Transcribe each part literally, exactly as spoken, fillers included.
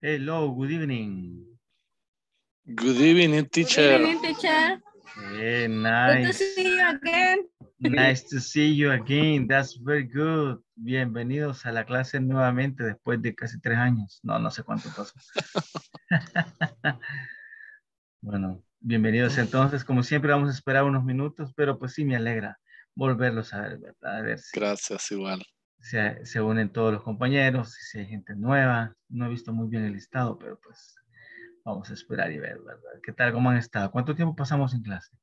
Hello, good evening. Good evening, teacher. Good evening, teacher. Hey, Good to nice. see you again. Nice to see you again. That's very good. Bienvenidos a la clase nuevamente después de casi tres años. No, no sé cuánto pasó. Bueno, bienvenidos entonces. Como siempre vamos a esperar unos minutos, pero pues sí me alegra volverlos a ver, ¿verdad? A ver si Gracias, igual. se, se unen todos los compañeros, si hay gente nueva. No he visto muy bien el listado, pero pues vamos a esperar y ver, ¿verdad? ¿Qué tal? ¿Cómo han estado? ¿Cuánto tiempo pasamos en clase?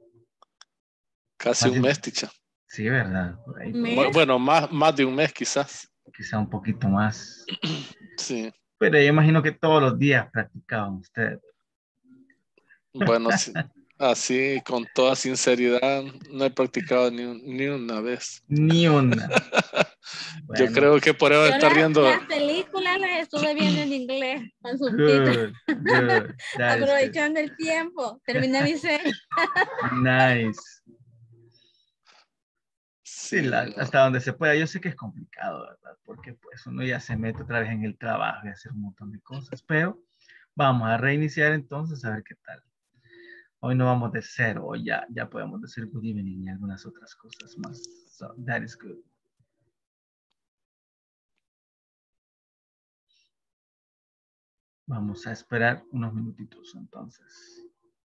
Casi Más un de- mes, teacher. Sí, ¿verdad? Por ahí, por- ¿Mes? Bueno, más, más de un mes quizás. quizá un poquito más. Sí. Pero yo imagino que todos los días practicaban ustedes. Bueno, sí, así con toda sinceridad, no he practicado ni, un- ni una vez. Ni una. Yo Bueno, creo que por eso Yo está la- riendo. las películas las estuve viendo en inglés con subtítulos. good, good. That is good. Aprovechando el tiempo. Terminé mi serie. Nice. Sí, Sí, la- no. hasta donde se pueda. Yo sé que es complicado, ¿verdad? Porque pues uno ya se mete otra vez en el trabajo y hacer un montón de cosas. Pero vamos a reiniciar entonces a ver qué tal. Hoy no vamos de cero, hoy ya, ya podemos decir good evening y algunas otras cosas más. So, that is good. Vamos a esperar unos minutitos entonces.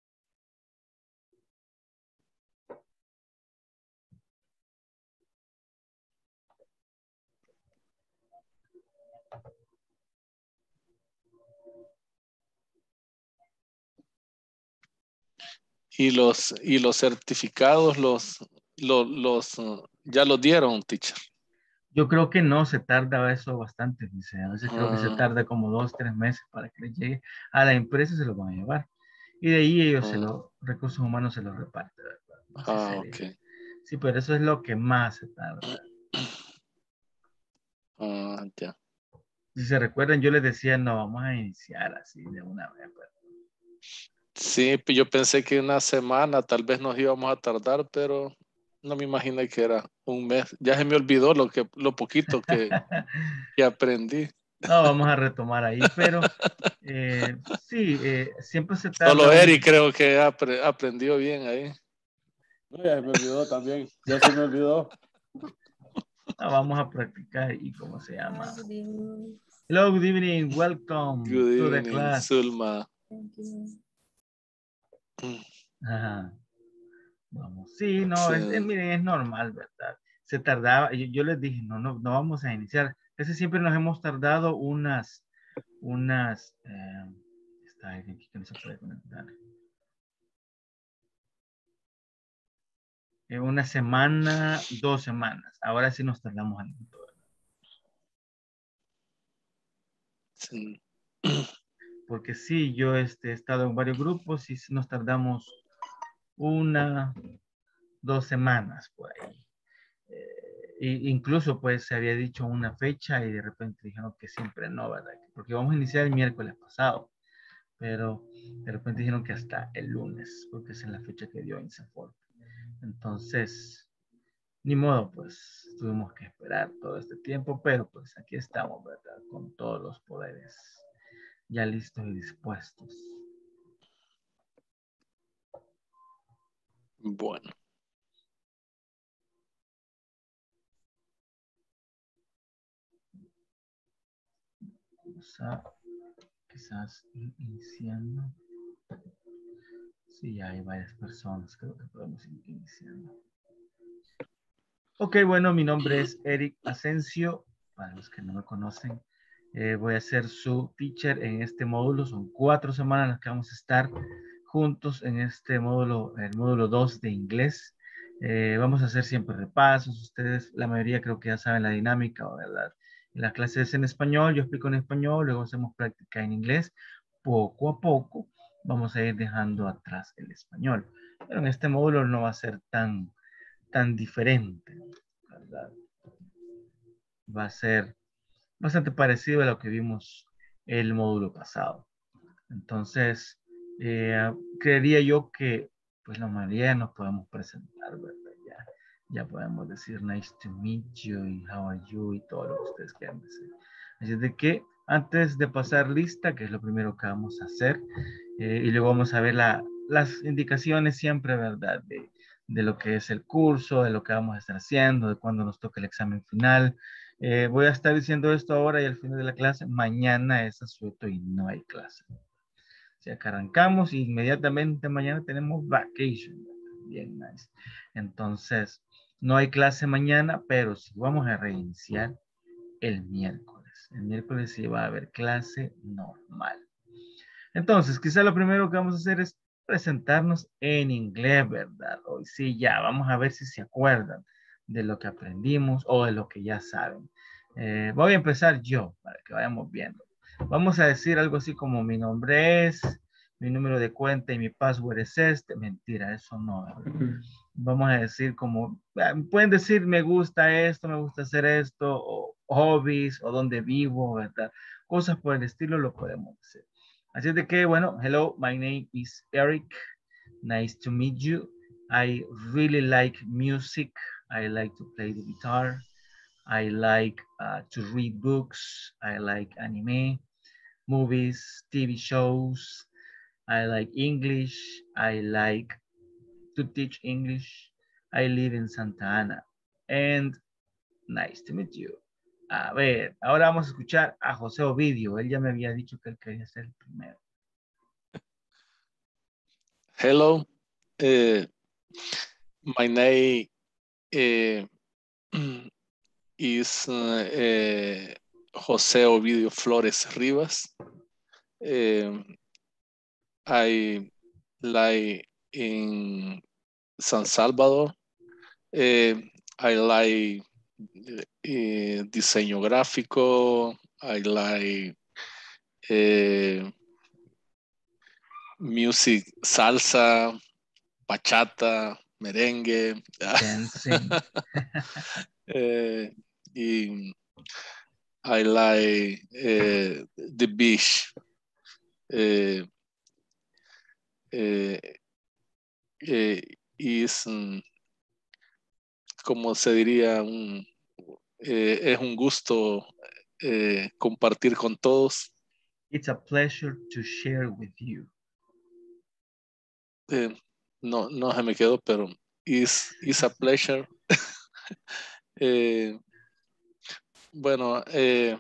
Y los, y los certificados, los, los, los, uh, ya los dieron, teacher. Yo creo que no, se tarda eso bastante, dice. A veces creo que se Ah, tarda como dos, tres meses para que les llegue a la empresa y se lo van a llevar. Y de ahí ellos, se ah, lo, recursos humanos se los reparten, ¿verdad? Así ah, sería. ok. Sí, pero eso es lo que más se tarda. Ah, ya. Si se recuerdan, yo les decía, no, vamos a iniciar así de una vez. ¿Verdad? Sí, pues yo pensé que una semana tal vez nos íbamos a tardar, pero no me imaginé que era un mes. Ya se me olvidó lo que, lo poquito que, que aprendí. No, vamos a retomar ahí, pero eh, sí, eh, siempre se tarda Solo Eric un... creo que apre- aprendió bien ahí. No, ya se me olvidó también. Ya se me olvidó. No, vamos a practicar y cómo se llama. Hello, good evening, welcome Good to the evening, class. Zulma. Ajá. Vamos. Sí, no, es, es- Sí. miren, es normal, ¿verdad? Se tardaba, yo, yo les dije, no, no, no vamos a iniciar. Casi siempre nos hemos tardado unas, unas, eh, está alguien aquí que no se puede conectar. Eh, una semana, dos semanas. Ahora sí nos tardamos algo. Sí. Porque sí, yo este, he estado en varios grupos y sí nos tardamos una, dos semanas por ahí. Eh, e- incluso pues se había dicho una fecha y de repente dijeron que siempre no, ¿verdad? Porque vamos a iniciar el miércoles pasado, pero de repente dijeron que hasta el lunes, porque esa es la fecha que dio INSAFORP. Entonces, ni modo, pues tuvimos que esperar todo este tiempo, pero pues aquí estamos, ¿verdad? Con todos los poderes ya listos y dispuestos. Bueno. Vamos a quizás ir iniciando. Sí, ya hay varias personas, creo que podemos ir iniciando. Ok, bueno, mi nombre es Eric Asensio. Para los que no me conocen, eh, voy a ser su teacher en este módulo. Son cuatro semanas las que vamos a estar juntos en este módulo, el módulo dos de inglés. Eh, vamos a hacer siempre repasos. Ustedes, la mayoría creo que ya saben la dinámica, ¿verdad? La clase es en español, yo explico en español, luego hacemos práctica en inglés. Poco a poco vamos a ir dejando atrás el español. Pero en este módulo no va a ser tan, tan diferente, ¿verdad? Va a ser bastante parecido a lo que vimos el módulo pasado. Entonces, eh, creería yo que pues la mayoría nos podemos presentar, ¿verdad? Ya, ya podemos decir nice to meet you y how are you y todo lo que ustedes quieran decir. Así de que Antes de pasar lista, que es lo primero que vamos a hacer, eh, y luego vamos a ver la, las indicaciones siempre, ¿verdad? De, de lo que es el curso, de lo que vamos a estar haciendo, de cuándo nos toca el examen final. Eh, voy a estar diciendo esto ahora y al final de la clase. Mañana es asueto y no hay clase. O sea que arrancamos y inmediatamente mañana tenemos vacation. Bien nice. Entonces, no hay clase mañana, pero sí vamos a reiniciar el miércoles. El miércoles sí va a haber clase normal. Entonces, quizá lo primero que vamos a hacer es presentarnos en inglés, ¿verdad? Hoy sí, ya, vamos a ver si se acuerdan de lo que aprendimos o de lo que ya saben. Eh, voy a empezar yo para que vayamos viendo. Vamos a decir algo así como mi nombre es, mi número de cuenta y mi password es este. Mentira, eso no. Vamos a decir como, pueden decir me gusta esto, me gusta hacer esto, o hobbies, o dónde vivo, ¿verdad? Cosas por el estilo lo podemos decir. Así de que, bueno, hello, my name is Eric. Nice to meet you. I really like music. I like to play the guitar. I like uh, to read books. I like anime, movies, T V shows. I like English. I like to teach English. I live in Santa Ana. And nice to meet you. A ver, ahora vamos a escuchar a José Ovidio. Él ya me había dicho que él quería ser el primero. Hello, uh, my name uh, is uh, uh, José Ovidio Flores Rivas. Uh, I like in San Salvador. Uh, I like uh, diseño gráfico. I like uh, music, salsa, bachata, merengue. Dancing. uh, y I like uh, the beach. Uh, uh, uh, is, um, como se diría, un, eh, es un gusto eh, compartir con todos. It's a pleasure to share with you. Eh, no, no se me quedó, pero is, is a pleasure. eh, bueno, eh,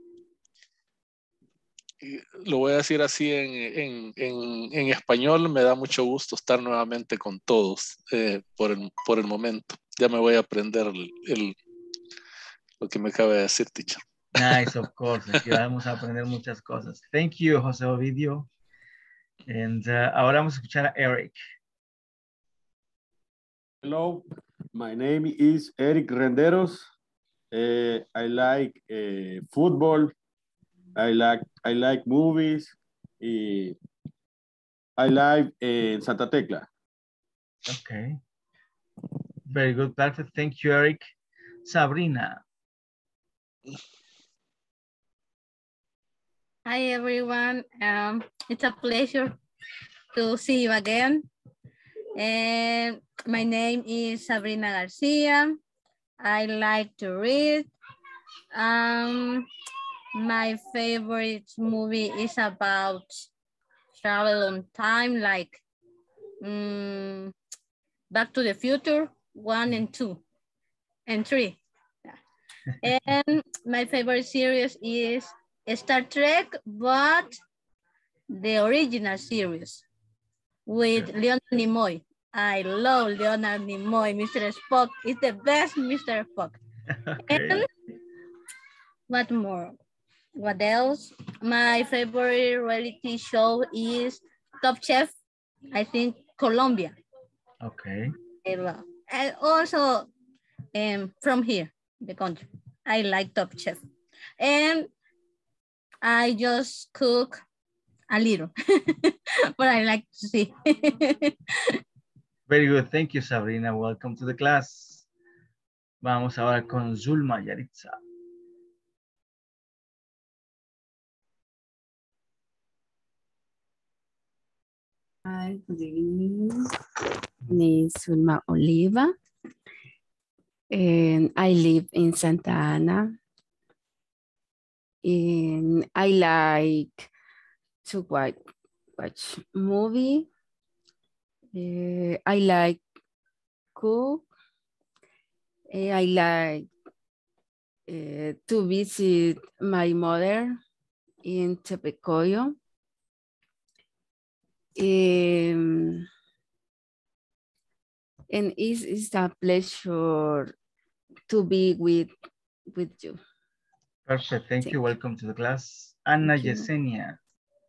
lo voy a decir así en, en, en, en español. Me da mucho gusto estar nuevamente con todos eh, por, el, por el momento. Ya me voy a aprender el, el, lo que me acaba de decir, teacher. Nice, of course. Aquí vamos a aprender muchas cosas. Thank you, José Ovidio. And uh, ahora vamos a escuchar a Eric. Hello, my name is Eric Renderos. Uh, I like uh, football. I like I like movies. Uh, I live in Santa Tecla. Okay. Very good, perfect. Thank you, Eric. Sabrina. Hi, everyone. Um, it's a pleasure to see you again. And my name is Sabrina Garcia. I like to read. Um, my favorite movie is about travel on time, like um, Back to the Future, one and two, and three. Yeah. And my favorite series is Star Trek, but the original series with Leonard Nimoy. I love Leonard Nimoy. Mister Spock is the best Mister Spock. Okay. And what more? What else? My favorite reality show is Top Chef. I think Colombia. Okay. I love. And also um, from here, the country. I like Top Chef. And I just cook a little, but I like to see. Very good. Thank you, Sabrina. Welcome to the class. Vamos ahora con Zulma Yaritza. Hi, good evening. My name is Zulma Oliva, and I live in Santa Ana. And I like to watch, watch movie. Uh, I like cook. Uh, I like uh, to visit my mother in Tepecoyo. Um, and it's, it's a pleasure to be with, with you. Perfect. Thank Thank you. you. Welcome to the class. Anna Thank you. Yesenia.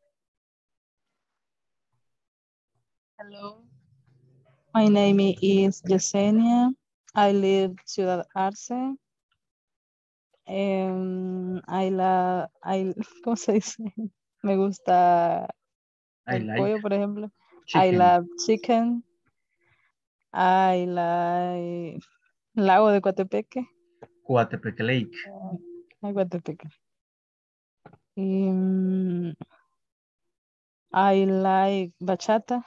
Hello. My name is Yesenia. I live Ciudad Arce. Um, I la, I, ¿cómo se dice? Me gusta I el like pollo, por ejemplo. I chicken. love chicken. I like Lago de Coatepeque. Coatepeque Lake. Uh, Coatepeque. Um, I like bachata.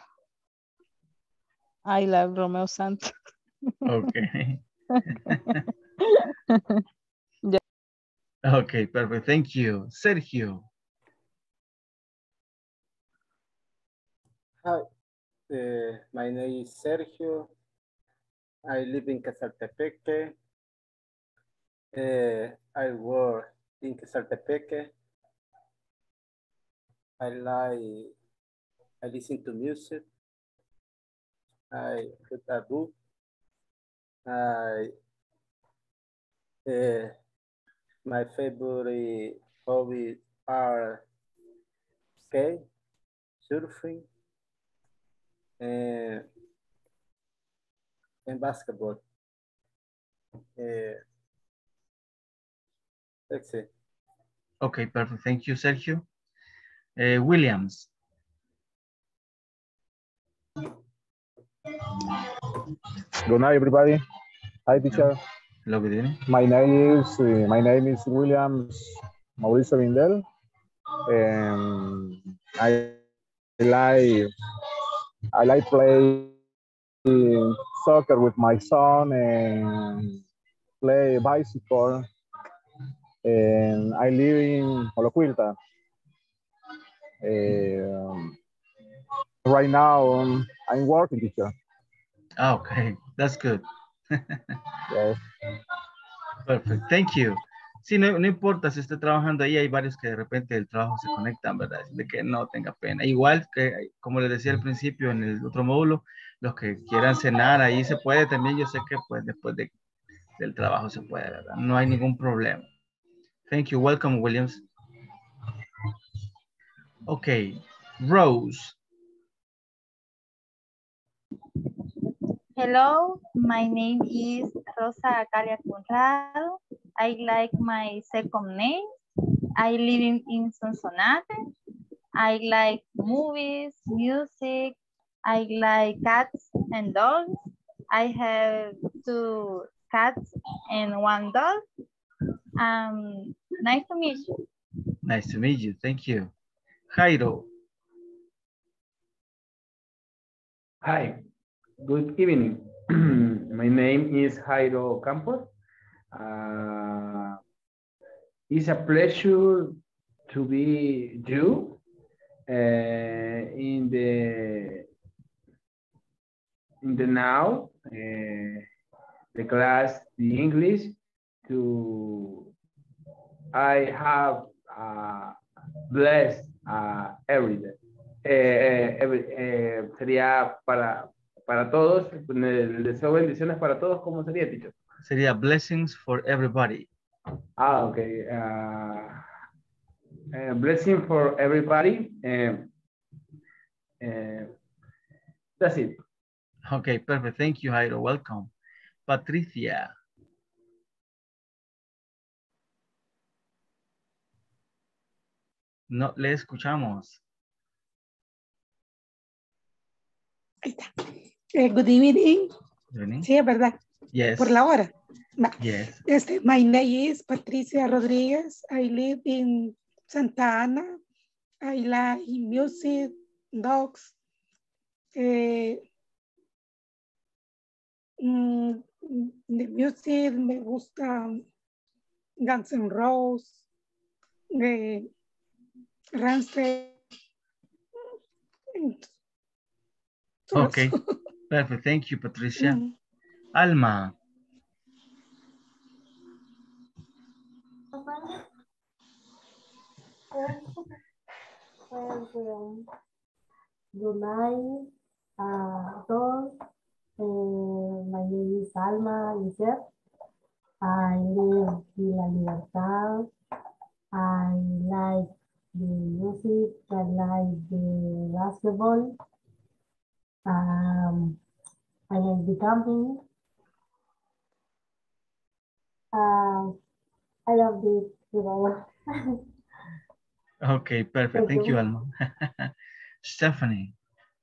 I love Romeo Santos. Okay. Yeah. Okay, perfect. Thank you. Sergio. Hi, uh, my name is Sergio. I live in Quezaltepeque. Uh, I work in Quezaltepeque. I like, I listen to music. I read a book. I, uh, my favorite hobbies are skate, surfing, and, and basketball. Uh, that's it. Okay, perfect. Thank you, Sergio. Uh, Williams. Good night, everybody. Hi, teacher. Hello, good evening. My name is uh, my name is Williams Mauricio Vindel, and I like I like play soccer with my son and play bicycle. And I live in Joloquilta. Um, right now, um, I'm working, teacher. Ah, okay, that's good. Yes. Perfect, thank you. Sí, no, no importa si esté trabajando ahí, hay varios que de repente del trabajo se conectan, ¿verdad? De que no tenga pena. Igual que, como les decía al principio en el otro módulo, los que quieran cenar, ahí se puede también. Yo sé que pues después de, del trabajo se puede, ¿verdad? No hay ningún problema. Thank you, welcome, Williams. Okay, Rose. Hello, my name is Rosa Acalia Conrado. I like my second name. I live in, in Sonsonate. I like movies, music. I like cats and dogs. I have two cats and one dog. Um, nice to meet you. Nice to meet you, thank you. Jairo. Hi, good evening. My name is Jairo Campos. Uh, it's a pleasure to be you uh, in the in the now uh, the class the English to I have uh, blessed uh, every day. Eh, eh, eh, sería para, para todos, el deseo de bendiciones para todos, ¿cómo sería, teacher? Sería blessings for everybody. Ah, ok. Uh, uh, blessing for everybody. Uh, uh, that's it. Okay, perfect. Thank you, Jairo. Welcome. Patricia. No le escuchamos. Ahí está. Eh, good evening. Good evening. Sí, es verdad. Yes. Por la hora. No. Yes. Este, my name is Patricia Rodriguez. I live in Santa Ana. I like music, dogs. Eh, mm, the music me gusta Guns N' Roses. uh, Randstad. Okay, perfect. Thank you, Patricia. Mm. Alma. Good night, uh, all. Uh, my name is Alma Lisette. I live in La Libertad. I like the music. I like the basketball. Um, I like the camping. Uh, I love the the Okay, perfect. Thank Thank you, you. Alma. Stephanie.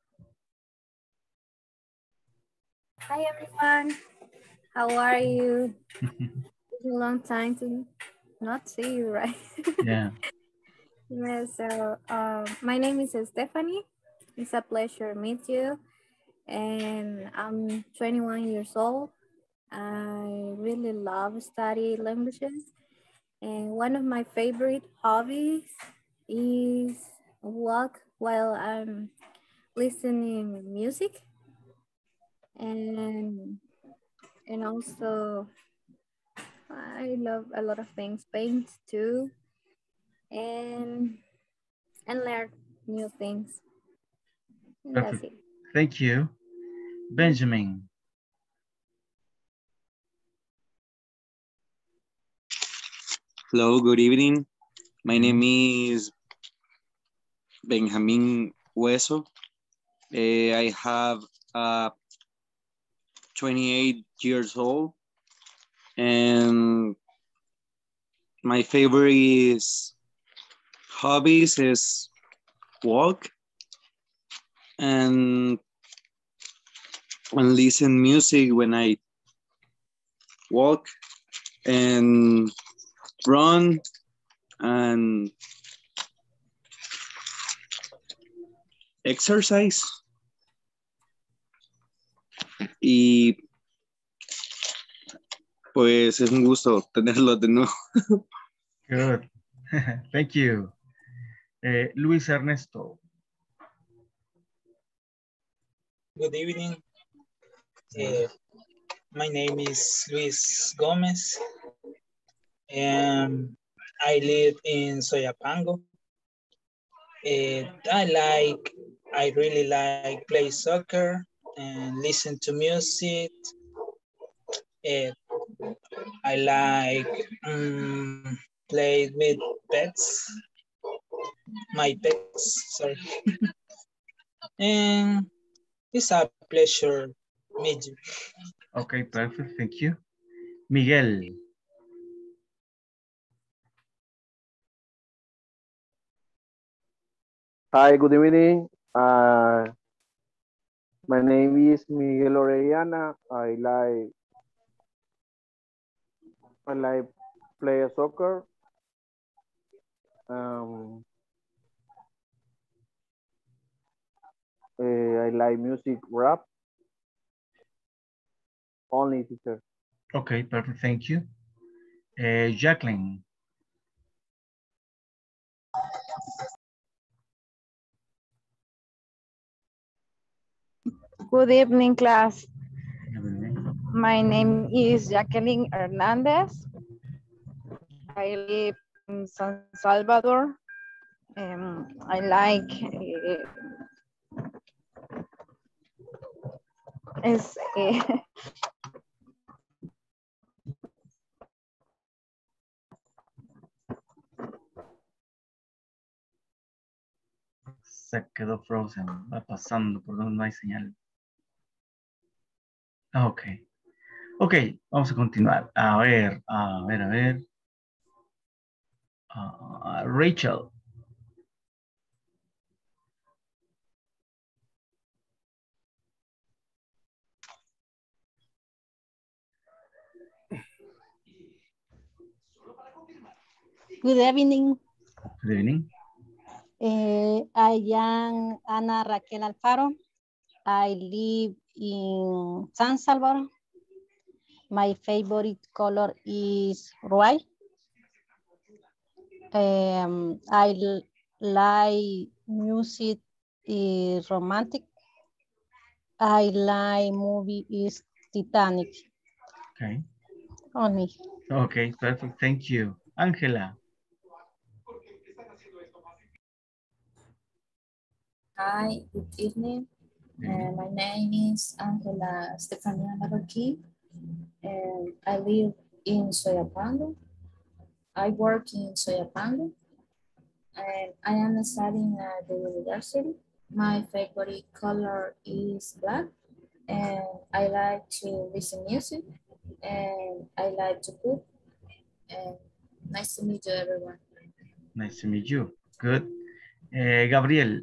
Hi everyone, how are you? It's a long time to not see you, right? Yeah. Yeah, so um, my name is Stephanie. It's a pleasure to meet you. And I'm twenty-one years old. I really love study languages. And one of my favorite hobbies is walk while I'm listening music. And and also I love a lot of things, paint too, and and learn new things. And that's Perfect. it. Thank you. Benjamin. Hello, good evening. My name is Benjamin Hueso. Uh, I have uh, twenty-eight years old, and my favorite is hobbies is walk and and listen music when I walk and run and exercise. Y pues es un gusto tenerlo de nuevo. Good. Thank you. Eh, Luis Ernesto. Good evening. Uh, my name is Luis Gomez, and I live in Soyapango. Uh, I like, I really like play soccer and listen to music. Uh, I like um, play with pets, my pets, sorry. And it's a pleasure meet you. Okay, perfect. Thank you. Miguel. Hi, good evening. Uh, my name is Miguel Orellana. I like I like play soccer. Um, uh, I like music, rap. Only teacher. Okay, perfect. Thank you. Uh, Jacqueline. Good evening, class. Good evening. My name is Jacqueline Hernandez. I live in San Salvador. Um, I like uh, es, eh, Se quedó frozen. Va pasando por donde no hay señal. Ok. Ok, vamos a continuar. A ver, a ver, a ver. Uh, Rachel. Good evening. Good evening. Uh, I am Ana Raquel Alfaro. I live in San Salvador. My favorite color is white. Um, I l- like music is romantic. I like movie is Titanic. Okay. Only. Okay, perfect. Thank you. Angela. Hi, good evening. Uh, my name is Angela Stefania Marroquin, and I live in Soyapango. I work in Soyapango, and I am studying at the university. My favorite color is black, and I like to listen music, and I like to cook. And nice to meet you, everyone. Nice to meet you. Good. Eh, Gabriel.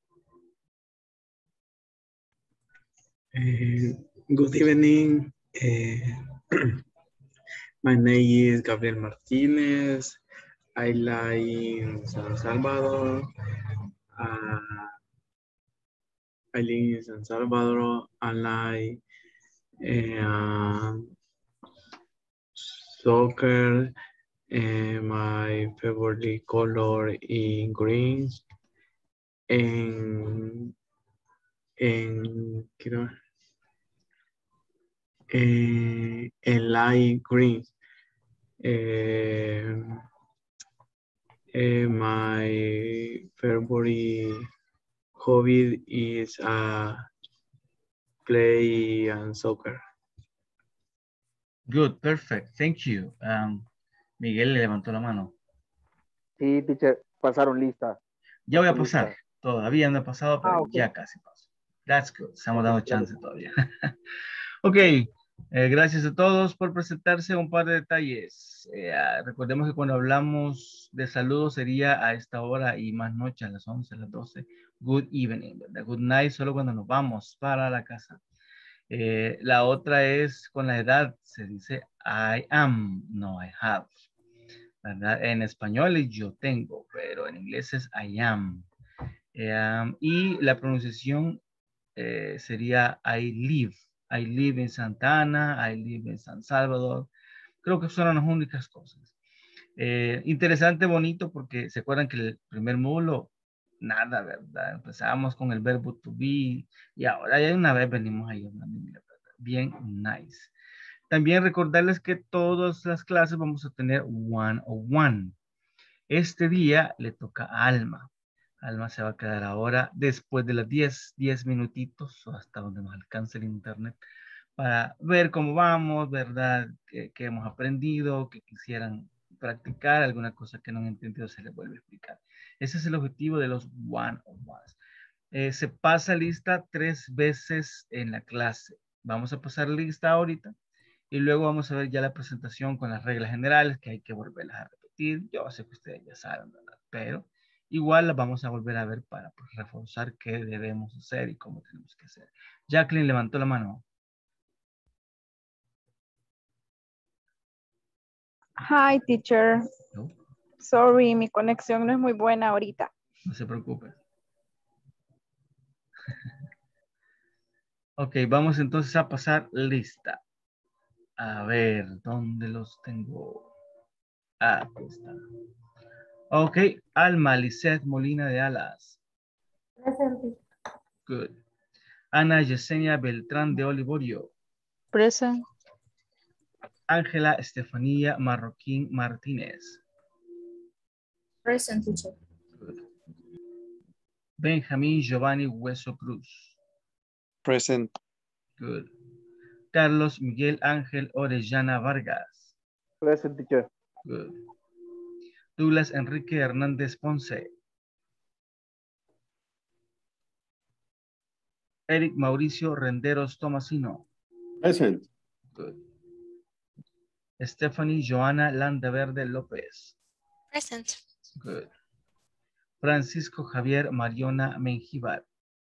Uh, good evening. Uh, my name is Gabriel Martinez. I live in San Salvador. Uh, I live in San Salvador. I like uh, soccer. And my favorite color is green. And, and, quiero, and, and light green. Uh, uh, my favorite hobby is uh, play and soccer. Good, perfect. Thank you. Um, Miguel le levantó la mano. Sí, teacher, pasaron lista. Ya voy a Pasó pasar. lista. Todavía no he pasado, pero Ah, ok. ya casi paso. That's good. Estamos Ok, dando claro. chance todavía. Ok. Eh, gracias a todos por presentarse. Un par de detalles. Eh, ah, recordemos que cuando hablamos de saludos sería a esta hora y más noche, a las once, a las doce. Good evening, ¿verdad? Good night solo cuando nos vamos para la casa. Eh, la otra es con la edad. Se dice I am, no I have. ¿Verdad? En español es yo tengo, pero en inglés es I am. Eh, y la pronunciación eh, sería I live. I live en Santa Ana, I live en San Salvador. Creo que son las únicas cosas. Eh, interesante, bonito, porque se acuerdan que el primer módulo, nada, ¿verdad? Empezábamos con el verbo to be y ahora ya una vez venimos ahí hablando inglés, ¿verdad? Bien nice. También recordarles que todas las clases vamos a tener one on one. Este día le toca a Alma. Alma se va a quedar ahora después de las diez, diez minutitos o hasta donde nos alcance el internet para ver cómo vamos, ¿verdad? ¿Qué, qué hemos aprendido? ¿Qué quisieran practicar? Alguna cosa que no han entendido se les vuelve a explicar. Ese es el objetivo de los one-on-ones. Eh, se pasa lista tres veces en la clase. Vamos a pasar lista ahorita y luego vamos a ver ya la presentación con las reglas generales que hay que volverlas a repetir. Yo sé que ustedes ya saben, ¿verdad? Pero igual las vamos a volver a ver para pues, reforzar qué debemos hacer y cómo tenemos que hacer. Jacqueline levantó la mano. Hi, teacher. No. Sorry, mi conexión no es muy buena ahorita. No se preocupe. Ok, vamos entonces a pasar lista. A ver, ¿dónde los tengo? Ah, aquí está. Ok, Alma Lisette Molina de Alas. Presente. Good. Ana Yesenia Beltrán de Olivorio. Present. Ángela Estefanía Marroquín Martínez. Present, teacher. Good. Benjamín Giovanni Hueso Cruz. Present. Good. Carlos Miguel Ángel Orellana Vargas. Present, teacher. Good. Douglas Enrique Hernández Ponce. Eric Mauricio Renderos Tomasino. Present. Good. Stephanie Joana Landaverde López. Present. Good. Francisco Javier Mariona Mengíbar.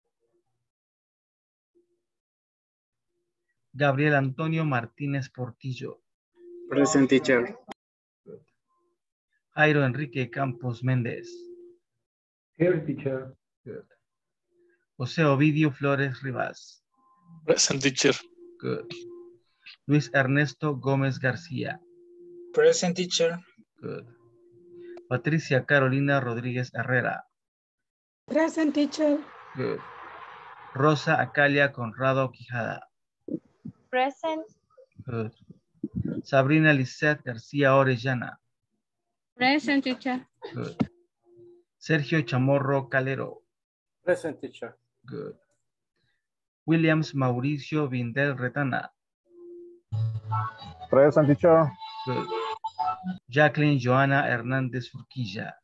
Gabriel Antonio Martínez Portillo. Present, teacher. Good. Jairo Enrique Campos Méndez. Here, teacher. Good. José Ovidio Flores Rivas. Present, teacher. Good. Luis Ernesto Gómez García. Present, teacher. Good. Patricia Carolina Rodríguez Herrera. Present, teacher. Good. Rosa Acalia Conrado Quijada. Present. Good. Sabrina Lisette García Orellana. Present, teacher. Good. Sergio Chamorro Calero. Present, teacher. Good. Williams Mauricio Vindel Retana. Present, teacher. Good. Jacqueline Joana Hernández Urquilla.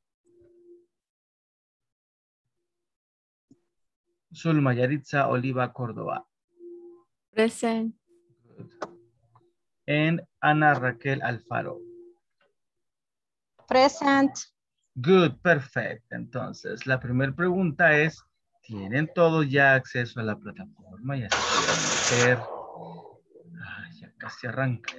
Zulma Yaritza Oliva Córdoba. Present. Good. And Ana Raquel Alfaro. Present. Good, perfecto. Entonces, la primera pregunta es, ¿tienen todos ya acceso a la plataforma? Ya se pueden meter. Ah, ya casi arranca.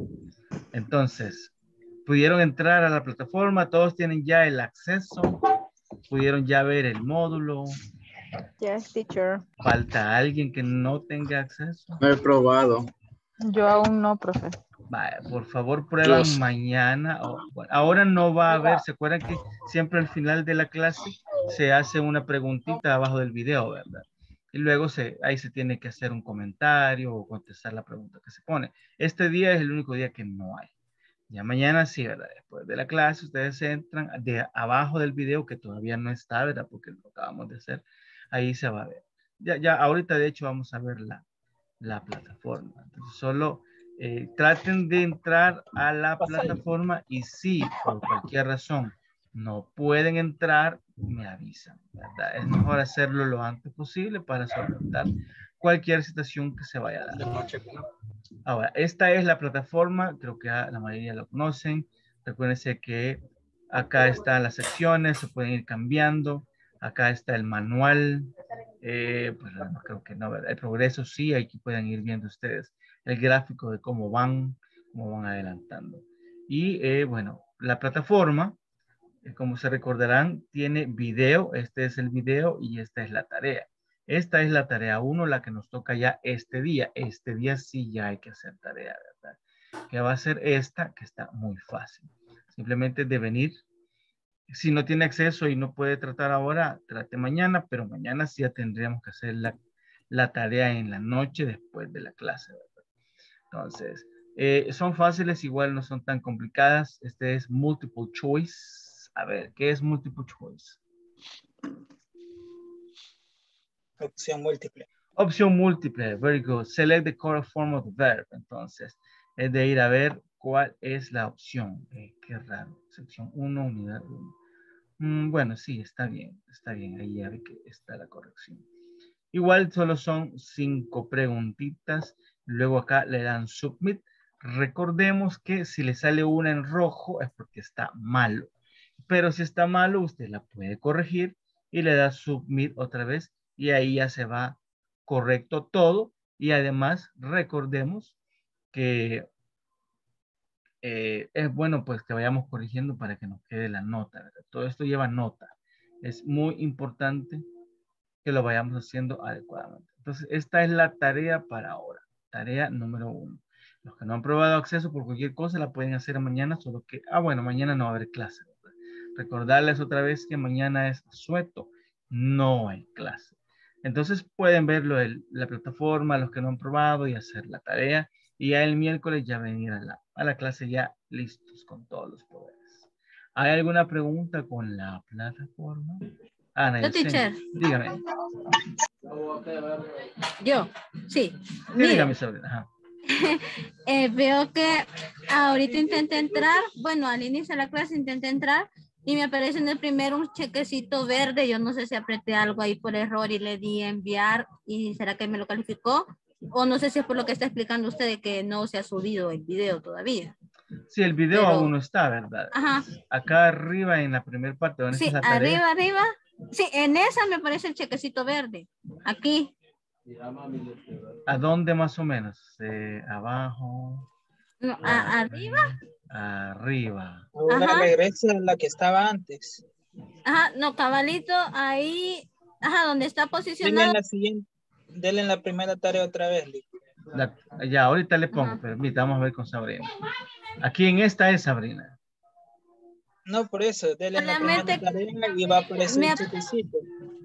Entonces, ¿pudieron entrar a la plataforma? ¿Todos tienen ya el acceso? ¿Pudieron ya ver el módulo? Yes, teacher. ¿Falta alguien que no tenga acceso? No he probado. Yo aún no, profe. Vaya, por favor, prueban Dios. mañana. O, bueno, ahora no va a haber, ¿se acuerdan que siempre al final de la clase se hace una preguntita abajo del video, verdad? Y luego se, ahí se tiene que hacer un comentario o contestar la pregunta que se pone. Este día es el único día que no hay. Ya mañana sí, ¿verdad? Después de la clase ustedes entran de abajo del video que todavía no está, ¿verdad? Porque lo acabamos de hacer. Ahí se va a ver. Ya, ya ahorita de hecho vamos a ver la, la plataforma. Entonces solo eh, traten de entrar a la plataforma y si por cualquier razón no pueden entrar, me avisan, ¿verdad? Es mejor hacerlo lo antes posible para solventar cualquier situación que se vaya a dar. Ahora, esta es la plataforma, creo que la mayoría lo conocen. Recuérdense que acá están las secciones, se pueden ir cambiando. Acá está el manual, eh, pues no, creo que no, ¿verdad? El progreso sí, aquí pueden ir viendo ustedes el gráfico de cómo van, cómo van adelantando. Y eh, bueno, la plataforma, eh, como se recordarán, tiene video, este es el video y esta es la tarea. Esta es la tarea uno, la que nos toca ya este día. Este día sí ya hay que hacer tarea, ¿verdad? Que va a ser esta, que está muy fácil. Simplemente de venir. Si no tiene acceso y no puede tratar ahora, trate mañana, pero mañana sí ya tendríamos que hacer la, la tarea en la noche después de la clase, ¿verdad? Entonces, eh, son fáciles, igual no son tan complicadas. Este es multiple choice. A ver, ¿qué es multiple choice? Opción múltiple. Opción múltiple, very good. Select the correct form of the verb. Entonces, es de ir a ver cuál es la opción. Eh, qué raro. Sección uno, unidad uno. Mm, bueno, sí, está bien. Está bien. Ahí ya ve que está la corrección. Igual solo son cinco preguntitas. Luego acá le dan submit. Recordemos que si le sale una en rojo es porque está malo. Pero si está malo, usted la puede corregir y le da submit otra vez. Y ahí ya se va correcto todo. Y además recordemos que eh, es bueno pues que vayamos corrigiendo para que nos quede la nota, ¿verdad? Todo esto lleva nota. Es muy importante que lo vayamos haciendo adecuadamente. Entonces esta es la tarea para ahora. Tarea número uno. Los que no han probado acceso por cualquier cosa la pueden hacer mañana, solo que, ah bueno, mañana no va a haber clase, ¿verdad? Recordarles otra vez que mañana es asueto, no hay clase. Entonces pueden verlo en la plataforma, los que no han probado y hacer la tarea. Y ya el miércoles ya venir a la, a la clase ya listos con todos los poderes. ¿Hay alguna pregunta con la plataforma? Ana, Yo, teacher. Dígame. Yo, sí. Sí, Mire, dígame, Sabrina. Ajá. eh, veo que ahorita intenté entrar, bueno, al inicio de la clase intenté entrar y me aparece en el primero un chequecito verde. Yo no sé si apreté algo ahí por error y le di enviar y será que me lo calificó. O no sé si es por lo que está explicando usted de que no se ha subido el video todavía. Sí, el video Pero- aún no está, ¿verdad? Ajá. Acá arriba en la primera parte, donde Sí, está la tarea. arriba, arriba. Sí, en esa me aparece el chequecito verde. Aquí. ¿A dónde más o menos? Eh, abajo. No, a- arriba. Arriba. Ahora Ajá. regresa a la que estaba antes. Ajá, no, cabalito, ahí. Ajá, donde está Denle en posicionado. la siguiente. Denle en la primera tarea otra vez, Lee. La- ya, ahorita le pongo, permítame, vamos a ver con Sabrina. Aquí en esta es Sabrina. No, por eso, dele la Solamente primera tarea y va a aparecer me un ap- chequecito.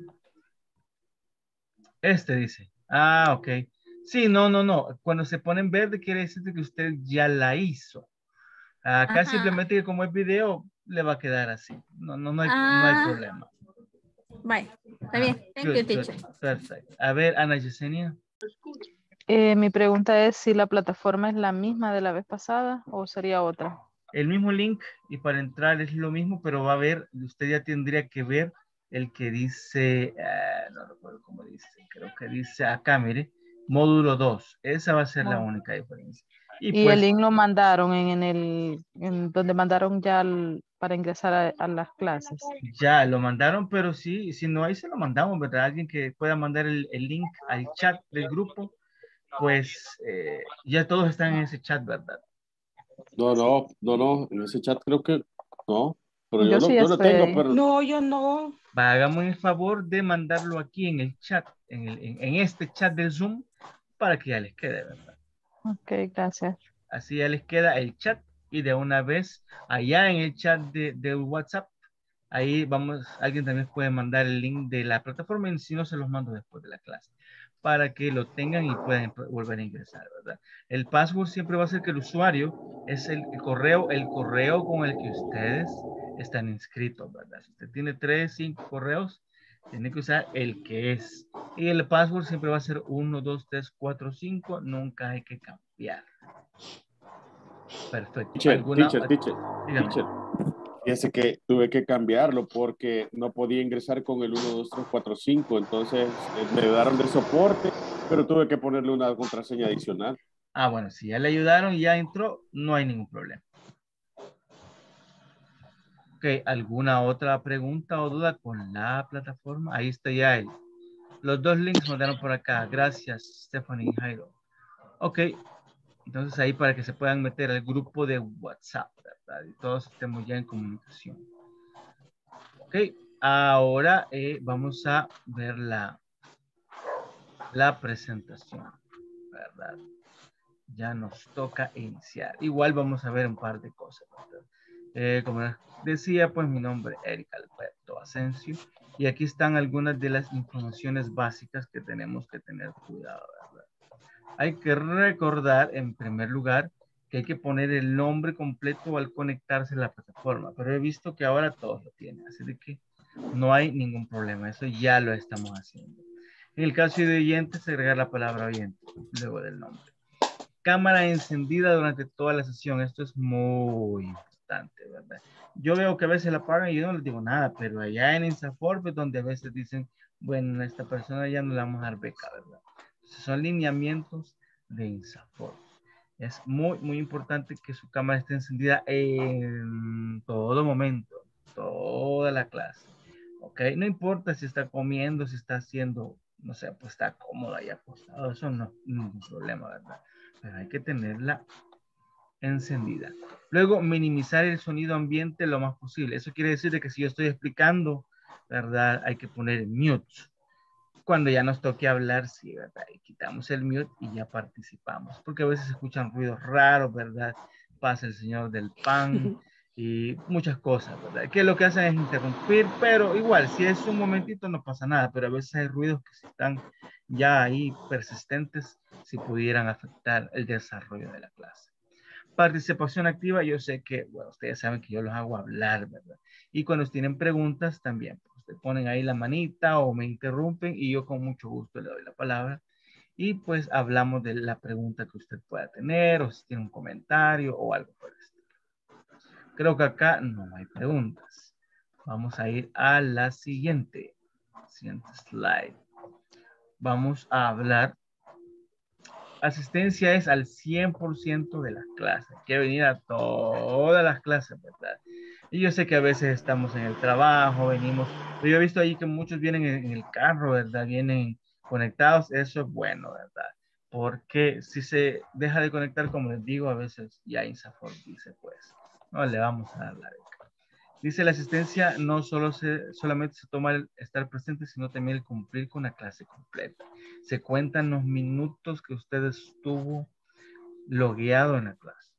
Este dice. Ah, ok. Sí, no, no, no. Cuando se pone en verde quiere decir que usted ya la hizo. Acá Ajá. simplemente que como es video, le va a quedar así. No, no, no hay, no hay Ah, problema. bye. Está Ah, bien. Thank you, good, good. teacher. Perfecto. A ver, Ana Yesenia. Eh, mi pregunta es si la plataforma es la misma de la vez pasada o sería otra. El mismo link y para entrar es lo mismo, pero va a ver, usted ya tendría que ver el que dice, eh, no recuerdo cómo dice, creo que dice acá, mire, módulo dos. Esa va a ser la Módulo. única diferencia. Y, Y pues el link lo mandaron en, en el, en donde mandaron ya el- para ingresar a, a las clases. ya lo mandaron, pero sí, si no, ahí se lo mandamos, ¿verdad? Alguien que pueda mandar el, el link al chat del grupo, pues eh, ya todos están en ese chat, ¿verdad? No, no, no, no, en ese chat creo que no, pero yo Yo lo, sí ya yo lo estoy tengo, ahí. pero No, yo no. Va, hagamos el favor de mandarlo aquí en el chat, en, el, en, en este chat de Zoom, para que ya les quede, ¿verdad? Ok, gracias. Así ya les queda el chat y de una vez allá en el chat de, de WhatsApp, ahí vamos, alguien también puede mandar el link de la plataforma y si no se los mando después de la clase para que lo tengan y puedan volver a ingresar, ¿verdad? El password siempre va a ser que el usuario es el, el correo, el correo con el que ustedes están inscritos, ¿verdad? Si usted tiene tres, cinco correos, tiene que usar el que es. Y el password siempre va a ser uno, dos, tres, cuatro, cinco, nunca hay que cambiar. Perfecto. teacher, ¿Alguna? teacher, teacher, Dígame. teacher. Fíjese que tuve que cambiarlo porque no podía ingresar con el uno, dos, tres, cuatro, cinco, entonces eh, me daron de soporte, pero tuve que ponerle una contraseña adicional. Ah, bueno, si ya le ayudaron y ya entró, no hay ningún problema. Ok, ¿alguna otra pregunta o duda con la plataforma? Ahí está ya el, los dos links mandaron por acá. Gracias, Stephanie y Jairo. Ok, entonces ahí para que se puedan meter al grupo de WhatsApp, ¿verdad? Y todos estemos ya en comunicación. Ok, ahora eh, vamos a ver la, la presentación, ¿verdad? Ya nos toca iniciar. Igual vamos a ver un par de cosas, ¿verdad? Eh, como decía, pues mi nombre es Eric Alberto Asensio y aquí están algunas de las informaciones básicas que tenemos que tener cuidado, ¿verdad? Hay que recordar, en primer lugar, que hay que poner el nombre completo al conectarse a la plataforma, pero he visto que ahora todos lo tienen, así de que no hay ningún problema, eso ya lo estamos haciendo. En el caso de oyentes, agregar la palabra oyente luego del nombre. Cámara encendida durante toda la sesión. Esto es muy importante, ¿verdad? Yo veo que a veces la apagan y yo no les digo nada, pero allá en INSAFORP es donde a veces dicen, bueno, a esta persona ya no le vamos a dar beca, ¿verdad? Entonces, son lineamientos de INSAFORP. Es muy, muy importante que su cámara esté encendida en todo momento, toda la clase. ¿Ok? No importa si está comiendo, si está haciendo, no sé, pues está cómoda y acostado, eso no, ningún problema, ¿verdad? Pero hay que tenerla encendida. Luego, minimizar el sonido ambiente lo más posible. Eso quiere decir de que si yo estoy explicando, ¿verdad? Hay que poner mute. Cuando ya nos toque hablar, sí, ¿verdad? Y quitamos el mute y ya participamos. Porque a veces se escuchan ruidos raros, ¿verdad? Pasa el señor del pan y muchas cosas, ¿verdad? Que lo que hacen es interrumpir, pero igual, si es un momentito no pasa nada, pero a veces hay ruidos que si están ya ahí persistentes, si pudieran afectar el desarrollo de la clase. Participación activa, yo sé que, bueno, ustedes saben que yo los hago hablar, ¿verdad? Y cuando tienen preguntas también, pues te ponen ahí la manita o me interrumpen y yo con mucho gusto le doy la palabra. Y pues hablamos de la pregunta que usted pueda tener o si tiene un comentario o algo por el estilo. Creo que acá no hay preguntas. Vamos a ir a la siguiente. Siguiente slide. Vamos a hablar. Asistencia es al cien por ciento de las clases. Hay que venir a todas las clases, ¿verdad? Y yo sé que a veces estamos en el trabajo, venimos, pero yo he visto ahí que muchos vienen en, en el carro, ¿verdad? Vienen conectados, eso es bueno, ¿verdad? Porque si se deja de conectar, como les digo, a veces ya INSAFORP dice, pues, no le vamos a dar la beca. Dice la asistencia no solo se, solamente se toma el estar presente, sino también el cumplir con la clase completa. Se cuentan los minutos que usted estuvo logueado en la clase.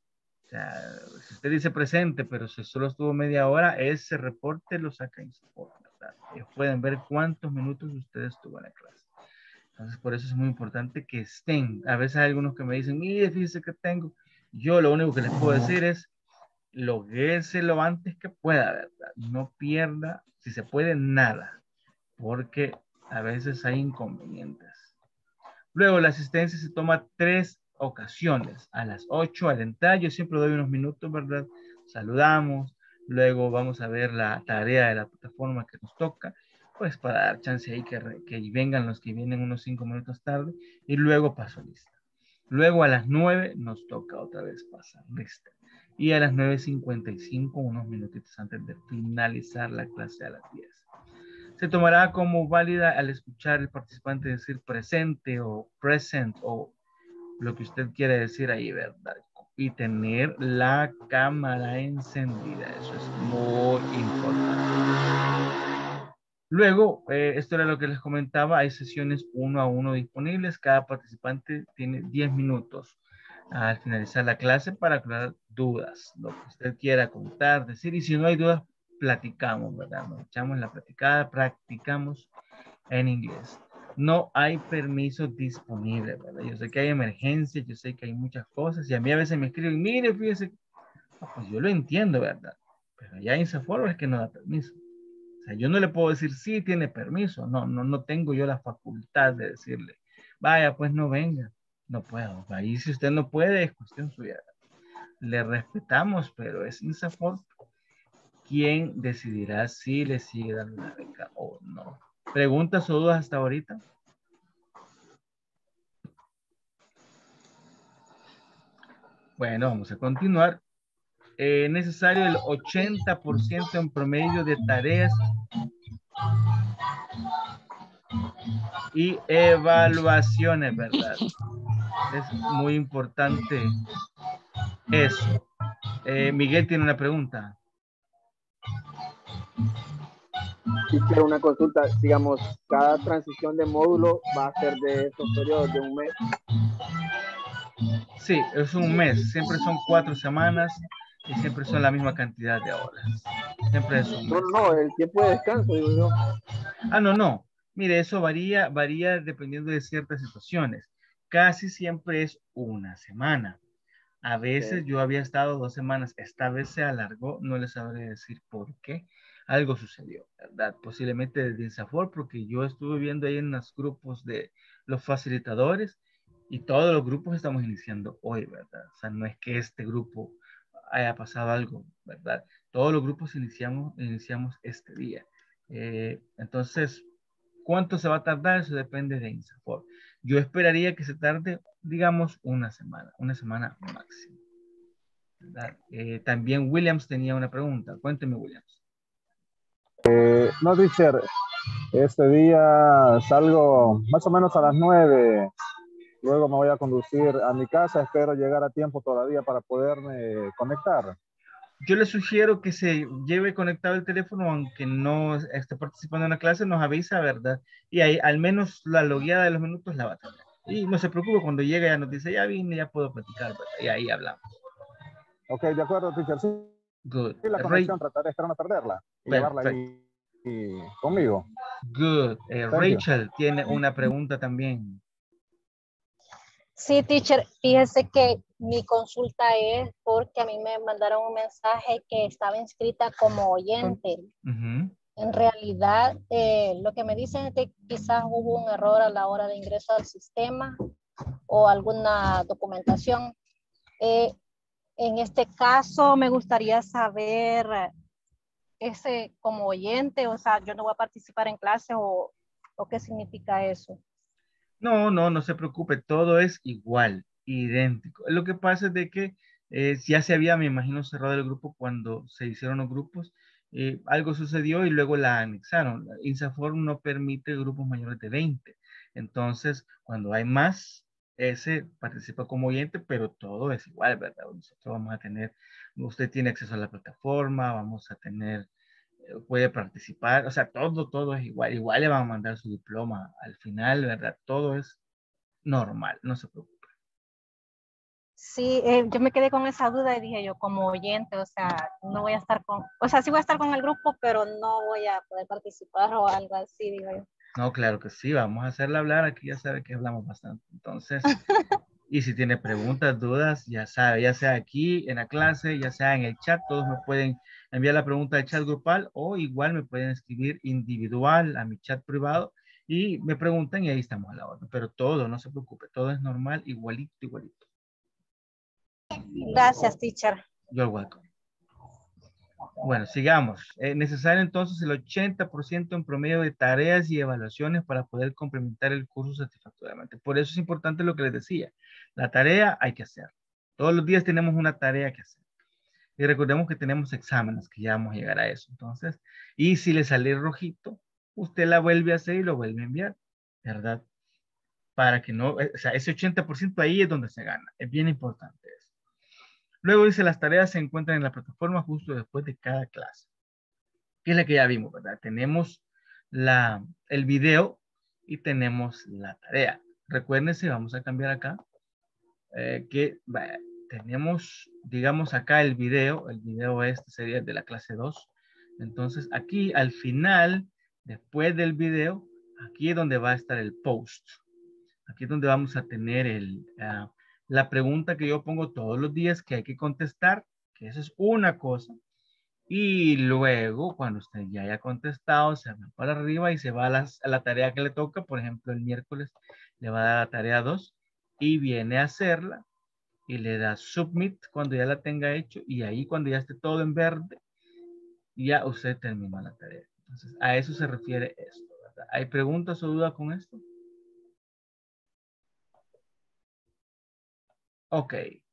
O sea, si usted dice presente, pero si solo estuvo media hora, ese reporte lo saca INSAFORP, ¿verdad? Ellos pueden ver cuántos minutos usted estuvo en la clase. Entonces, por eso es muy importante que estén. A veces hay algunos que me dicen, mire, fíjese que tengo. Yo lo único que les puedo decir es, loguéese lo antes que pueda, ¿verdad? No pierda, si se puede, nada. Porque a veces hay inconvenientes. Luego, la asistencia se toma tres ocasiones. A las ocho al entrar, yo siempre doy unos minutos, ¿verdad? Saludamos. Luego vamos a ver la tarea de la plataforma que nos toca, pues para dar chance ahí que, que vengan los que vienen unos cinco minutos tarde. Y luego paso lista. Luego a las nueve nos toca otra vez pasar lista. Y a las nueve cincuenta y cinco, unos minutitos antes de finalizar la clase a las diez. Se tomará como válida al escuchar el participante decir presente o present o lo que usted quiera decir ahí, ¿verdad? Y tener la cámara encendida. Eso es muy importante. Luego, eh, esto era lo que les comentaba. Hay sesiones uno a uno disponibles. Cada participante tiene diez minutos al finalizar la clase para aclarar dudas, lo que usted quiera contar, decir. Y si no hay dudas, platicamos, ¿verdad? Nos echamos la platicada, practicamos en inglés. No hay permiso disponible, ¿verdad? Yo sé que hay emergencias, yo sé que hay muchas cosas, y a mí a veces me escriben, mire, fíjese, ah, pues yo lo entiendo, ¿verdad? Pero ya INSAFORP es que no da permiso. O sea, yo no le puedo decir, sí, tiene permiso. No, no, no tengo yo la facultad de decirle, vaya, pues no venga. No puedo. Ahí si usted no puede, es cuestión suya. Le respetamos, pero es INSAFORP quien decidirá si le sigue dando la beca o no. ¿Preguntas o dudas hasta ahorita? Bueno, vamos a continuar. Es necesario el ochenta por ciento en promedio de tareas y evaluaciones, ¿verdad? Es muy importante eso. Eh, Miguel tiene una pregunta. Si quiero una consulta, digamos, cada transición de módulo va a ser de esos periodos de un mes. Sí, es un mes. Siempre son cuatro semanas y siempre son la misma cantidad de horas. Siempre es un mes. No, no, el tiempo de descanso, digo yo. Ah, no, no. Mire, eso varía, varía dependiendo de ciertas situaciones. Casi siempre es una semana. A veces yo había estado dos semanas. Esta vez se alargó. No les sabré decir por qué. Algo sucedió, ¿verdad? Posiblemente desde INSAFORP, porque yo estuve viendo ahí en los grupos de los facilitadores y todos los grupos estamos iniciando hoy, ¿verdad? O sea, no es que este grupo haya pasado algo, ¿verdad? Todos los grupos iniciamos, iniciamos este día. Eh, entonces, ¿cuánto se va a tardar? Eso depende de INSAFORP. Yo esperaría que se tarde, digamos, una semana, una semana máximo. Eh, también Williams tenía una pregunta. Cuénteme, Williams. Eh, no, teacher, este día salgo más o menos a las nueve. Luego me voy a conducir a mi casa. Espero llegar a tiempo todavía para poderme conectar. Yo le sugiero que se lleve conectado el teléfono, aunque no esté participando en la clase, nos avisa, ¿verdad? Y ahí al menos la logueada de los minutos la va a tener. Y no se preocupe, cuando llegue ya nos dice, ya vine, ya puedo platicar, ¿verdad? Y ahí hablamos. Ok, de acuerdo, teacher. Sí, Good. sí, la conexión, trataré de esperar no perderla y llevarla ahí y conmigo. Good. Eh, Rachel tiene una pregunta también. Sí, teacher, fíjese que mi consulta es porque a mí me mandaron un mensaje que estaba inscrita como oyente. Uh-huh. En realidad, eh, lo que me dicen es que quizás hubo un error a la hora de ingreso al sistema o alguna documentación. Eh, en este caso, me gustaría saber ese como oyente, o sea, yo no voy a participar en clase o, o qué significa eso. No, no, no se preocupe, todo es igual, idéntico. Lo que pasa es de que eh, ya se había, me imagino, cerrado el grupo cuando se hicieron los grupos. Eh, algo sucedió y luego la anexaron. INSAFORP no permite grupos mayores de veinte. Entonces, cuando hay más, ese participa como oyente, pero todo es igual, ¿verdad? Nosotros vamos a tener, usted tiene acceso a la plataforma, vamos a tener, puede participar, o sea, todo, todo es igual. Igual le van a mandar su diploma al final, ¿verdad? Todo es normal, no se preocupe. Sí, eh, yo me quedé con esa duda y dije yo como oyente, o sea, no voy a estar con, o sea, sí voy a estar con el grupo, pero no voy a poder participar o algo así, digo yo. No, claro que sí, vamos a hacerla hablar, aquí ya sabe que hablamos bastante. Entonces, y si tiene preguntas, dudas, ya sabe, ya sea aquí en la clase, ya sea en el chat, todos me pueden enviar la pregunta al chat grupal o igual me pueden escribir individual a mi chat privado y me preguntan y ahí estamos a la orden. Pero todo, no se preocupe, todo es normal, igualito, igualito. Gracias, teacher. You're welcome. Bueno, sigamos. Es necesario entonces el ochenta por ciento en promedio de tareas y evaluaciones para poder complementar el curso satisfactoriamente. Por eso es importante lo que les decía. La tarea hay que hacer. Todos los días tenemos una tarea que hacer. Y recordemos que tenemos exámenes, que ya vamos a llegar a eso. Entonces, y si le sale rojito, usted la vuelve a hacer y lo vuelve a enviar, ¿verdad? Para que no, o sea, ese ochenta por ciento ahí es donde se gana. Es bien importante eso. Luego dice, las tareas se encuentran en la plataforma justo después de cada clase. Que es la que ya vimos, ¿verdad? Tenemos la, el video y tenemos la tarea. Recuérdense, vamos a cambiar acá, eh, que vaya, tenemos, digamos acá el video, el video este sería de la clase dos. Entonces aquí al final, después del video, aquí es donde va a estar el post. Aquí es donde vamos a tener el, uh, la pregunta que yo pongo todos los días que hay que contestar, que eso es una cosa. Y luego, cuando usted ya haya contestado, se va para arriba y se va a, las, a la tarea que le toca. Por ejemplo, el miércoles le va a dar la tarea dos y viene a hacerla y le da submit cuando ya la tenga hecho y ahí cuando ya esté todo en verde, ya usted terminó la tarea. Entonces, a eso se refiere esto, ¿verdad? ¿Hay preguntas o dudas con esto? Ok.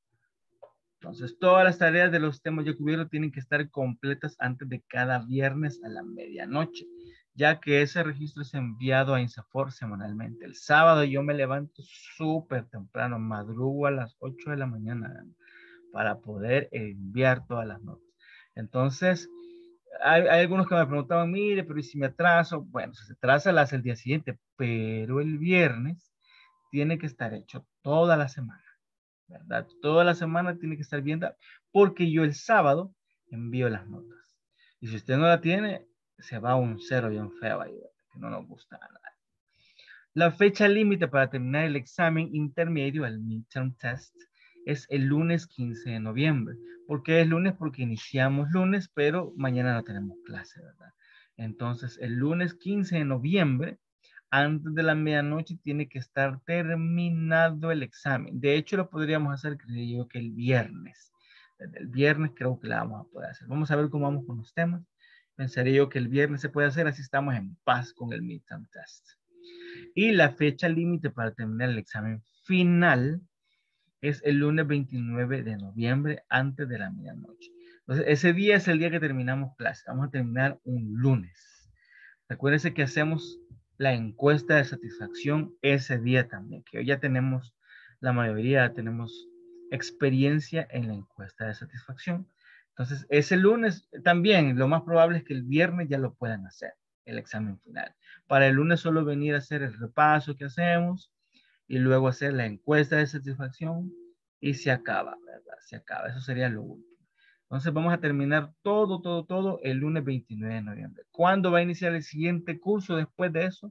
Entonces, todas las tareas de los temas ya cubiertos tienen que estar completas antes de cada viernes a la medianoche, ya que ese registro es enviado a INSAFORP semanalmente. El sábado yo me levanto súper temprano, madrugo a las ocho de la mañana para poder enviar todas las notas. Entonces, hay, hay algunos que me preguntaban, mire, pero ¿y si me atraso? Bueno, si se atrasa, la hace el día siguiente, pero el viernes tiene que estar hecho toda la semana. ¿Verdad? Toda la semana tiene que estar viendo porque yo el sábado envío las notas. Y si usted no la tiene, se va a un cero bien feo ahí, ¿verdad? Que no nos gusta a nadie. La fecha límite para terminar el examen intermedio, el midterm test, es el lunes quince de noviembre. ¿Por qué es lunes? Porque iniciamos lunes, pero mañana no tenemos clase, ¿verdad? Entonces, el lunes quince de noviembre, antes de la medianoche, tiene que estar terminado el examen. De hecho, lo podríamos hacer, creo yo, que el viernes. Desde el viernes creo que la vamos a poder hacer. Vamos a ver cómo vamos con los temas. Pensaría yo que el viernes se puede hacer, así estamos en paz con el midterm test. Y la fecha límite para terminar el examen final es el lunes veintinueve de noviembre, antes de la medianoche. Entonces, ese día es el día que terminamos clase. Vamos a terminar un lunes. Recuérdense que hacemos la encuesta de satisfacción ese día también, que hoy ya tenemos, la mayoría tenemos experiencia en la encuesta de satisfacción. Entonces, ese lunes también, lo más probable es que el viernes ya lo puedan hacer, el examen final. Para el lunes solo venir a hacer el repaso que hacemos y luego hacer la encuesta de satisfacción y se acaba, ¿verdad? Se acaba, eso sería lo último. Entonces vamos a terminar todo, todo, todo el lunes veintinueve de noviembre. ¿Cuándo va a iniciar el siguiente curso después de eso?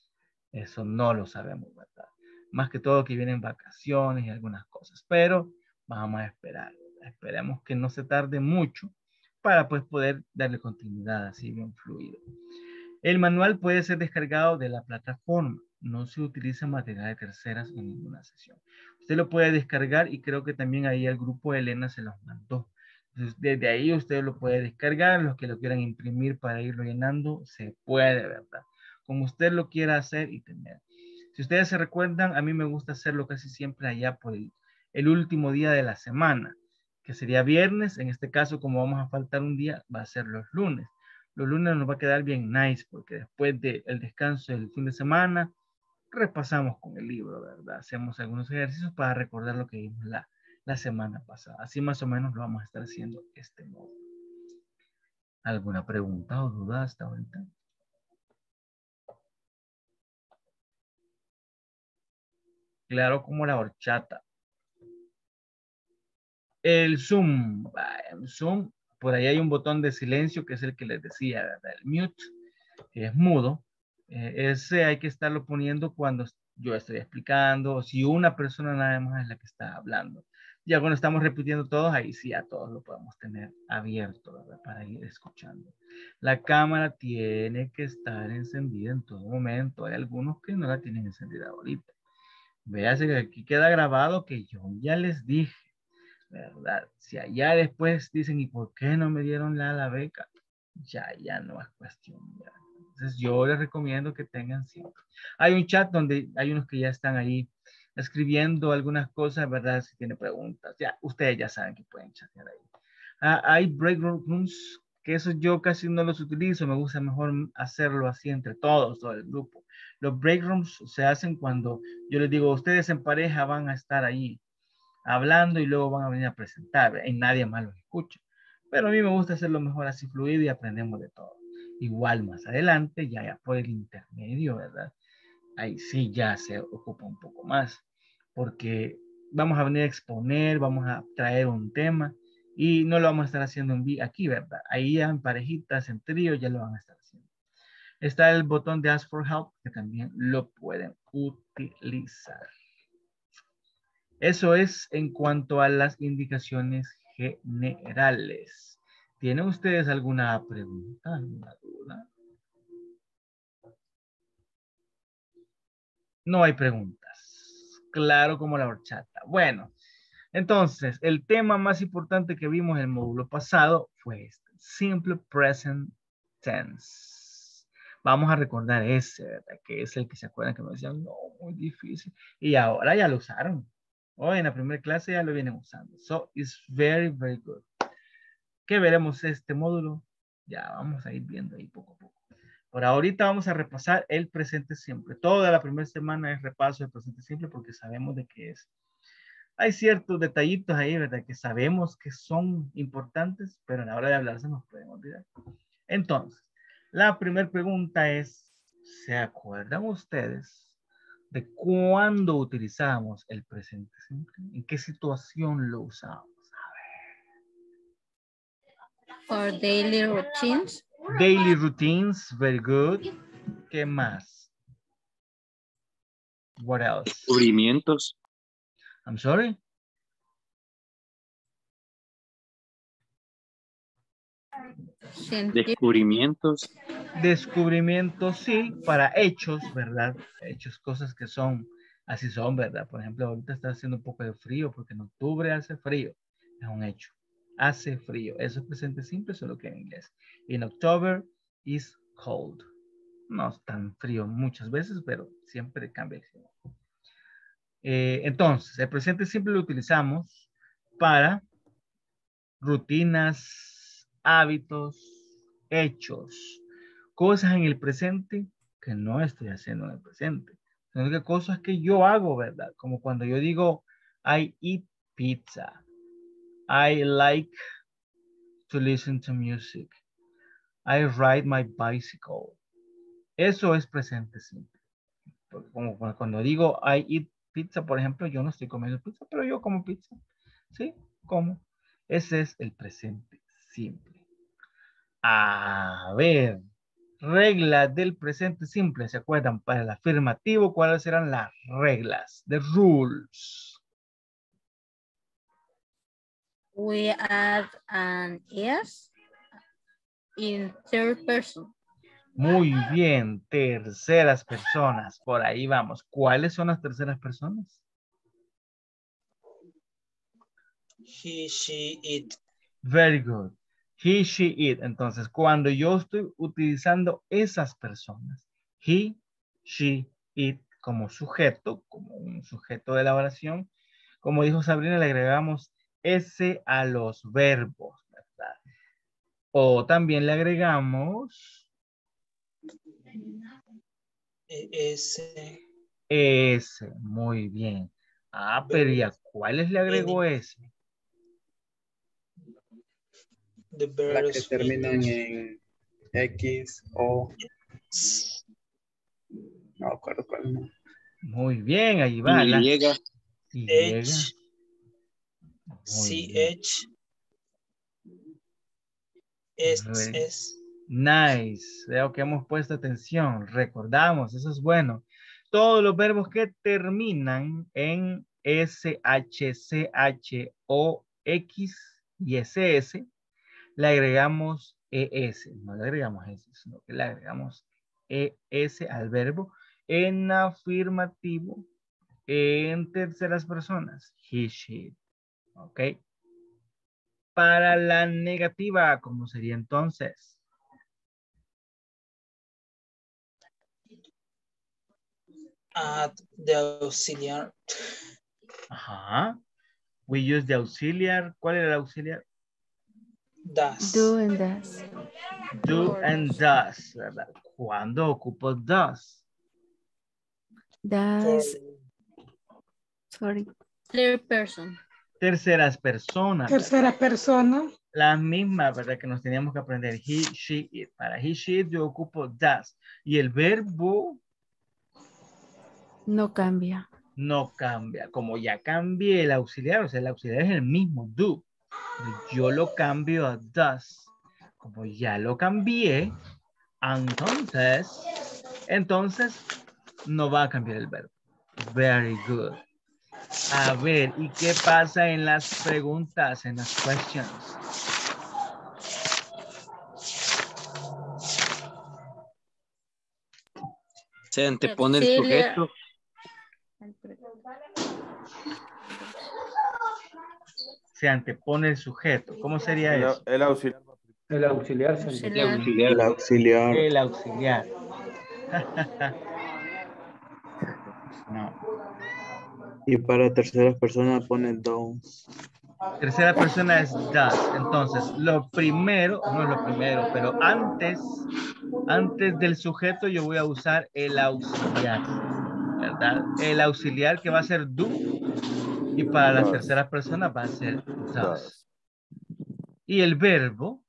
Eso no lo sabemos, ¿verdad? Más que todo que vienen vacaciones y algunas cosas, pero vamos a esperar, ¿verdad? Esperemos que no se tarde mucho para pues poder darle continuidad así bien fluido. El manual puede ser descargado de la plataforma. No se utiliza material de terceras en ninguna sesión. Usted lo puede descargar y creo que también ahí el grupo de Elena se los mandó. Entonces, desde ahí usted lo puede descargar. Los que lo quieran imprimir para irlo llenando, se puede, ¿verdad? Como usted lo quiera hacer y tener. Si ustedes se recuerdan, a mí me gusta hacerlo casi siempre allá por el, el último día de la semana, que sería viernes. En este caso, como vamos a faltar un día, va a ser los lunes. Los lunes nos va a quedar bien nice porque después del descanso del fin de semana repasamos con el libro, ¿verdad? Hacemos algunos ejercicios para recordar lo que vimos la, la semana pasada. Así más o menos lo vamos a estar haciendo este modo. ¿Alguna pregunta o duda hasta ahorita? Claro como la horchata. El Zoom. El Zoom, por ahí hay un botón de silencio que es el que les decía, ¿verdad? El mute, que es mudo. Eh, ese hay que estarlo poniendo cuando yo estoy explicando, o si una persona nada más es la que está hablando. Ya cuando estamos repitiendo todos, ahí sí a todos lo podemos tener abierto, ¿verdad? Para ir escuchando. La cámara tiene que estar encendida en todo momento. Hay algunos que no la tienen encendida ahorita. Véase que aquí queda grabado que yo ya les dije, ¿verdad? Si allá después dicen, ¿y por qué no me dieron la, la beca? Ya, ya no es cuestión. Ya. Entonces yo les recomiendo que tengan siempre. Hay un chat donde hay unos que ya están ahí escribiendo algunas cosas, ¿verdad? Si tiene preguntas, ya, ustedes ya saben que pueden chatear ahí. Ah, hay break rooms, que eso yo casi no los utilizo, me gusta mejor hacerlo así entre todos, todo el grupo. Los break rooms se hacen cuando yo les digo, ustedes en pareja van a estar ahí hablando y luego van a venir a presentar, y nadie más los escucha. Pero a mí me gusta hacerlo mejor así fluido y aprendemos de todo. Igual más adelante, ya, ya por el intermedio, ¿verdad? Ahí sí ya se ocupa un poco más, porque vamos a venir a exponer, vamos a traer un tema y no lo vamos a estar haciendo en aquí, ¿verdad? Ahí ya en parejitas, en trío, ya lo van a estar haciendo. Está el botón de Ask for Help, que también lo pueden utilizar. Eso es en cuanto a las indicaciones generales. ¿Tienen ustedes alguna pregunta, alguna duda? No hay preguntas. Claro como la horchata. Bueno, entonces, el tema más importante que vimos en el módulo pasado fue este. Simple Present Tense. Vamos a recordar ese, ¿verdad? Que es el que se acuerdan que me decían, no, muy difícil. Y ahora ya lo usaron. Hoy en la primera clase ya lo vienen usando. So, it's very, very good. ¿Qué veremos este módulo? Ya vamos a ir viendo ahí poco a poco. Por ahorita vamos a repasar el presente simple. Toda la primera semana es repaso del presente simple porque sabemos de qué es. Hay ciertos detallitos ahí, ¿verdad? Que sabemos que son importantes, pero a la hora de hablar se nos pueden olvidar. Entonces, la primera pregunta es, ¿se acuerdan ustedes de cuándo utilizamos el presente simple? ¿En qué situación lo usamos? For daily routines. Daily routines, very good. ¿Qué más? What else? Descubrimientos. I'm sorry. Descubrimientos. Descubrimientos, sí, para hechos, ¿verdad? Hechos, cosas que son, así son, ¿verdad? Por ejemplo, ahorita está haciendo un poco de frío porque en octubre hace frío. Es un hecho. Hace frío. Eso es presente simple, solo que en inglés. In October is cold. No es tan frío muchas veces, pero siempre cambia. Eh, entonces, el presente simple lo utilizamos para rutinas, hábitos, hechos, cosas en el presente que no estoy haciendo en el presente, sino que cosas que yo hago, ¿verdad? Como cuando yo digo, I eat pizza, I like to listen to music, I ride my bicycle. Eso es presente simple. Como cuando digo, I eat pizza, por ejemplo, yo no estoy comiendo pizza, pero yo como pizza, ¿sí? Como. Ese es el presente simple. A ver, reglas del presente simple. ¿Se acuerdan? Para el afirmativo, ¿cuáles eran las reglas? The rules. We add an is in third person. Muy bien, terceras personas. Por ahí vamos. ¿Cuáles son las terceras personas? He, she, it. Very good. He, she, it. Entonces, cuando yo estoy utilizando esas personas, he, she, it, como sujeto, como un sujeto de la oración, como dijo Sabrina, le agregamos ese a los verbos, ¿verdad? O también le agregamos Ese. ese. Muy bien. Ah, pero ¿y a cuáles le agregó ese? Las que terminan en X o no me acuerdo cuál no. Muy bien, ahí va. Y. La, y. C H S S. Nice. Veo que hemos puesto atención. Recordamos, eso es bueno. Todos los verbos que terminan en S H, C H, O, X y S S, le agregamos E S. No le agregamos S, sino que le agregamos E S al verbo en afirmativo, en terceras personas. He, she. ¿Ok? Para la negativa, ¿cómo sería entonces? Add the auxiliar. Ajá. We use the auxiliar. ¿Cuál era el auxiliar? Does. Do and does. Do and does, ¿verdad? ¿Cuándo ocupo does? Does. Sorry. Third person. Terceras personas. Tercera persona. La misma, ¿verdad? Que nos teníamos que aprender. He, she, it. Para he, she, it, yo ocupo does. Y el verbo No cambia. no cambia. Como ya cambié el auxiliar, o sea, el auxiliar es el mismo, do. Yo lo cambio a does. Como ya lo cambié, entonces, entonces no va a cambiar el verbo. Very good. A ver, ¿y qué pasa en las preguntas, en las questions? Se antepone el sujeto. Se antepone el sujeto. ¿Cómo sería El, eso? el auxiliar. El auxiliar. se Auxiliar. antepone. El auxiliar. El auxiliar. No. Y para terceras personas pone does. Tercera persona es does. Entonces, lo primero, no es lo primero, pero antes, antes del sujeto yo voy a usar el auxiliar, ¿verdad? El auxiliar que va a ser do y para las Does. terceras personas va a ser does. Does. Y el verbo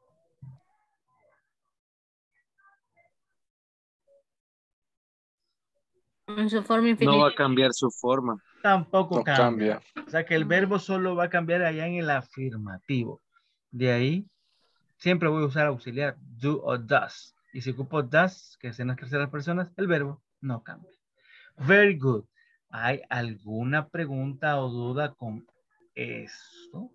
En su forma No infinita. va a cambiar su forma. tampoco No cambia. cambia. O sea que el verbo solo va a cambiar allá en el afirmativo. De ahí, siempre voy a usar auxiliar, do o does. Y si ocupo does, que es en las terceras personas, el verbo no cambia. Very good. ¿Hay alguna pregunta o duda con esto?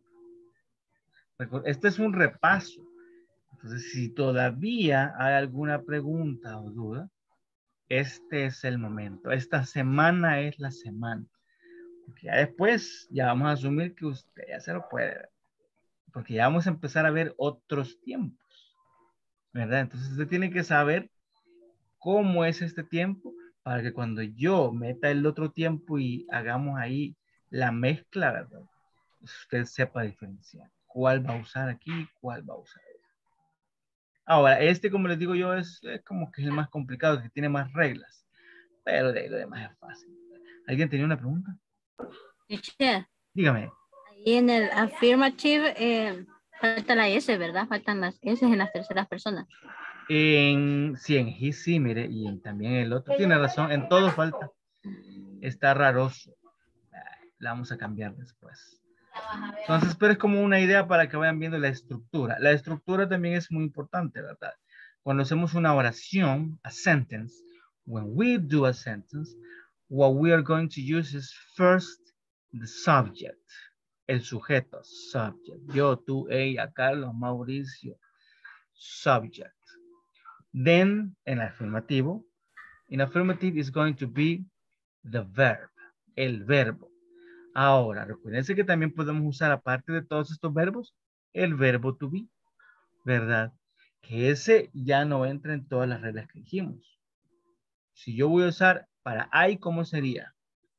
Este es un repaso. Entonces, si todavía hay alguna pregunta o duda, este es el momento. Esta semana es la semana. Porque ya después, ya vamos a asumir que usted ya se lo puede ver. Porque ya vamos a empezar a ver otros tiempos. ¿Verdad? Entonces, usted tiene que saber cómo es este tiempo para que cuando yo meta el otro tiempo y hagamos ahí la mezcla, ¿verdad? Usted sepa diferenciar cuál va a usar aquí, cuál va a usar allá. Ahora, este, como les digo yo, es, es como que es el más complicado, que tiene más reglas, pero de ahí lo demás es fácil. ¿Alguien tenía una pregunta? Teacher, Dígame. ahí en el affirmative eh, falta la S, ¿verdad? Faltan las S en las terceras personas. En, sí, en he, sí, mire, y en, también el otro, tiene razón, en todo falta. Está raroso. La vamos a cambiar después. Entonces, pero es como una idea para que vayan viendo la estructura. La estructura también es muy importante, ¿verdad? Cuando hacemos una oración, a sentence, when we do a sentence, what we are going to use is first the subject, el sujeto, subject. Yo, tú, ella, Carlos, Mauricio, subject. Then, en afirmativo, in affirmative is going to be the verb, el verbo. Ahora, recuérdense que también podemos usar, aparte de todos estos verbos, el verbo to be, ¿verdad? Que ese ya no entra en todas las reglas que dijimos. Si yo voy a usar para I, ¿cómo sería?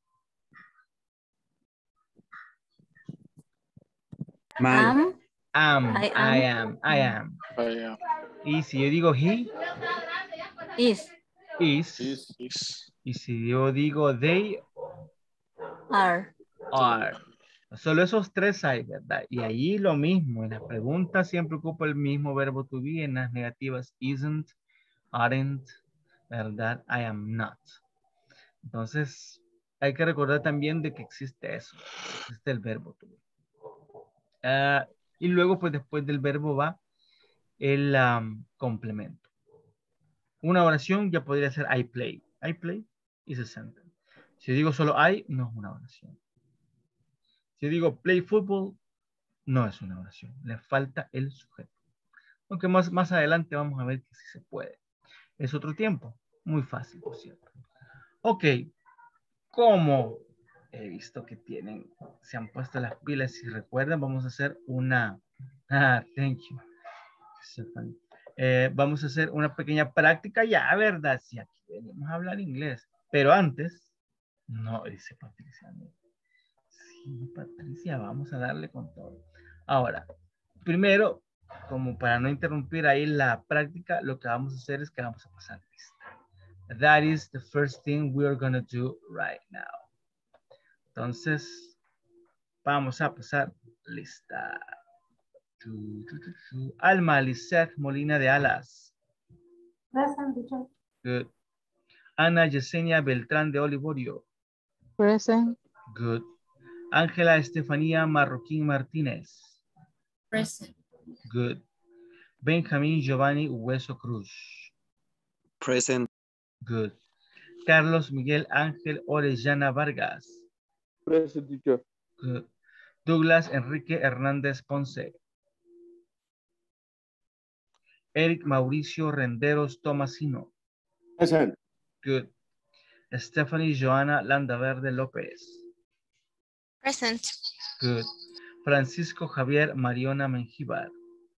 Am. Am, I I am. am, I am. I am. Y si yo digo he, Is. is. Is, is. Y si yo digo they, Are. are. Solo esos tres hay, ¿verdad? Y ahí lo mismo. En las preguntas siempre ocupo el mismo verbo to be. En las negativas, isn't, aren't, ¿verdad? I am not. Entonces, hay que recordar también de que existe eso. Existe el verbo to be. Uh, y luego, pues después del verbo va el um, complemento. Una oración ya podría ser I play. I play is a sentence. Si digo solo I, no es una oración. Si digo play football, no es una oración. Le falta el sujeto. Aunque más, más adelante vamos a ver que sí se puede. Es otro tiempo. Muy fácil, por cierto. Ok. Como he visto que tienen, se han puesto las pilas, si recuerdan, vamos a hacer una... Ah, thank you. Eh, vamos a hacer una pequeña práctica ya, ¿verdad? Si aquí venimos a hablar inglés. Pero antes, no, dice Patricia. No. Sí, Patricia, vamos a darle con todo. Ahora, primero, como para no interrumpir ahí la práctica, lo que vamos a hacer es que vamos a pasar lista. That is the first thing we are going to do right now. Entonces, vamos a pasar lista. Alma Lisette Molina de Alas. Present, teacher. Good. Ana Yesenia Beltrán de Olivorio. Present. Good. Ángela Estefanía Marroquín Martínez. Present. Good. Benjamín Giovanni Hueso Cruz. Present. Good. Carlos Miguel Ángel Orellana Vargas. Present, teacher. Good. Douglas Enrique Hernández Ponce. Eric Mauricio Renderos Tomasino. Present. Good. Stephanie Joana Landaverde López. Present. Good. Francisco Javier Mariona Mengíbar.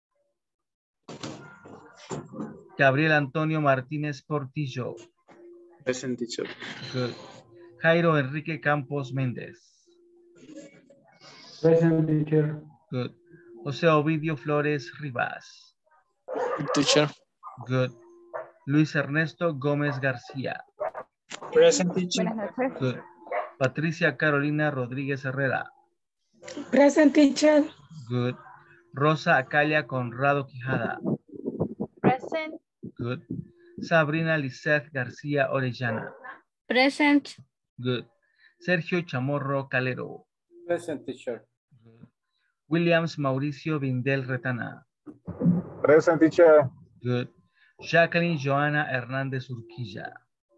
Gabriel Antonio Martínez Portillo. Present, teacher. Good. Jairo Enrique Campos Méndez. Present, teacher. Good. José Ovidio Flores Rivas. Teacher. Good. Luis Ernesto Gómez García. Present, teacher. Buenas noches. Good. Patricia Carolina Rodríguez Herrera. Present, teacher. Good. Rosa Acalia Conrado Quijada. Present. Good. Sabrina Lisette García Orellana. Present. Good. Sergio Chamorro Calero. Present, teacher. Williams Mauricio Vindel Retana. Present, teacher. Good. Jacqueline Joana Hernández Urquilla.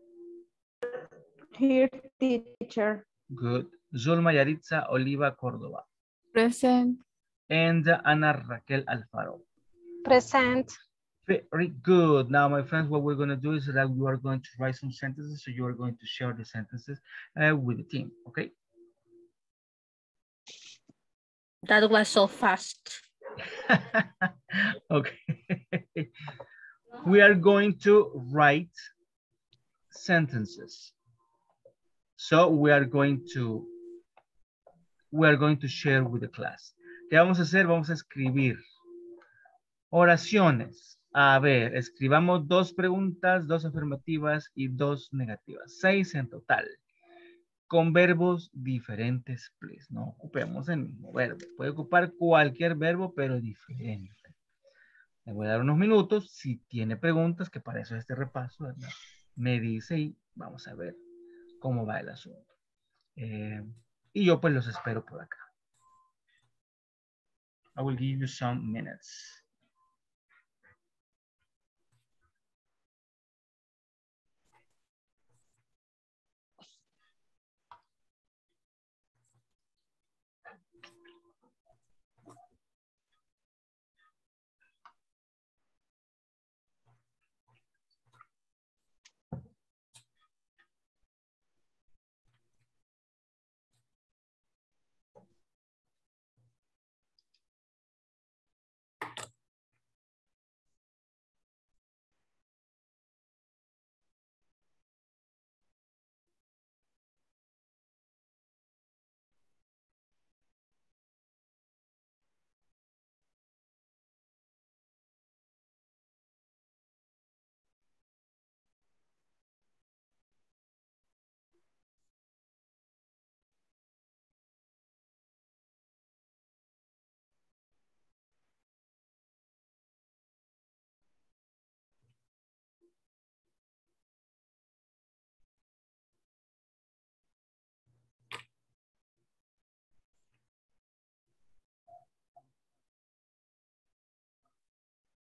Here, teacher. Good. Zulma Yaritza Oliva Córdoba. Present. And Ana Raquel Alfaro. Present. Very good. Now, my friends, what we're going to do is that we are going to write some sentences. So you are going to share the sentences uh, with the team. Okay? That was so fast. Okay. We are going to write sentences. So we are going to we are going to share with the class. ¿Qué vamos a hacer? Vamos a escribir oraciones. A ver, escribamos dos preguntas, dos afirmativas y dos negativas. Seis en total. Con verbos diferentes, please. No ocupemos el mismo verbo. Puede ocupar cualquier verbo, pero diferente. Le voy a dar unos minutos. Si tiene preguntas, que para eso es este repaso, ¿verdad? Me dice y vamos a ver cómo va el asunto. Eh, y yo pues los espero por acá. I will give you some minutes.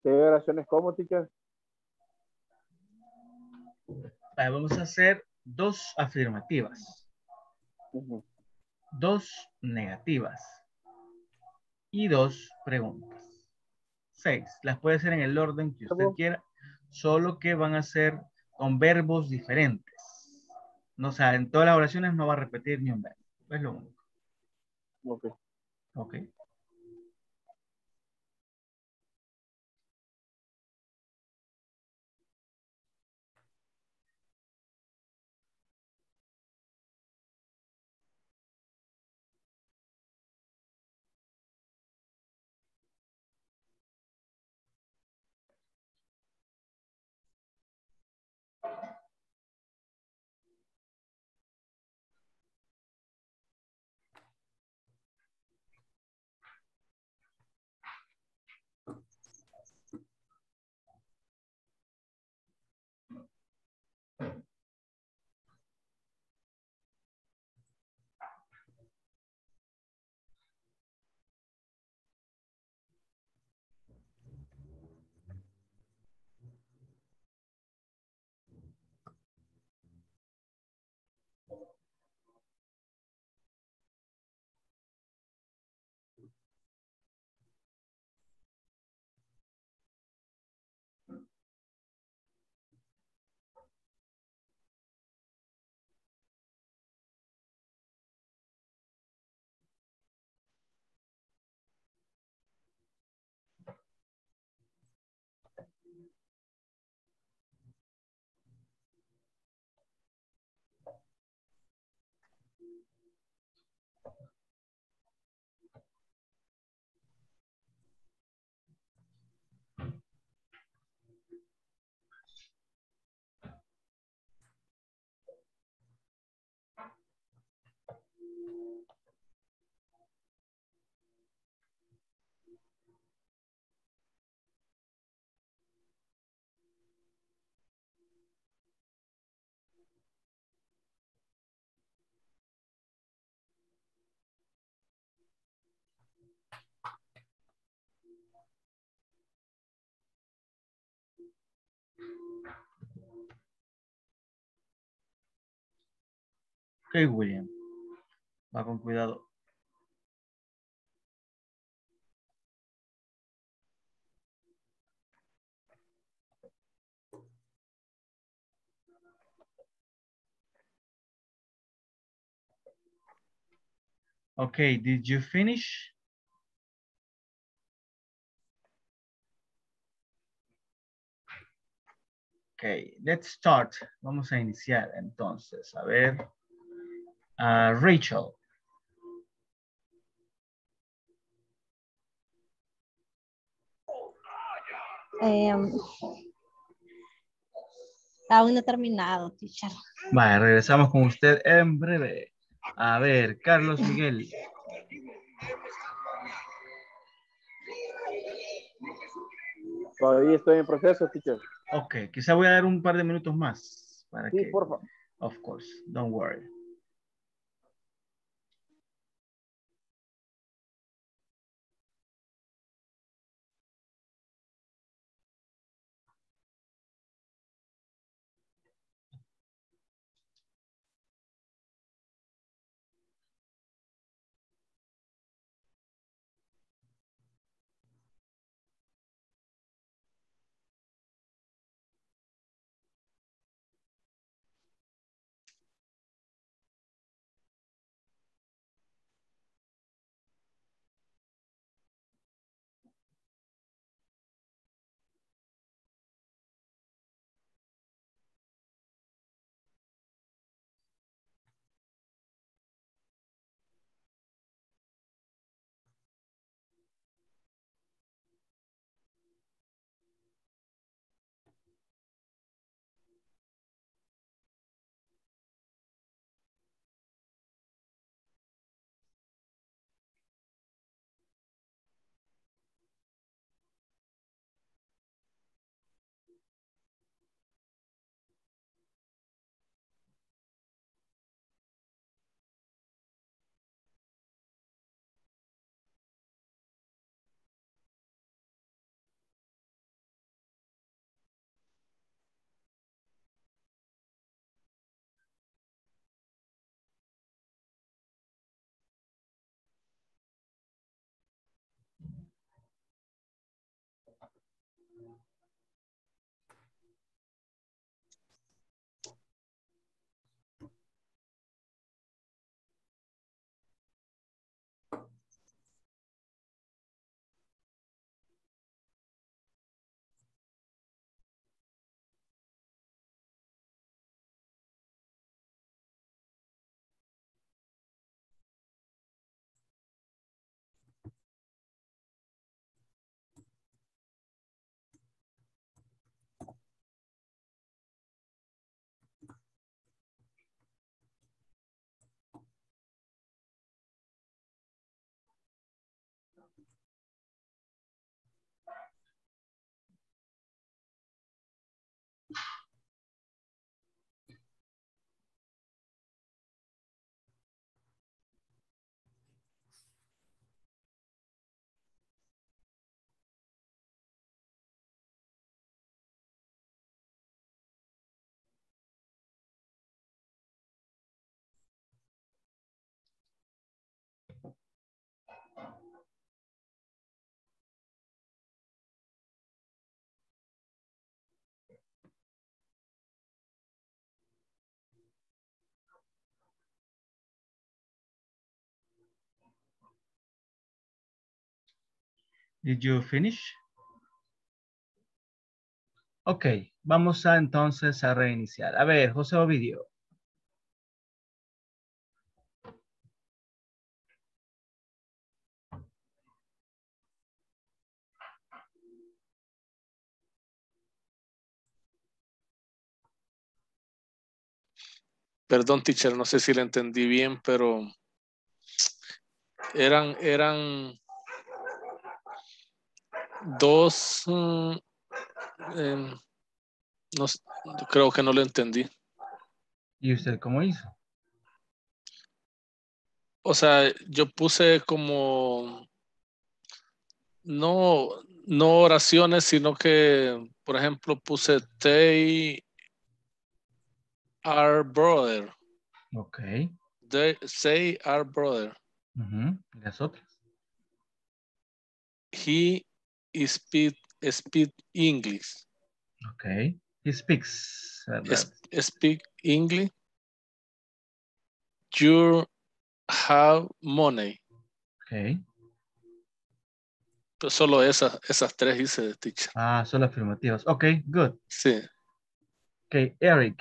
¿Qué oraciones como, teacher? Vale, vamos a hacer dos afirmativas, Ujú. dos negativas y dos preguntas. Seis. Las puede hacer en el orden que usted quiera, solo que van a ser con verbos diferentes. No, o sea, en todas las oraciones no va a repetir ni un verbo. Es lo único. Ok. Ok. Ok, William. Va con cuidado. Okay, did you finish? Okay, let's start. Vamos a iniciar entonces. A ver. Uh, Rachel. Em, aún no he terminado, teacher. Vale, regresamos con usted en breve. A ver, Carlos Miguel. Todavía estoy en proceso, teacher. Ok, quizá voy a dar un par de minutos más. Para Sí, que, por favor. of course, don't worry. Did you finish? Ok, vamos a entonces a reiniciar. A ver, José Ovidio. Perdón, teacher, no sé si le entendí bien, pero eran, eran dos, mm, eh, no, creo que no lo entendí. ¿Y usted cómo hizo? O sea, yo puse como, no, no oraciones, sino que, por ejemplo, puse they are brother. Ok. They say our brother. Uh-huh. Las otras. He speak, speak English. Ok. He speaks. Es, speak English. You have money. Ok. Pero solo esas, esas tres hice, teacher. Ah, solo afirmativas. Ok, good. Sí. Ok, Eric.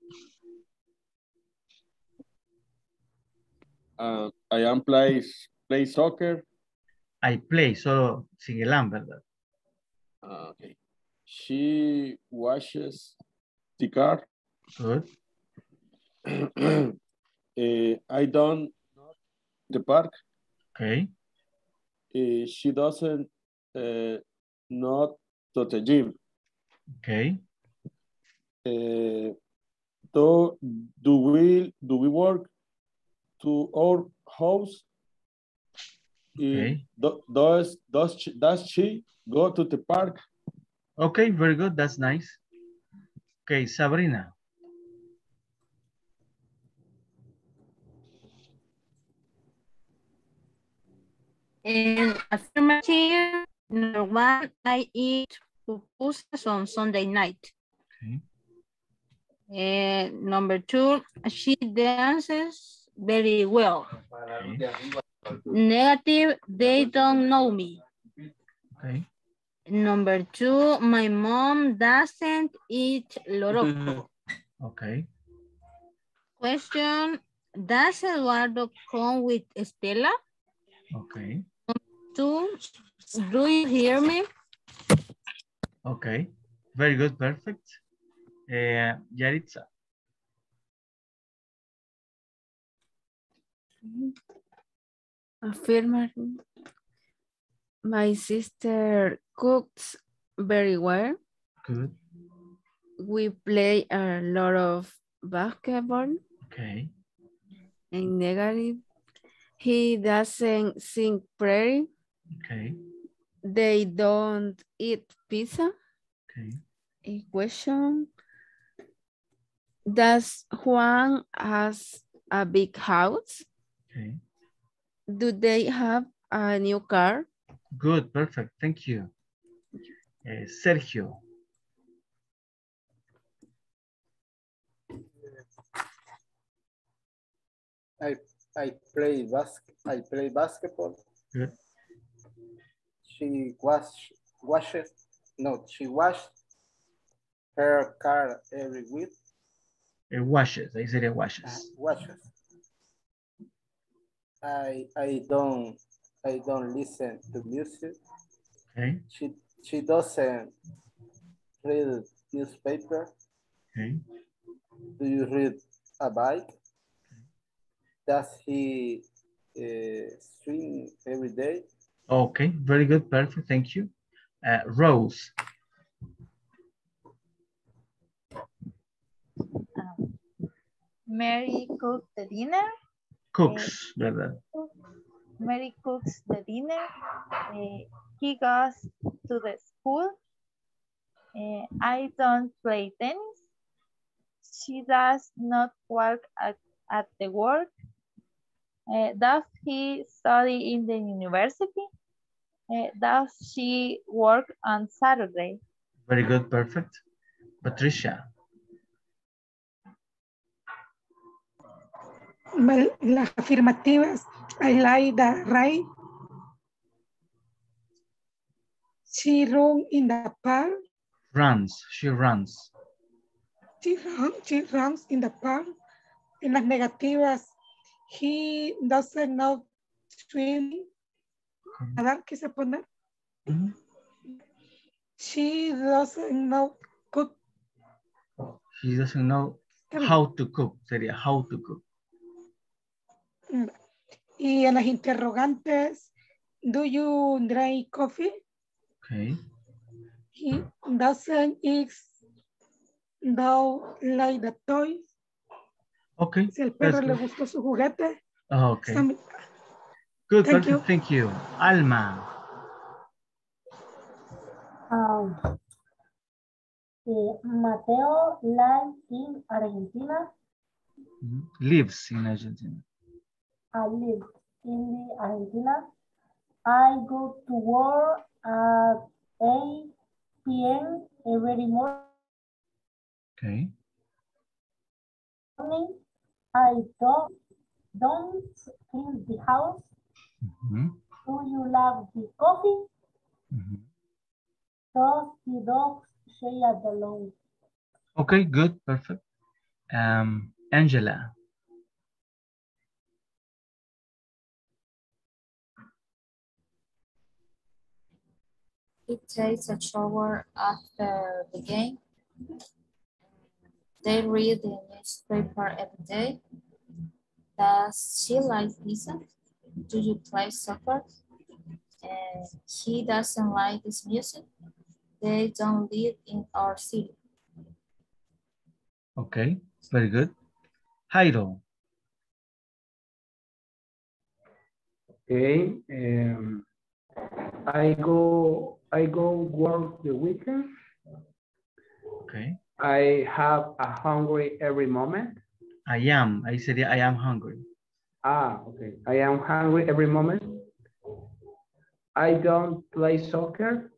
Uh, I am play, play soccer. I play, solo sin el am, ¿verdad? Uh, okay. She washes the car. Good. uh, I don't the park. Okay. Uh, she doesn't uh, not to the gym. Okay. Uh, do do we do we work to our house? Okay. Uh, does does she, does she go to the park? Okay, very good. That's nice. Okay, Sabrina. In affirmative, number one, I eat pupusas on Sunday night. Okay. And number two, she dances very well. Okay. Negative, they don't know me. Okay. Number two, my mom doesn't eat loroco. Okay. Question, does Eduardo come with Estela? Okay. Two, do you hear me? Okay. Very good. Perfect. Uh, Yaritza. Affirmative. My sister cooks very well. Good. We play a lot of basketball. Okay. And negative, he doesn't sing prayer. Okay. They don't eat pizza. Okay. A question, does Juan has a big house? Okay. Do they have a new car? Good. Perfect. Thank you. Uh, Sergio. I I play basket. I play basketball. Good. She wash washes. No, she washes her car every week. Uh, washes. Ahí sería washes. Uh, washes. I I don't I don't listen to music. Okay. She she doesn't read newspaper. Okay. Do you read a bike? Does he uh, swim every day? Okay. Very good. Perfect. Thank you. Uh, Rose. Um, Mary cooks the dinner. Cooks, uh, ¿verdad? Mary cooks the dinner. Uh, he goes to the school. Uh, I don't play tennis. She does not work at, at the work. Uh, does he study in the university? Uh, does she work on Saturday? Very good. Perfect. Patricia. Well, las afirmativas, I like the right. She runs in the park. Runs, she runs. She runs, she runs in the park. En las negativas, he doesn't know swimming. Nadar, ¿qué se pone? Mm-hmm. She doesn't know cook. She doesn't know how to cook. Sería how to cook. Y en las interrogantes, do you drink coffee? Okay. He doesn't eat, don't like the toys. Okay. Si al perro le gustó su juguete. Oh, okay. Some... Good, Thank perfect. you. Thank you. Alma. Um, eh, Mateo lives in Argentina. Mm-hmm. Lives in Argentina. I live in the Argentina. I go to work at eight p m every morning. Okay. I don't, don't clean the house. Mm-hmm. Do you love the coffee? Mm-hmm. Does the dog share the lawn? Okay, good, perfect. Um, Angela. He takes a shower after the game. They read the newspaper every day. Does she like pizza? Do you play soccer? And he doesn't like this music. They don't live in our city. Okay, very good. Jairo. Okay. Um, I go I go work the weekend. Okay. I have a hungry every moment. I am. Ahí sería I am hungry. Ah, okay. I am hungry every moment. I don't play soccer.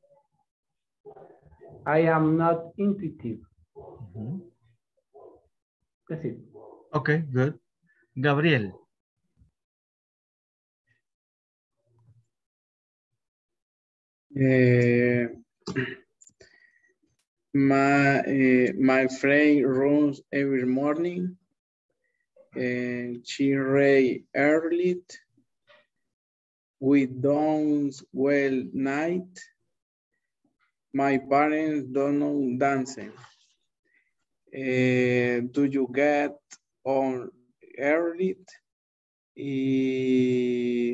I am not intuitive. Mm-hmm. That's it. Okay, good. Gabriel. Uh, my uh, my friend runs every morning, and she ray early. We don't well night. My parents don't know dancing. Uh, do you get on early? Uh,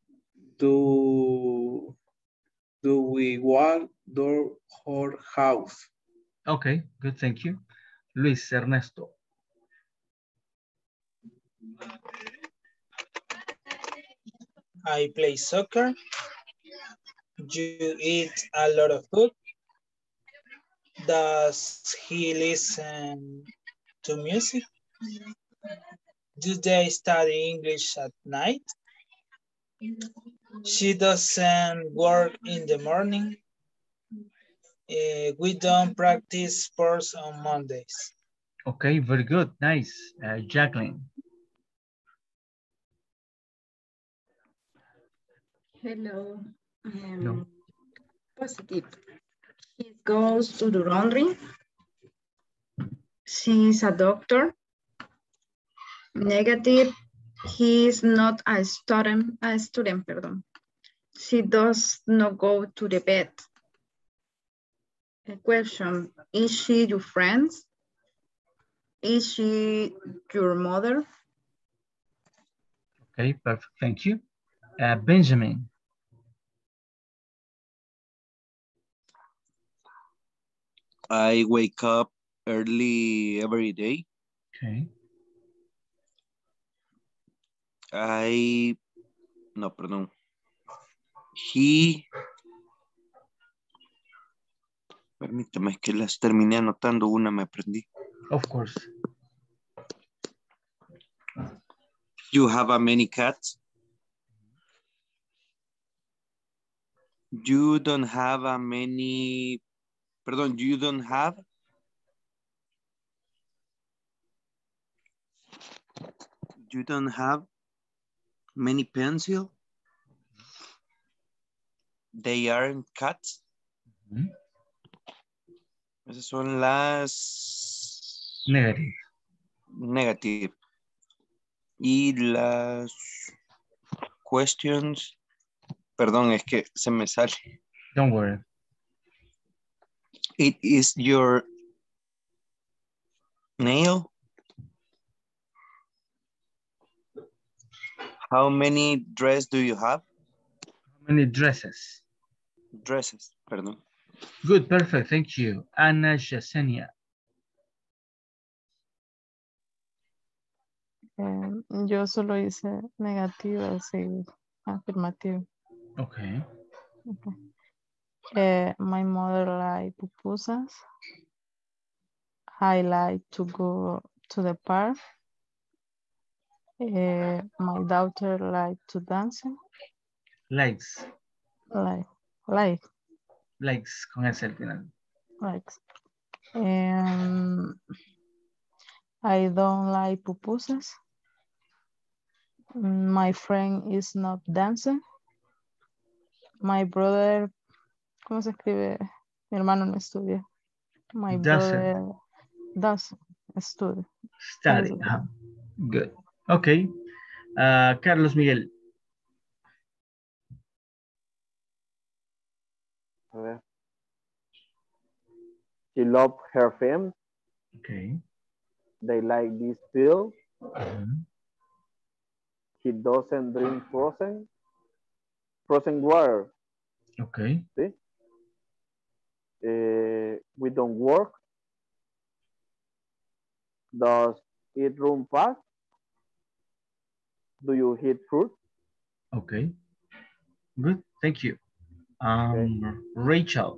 do do we walk door her house? Okay, good, thank you. Luis Ernesto. I play soccer. You eat a lot of food. Does he listen to music? Do they study English at night? She doesn't work in the morning. Uh, we don't practice sports on Mondays. Okay, very good, nice. Uh, Jacqueline. Hello. Um, no. Positive. He goes to the laundry. She's a doctor. Negative. He is not a student. A student, pardon. She does not go to the bed. A question: is she your friend? Is she your mother? Okay, perfect. Thank you. Uh, Benjamin. I wake up early every day. Okay. I, no, perdón. He, permítame, es que las terminé anotando, una me aprendí. Of course. You have a many cats? You don't have a many, perdón, you don't have you don't have many pencil? They aren't cats. Ujú. Esas son las Negative. negative. Y las questions, perdón, es que se me sale. Don't worry. It is your nail. How many dresses do you have? How many dresses? Dresses, perdón. Good, perfect, thank you. Ana Yesenia. Eh, yo solo hice negativa, sí, afirmativo. Okay. Okay. Eh, my mother like pupusas. I like to go to the park. Eh, my daughter like to dance. Likes. Like, like, Likes con S al final. likes. Um, I don't like pupusas. My friend is not dancing. My brother, ¿cómo se escribe? Mi hermano no estudia. My Doesn't. brother doesn't study. Study. Ajá. Good. Okay. Uh, Carlos Miguel. A ver. She loves her friends. Okay. They like this pill. Ujú. He doesn't drink frozen. Frozen water. Okay. ¿Sí? Eh, we don't work. Does it run fast? Do you eat fruit? Okay. Good. Thank you. Um, Okay. Rachel.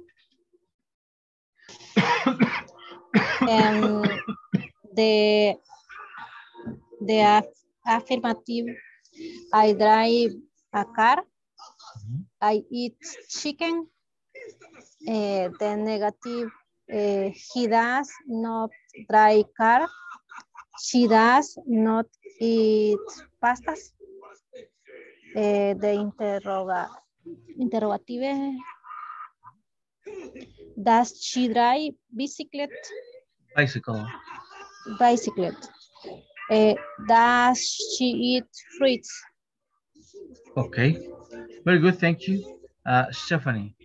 Um, the the aff- affirmative, I drive a car. I eat chicken. Uh, the negative, uh, he does not drive car. She does not eat pastas. Uh, the interroga, interrogative, does she drive bicycle? Bicycle. Bicycle. Uh, does she eat fruits? Okay. Very good. Thank you. Uh, Stephanie.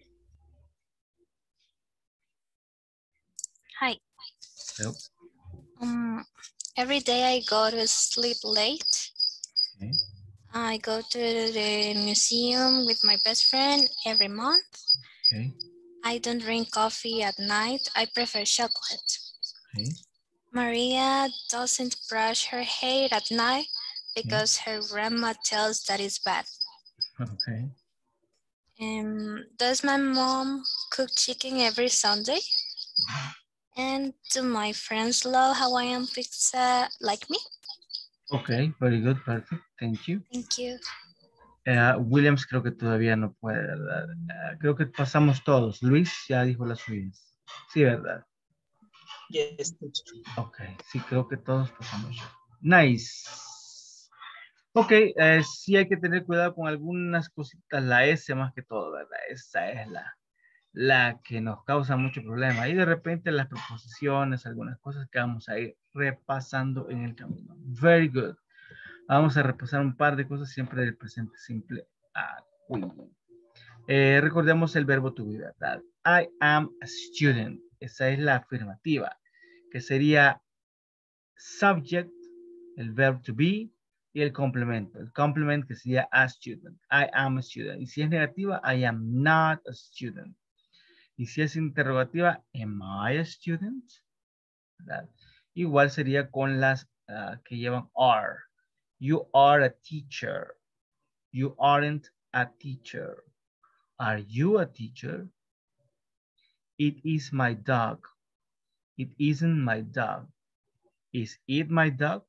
Hi. Yep. Um, every day I go to sleep late. Okay. I go to the museum with my best friend every month. Okay. I don't drink coffee at night. I prefer chocolate. Okay. Maria doesn't brush her hair at night because her grandma tells that it's bad. Okay. Um, does my mom cook chicken every Sunday? And do my friends love Hawaiian pizza like me? Okay. Very good. Perfect. Thank you. Thank you. Eh, Williams creo que todavía no puede, ¿verdad? Eh, creo que pasamos todos. Luis ya dijo las suyas. Sí, ¿verdad? Yes, teacher. Ok, sí, creo que todos pasamos ya. Nice. Ok, eh, sí hay que tener cuidado con algunas cositas. La S más que todo, ¿verdad? Esa es la, la que nos causa mucho problema. Y de repente las preposiciones, algunas cosas que vamos a ir repasando en el camino. Very good. Vamos a repasar un par de cosas siempre del presente simple. Ah, eh, recordemos el verbo to be, ¿verdad? I am a student. Esa es la afirmativa, que sería subject, el verbo to be y el complemento. El complement que sería a student. I am a student. Y si es negativa, I am not a student. Y si es interrogativa, am I a student? ¿Verdad? Igual sería con las uh, que llevan are. You are a teacher. You aren't a teacher. Are you a teacher? It is my dog. It isn't my dog. Is it my dog?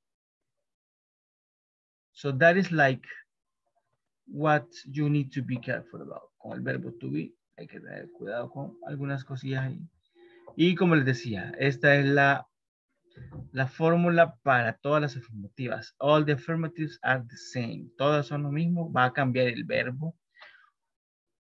So that is like what you need to be careful about. Con el verbo to be, hay que tener cuidado con algunas cosillas ahí. Y como les decía, esta es la, la fórmula para todas las afirmativas. All the affirmatives are the same. Todas son lo mismo. Va a cambiar el verbo.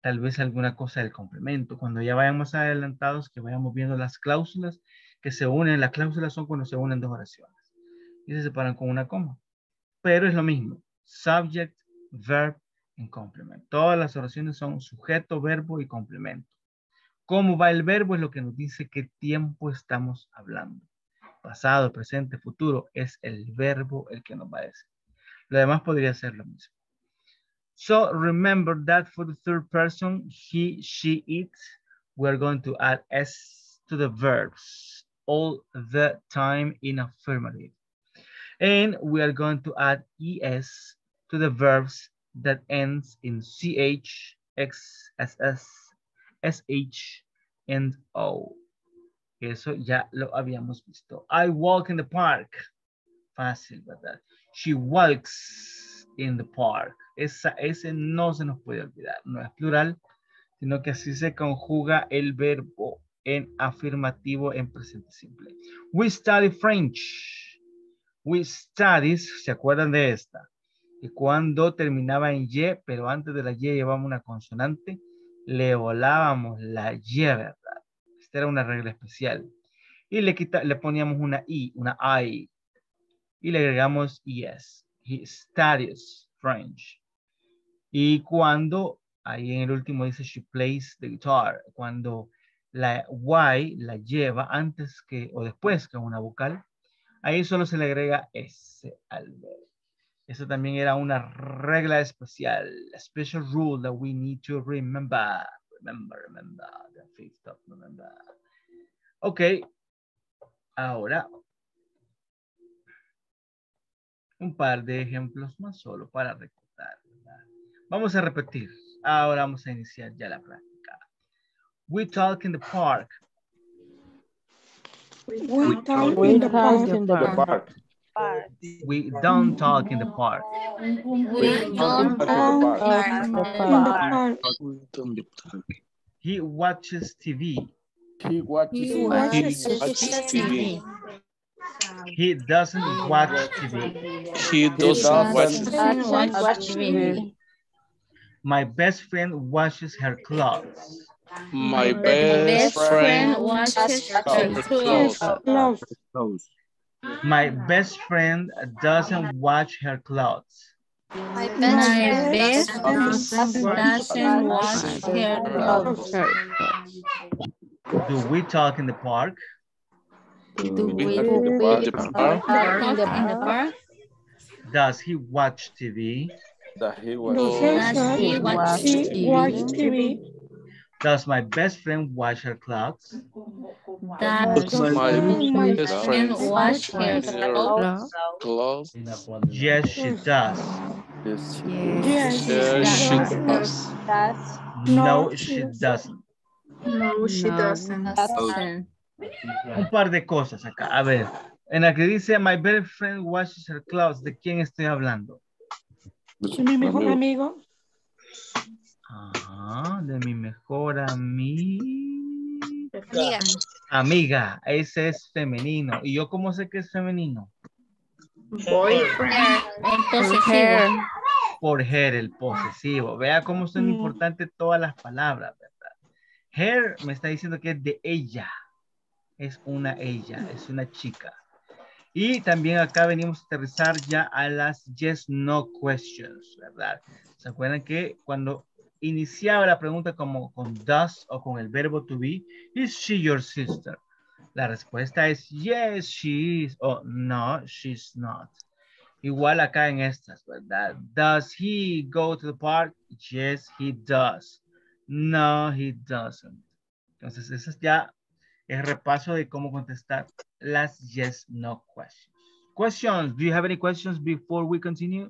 tal vez alguna cosa del complemento. Cuando ya vayamos adelantados, que vayamos viendo las cláusulas que se unen. Las cláusulas son cuando se unen dos oraciones y se separan con una coma. Pero es lo mismo. Subject, verb, and complement. Todas las oraciones son sujeto, verbo y complemento. ¿Cómo va el verbo? Es lo que nos dice qué tiempo estamos hablando. Pasado, presente, futuro. Es el verbo el que nos va a decir. Lo demás podría ser lo mismo. So remember that for the third person, he, she, it, we're going to add S to the verbs all the time in affirmative. And we are going to add E S to the verbs that ends in C H, X, S S, S H, and O. Eso ya lo habíamos visto. I walk in the park. Fácil, ¿verdad? She walks in the park. Esa, ese no se nos puede olvidar. No es plural, sino que así se conjuga el verbo en afirmativo en presente simple. We study French. We studies, ¿se acuerdan de esta? Y cuando terminaba en Y, pero antes de la Y llevamos una consonante, le volábamos la Y, ¿verdad? Esta era una regla especial. Y le, quita, le poníamos una I, una I. Y le agregamos es. He studies French. Y cuando, ahí en el último dice she plays the guitar. Cuando la Y la lleva antes que o después que una vocal, ahí solo se le agrega S al verbo. Eso también era una regla especial. A special rule that we need to remember. Remember, remember. The fifth of November. Ok. Ahora, un par de ejemplos más solo para recordar, ¿verdad? Vamos a repetir. Ahora vamos a iniciar ya la práctica. We talk in the park. We, we talk, in the, talk in the park. park. We don't talk in the park. We don't talk in the park. He watches T V. He watches, He watches, he watches T V. He doesn't watch T V. He doesn't watch, watch, watch T V. My best friend washes her clothes. My My best, best friend friend washes her her clothes. Close. My best friend doesn't wash her clothes. My My best best friend friend doesn't wash her clothes. Do we talk in the park? Do we we talk the park. in the park? Does he watch T V? that he Does watches. he he watch he watch T V? Does my best friend wash her clothes? Does Does my my best friend friend wash her her clothes? clothes? Yes, she does. Yes, Yes, Yes, she she does. does. That's No, No, she she doesn't. No, she doesn't. Doesn't. Un par de cosas acá. A ver, en la que dice my best friend washes her clothes, ¿de quién estoy hablando? De mi mejor amigo. Ajá, de mi mejor amiga. Amiga. Amiga, ese es femenino. ¿Y yo cómo sé que es femenino? Boyfriend. El posesivo. Por her, el posesivo. Vea cómo son Mm. importantes todas las palabras, ¿verdad? Her me está diciendo que es de ella. Es una ella, es una chica. Y también acá venimos a aterrizar ya a las yes, no questions, ¿verdad? ¿Se acuerdan que cuando iniciaba la pregunta como con does o con el verbo to be, is she your sister? La respuesta es yes, she is, o no, she's not. Igual acá en estas, ¿verdad? Does he go to the park? Yes, he does. No, he doesn't. Entonces, eso es ya el repaso de cómo contestar las yes, no questions. Questions. Do you have any questions before we continue?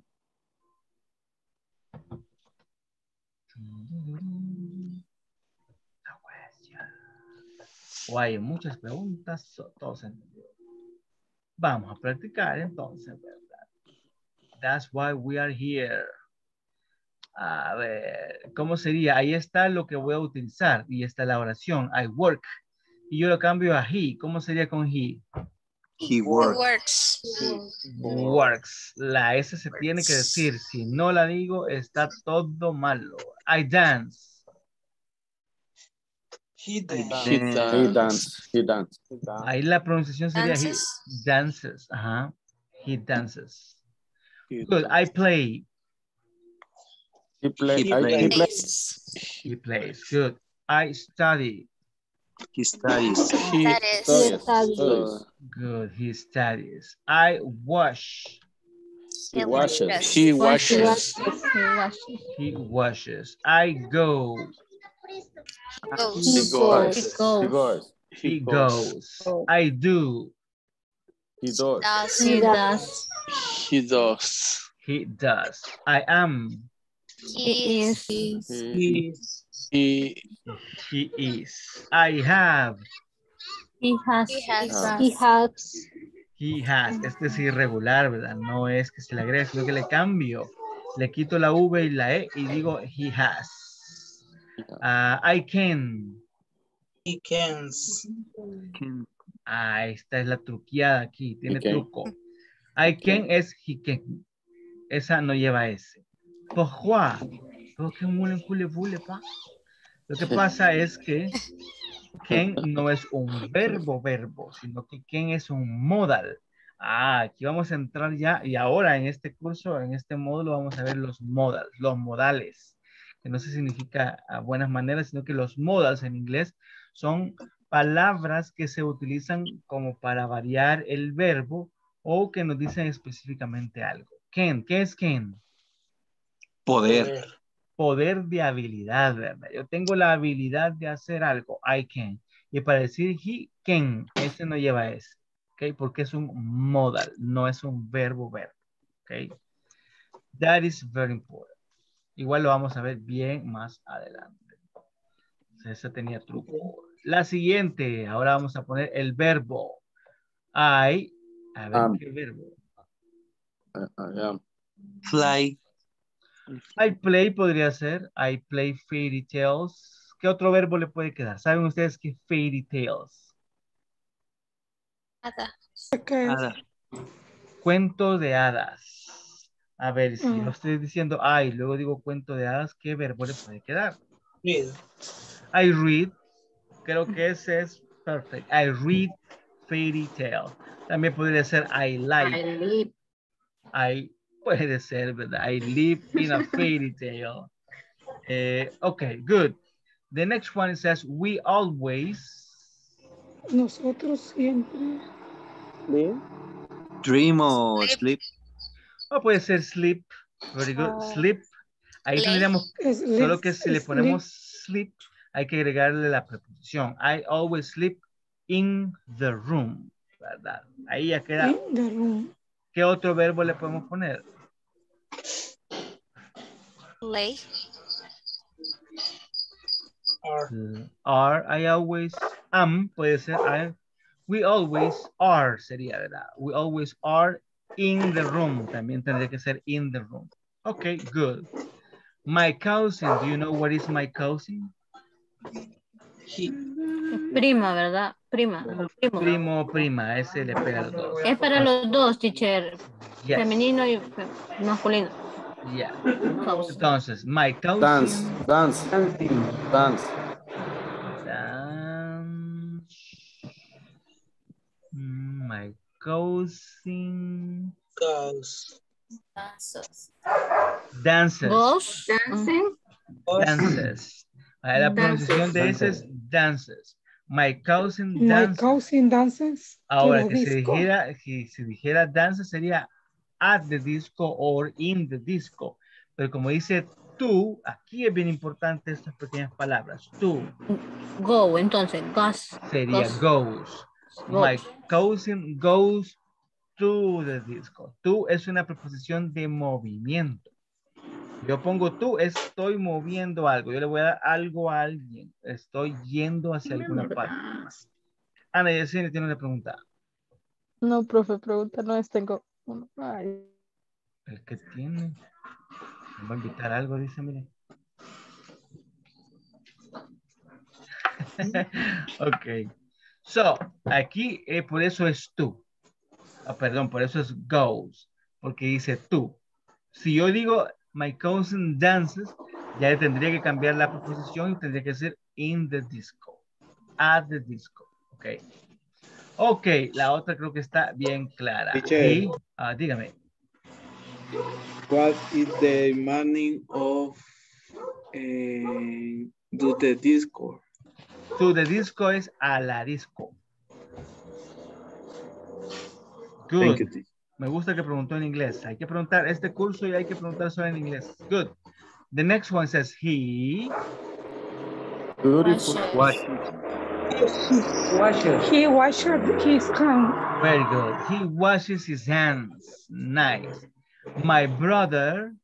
No questions. O hay muchas preguntas, o todos entendidos. Vamos a practicar entonces, ¿verdad? That's why we are here. A ver, ¿cómo sería? Ahí está lo que voy a utilizar y está la oración. I work. Y yo lo cambio a he. ¿Cómo sería con he? He It works. works. Works. La S se tiene que decir. Si no la digo, está todo malo. I dance. He He He dance. dance. He dance. Ahí la pronunciación sería he Dances. dances. Ajá. He dances. He Good. I play. He play. He I, he play. plays. He plays. Good. I study. He studies. He That is. Studies. Studies. Studies. Good. He studies. I wash. He He washes. washes. he Washes. washes. He washes. He washes. I go. Goes. He He goes. He He goes. He He goes. goes. I do. He does. Does. He does. He does. He does. I am. He He is. is. He, He He is. I have. He has. He has. He has. He has. Este es irregular, ¿verdad? No es que se le agregue, sino que le cambio. Le quito la V y la E y digo he has. Uh, I can. He can. Ah, esta es la truqueada aquí. Tiene can. truco. I can es he can. Esa no lleva S. Pourquoi? ¿Por qué mule, mule, mule, pa? Lo que pasa es que can no es un verbo, verbo, sino que can es un modal. Ah, aquí vamos a entrar ya, y ahora en este curso, en este módulo, vamos a ver los modals, los modales, que no se significa a buenas maneras, sino que los modals en inglés son palabras que se utilizan como para variar el verbo o que nos dicen específicamente algo. Can, ¿qué es can? Poder. Poder de habilidad, ¿verdad? Yo tengo la habilidad de hacer algo, I can. Y para decir he can, ese no lleva ese, ¿ok? Porque es un modal, no es un verbo verbo, ¿ok? That is very important. Igual lo vamos a ver bien más adelante. Ese tenía truco. La siguiente, ahora vamos a poner el verbo. I, a ver Um, qué verbo. I, I am. Fly. I play podría ser. I play fairy tales. ¿Qué otro verbo le puede quedar? ¿Saben ustedes qué fairy tales? Nada. Nada. Cuento de hadas. A ver, si Mm. yo estoy diciendo I, luego digo cuento de hadas, ¿qué verbo le puede quedar? Read. I read. Creo que ese es perfect. I read fairy tale. También podría ser I like. I live. I puede ser, ¿verdad? I live in a fairy tale. Eh, okay, good. The next one says we always. Nosotros siempre. Dream or sleep. O puede ser sleep. Very good. Sleep. Ahí Play. tendríamos, Es solo live, que si le es ponemos sleep, hay que agregarle la preposición. I always sleep in the room, ¿verdad? Ahí ya queda. live in the room. ¿Qué otro verbo le podemos poner? Play. Mm, Are, I always am, puede ser I, we always are, sería, ¿verdad? We always are in the room, también tendría que ser in the room. Okay, good. My cousin, do you know what is my cousin? Prima, ¿verdad? Prima. Primo. Primo o prima, ese le pega a los dos. Es para los dos, teacher. Yes. Femenino y fe- masculino. Yeah. Cousin. Entonces, my cousin. Dance, dance, dance. Dance. Mm, My cousin. Goes. Dances. Dances. Dos. Dancing. Dances. Ah, la pronunciación de ese es dances. My cousin My dances. cousin dances. to Ahora, the que se disco. dijera, que se dijera dances sería at the disco or in the disco. Pero como dice tú, aquí es bien importante estas pequeñas palabras. Tú Go, entonces, goes. sería goes. My cousin goes to the disco. Tú es una preposición de movimiento. Yo pongo tú, estoy moviendo algo. Yo le voy a dar algo a alguien. Estoy yendo hacia alguna parte. Ana Yesenia tiene una pregunta. No, profe, pregunta no es, tengo uno. Ay. ¿El que tiene? Me va a invitar algo, dice, mire. Ok. So, aquí eh, por eso es tú. Ah, perdón, por eso es goes. Porque dice tú. Si yo digo my cousin dances, ya tendría que cambiar la preposición y tendría que ser in the disco. at the disco. Ok. Ok, la otra creo que está bien clara. Teacher. He, uh, dígame. What is the meaning of eh, do the disco? To the disco es a la disco. Good. Thank you, teacher. Me gusta que preguntó en inglés. Hay que preguntar este curso y hay que preguntar solo en inglés. Good. The next one says he. Beautiful. Wash. Washes. He washed his hands. Very good. He washes his hands. Nice. My brother.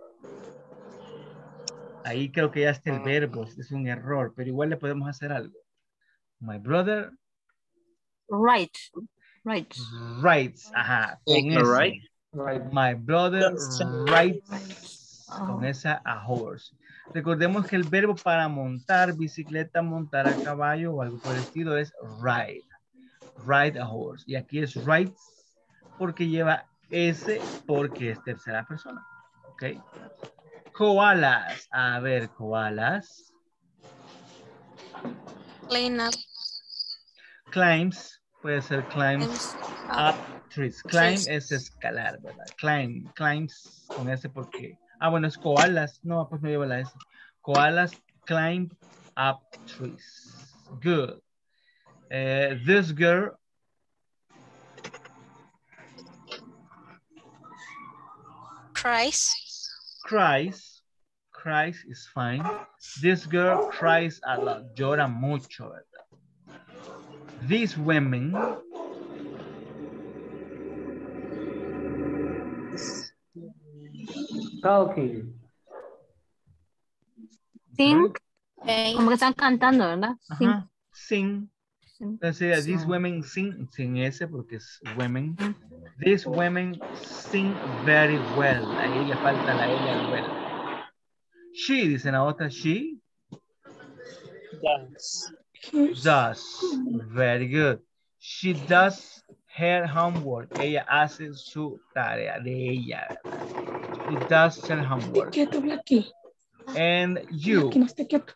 Ahí creo que ya está el verbo. Es un error, pero igual le podemos hacer algo. My brother. Right. Right. Writes. Ajá. Con ese. Right. Right. My brother rides. Con esa a horse. Recordemos que el verbo para montar bicicleta, montar a caballo o algo por el estilo es ride. Ride a horse. Y aquí es rides porque lleva ese porque es tercera persona. Ok. Koalas. A ver, koalas. Clean up. Climbs. Puede ser climbs up trees. Climb es escalar, ¿verdad? Climb. Climbs con ese porque... Ah, bueno, es koalas. No, pues no lleva la S. Koalas climb up trees. Good. Uh, this girl. Cries. Cries. Cries is fine. This girl cries a lot. Llora mucho, ¿verdad? These women. Talking. Sing. Como que están cantando, ¿verdad? Sing. Ajá. Sing. Entonces, these women sing, sin ese porque es women. These women sing very well. Ahí le falta la L al well. She, dice la otra, she. Dance. Does. Very good. She does her homework. Ella hace su tarea de ella. She does her homework. Quieto, Blacky. And you. Blacky, no esté quieto.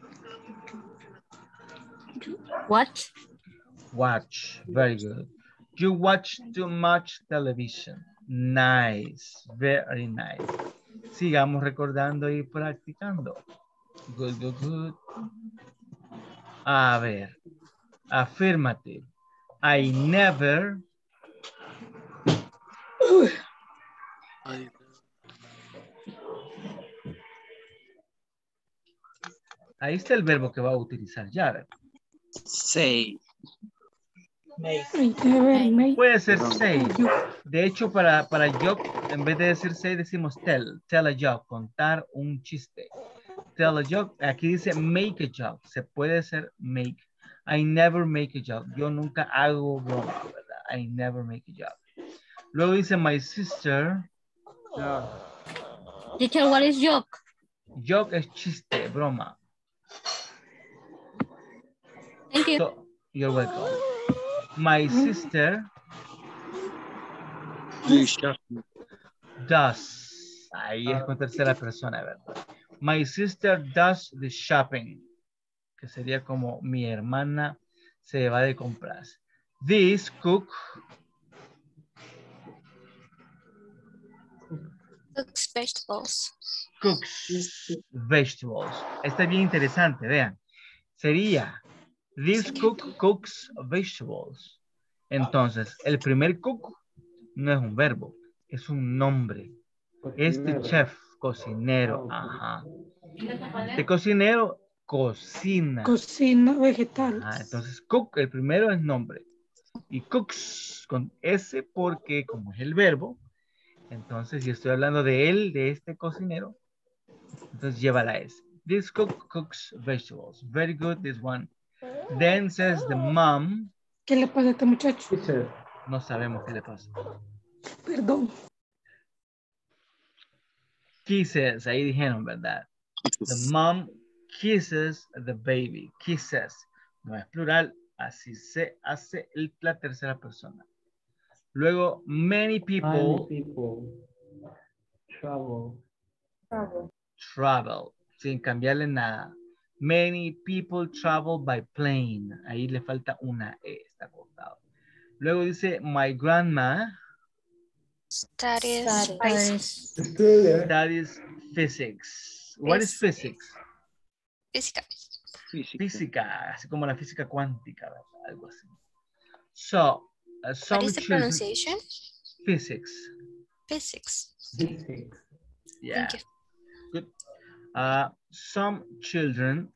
Watch. Watch. Very good. You watch too much television. Nice. Very nice. Sigamos recordando y practicando. Good, good, good. A ver. Affirmative. I never. Ahí está el verbo que va a utilizar ya. ¿Verdad? Say. Puede ser say. De hecho, para, para joke, en vez de decir say, decimos tell. Tell a joke. Contar un chiste. Tell a joke. Aquí dice make a joke. Se puede hacer make. I never make a joke. Yo nunca hago broma, ¿verdad? I never make a joke. Luego dice my sister. Yeah. Teacher, what is joke? Joke es chiste, broma. Thank you. So, you're welcome. My sister does. Ahí es con tercera persona, ¿verdad? My sister does the shopping. Que sería como mi hermana se va de compras. This cook. Cooks vegetables. Cooks vegetables. Está bien interesante, vean. Sería, this cook cooks vegetables. Entonces, el primer cook no es un verbo, es un nombre. Este chef, cocinero, ajá. Este cocinero cocina. Cocina vegetal. Ajá, entonces, cook, el primero es nombre. Y cooks con S porque como es el verbo, entonces si estoy hablando de él, de este cocinero, entonces lleva la S. This cook cooks vegetables. Very good, this one. Then says the mom. ¿Qué le pasa a este muchacho? No sabemos qué le pasa. Perdón. Kisses, ahí dijeron, ¿verdad? The mom kisses the baby. Kisses. No es plural, así se hace el, la tercera persona. Luego, many people. Many people travel. Travel. Sin cambiarle nada. Many people travel by plane. Ahí le falta una E, está cortado. Luego dice, my grandma Studies. Studies. studies physics. What is physics? Física. Física, así como la física cuántica, ¿verdad? Algo así. So, uh, some What is the children- pronunciation? Physics. Physics. Yeah. Thank you. Good. Uh, some children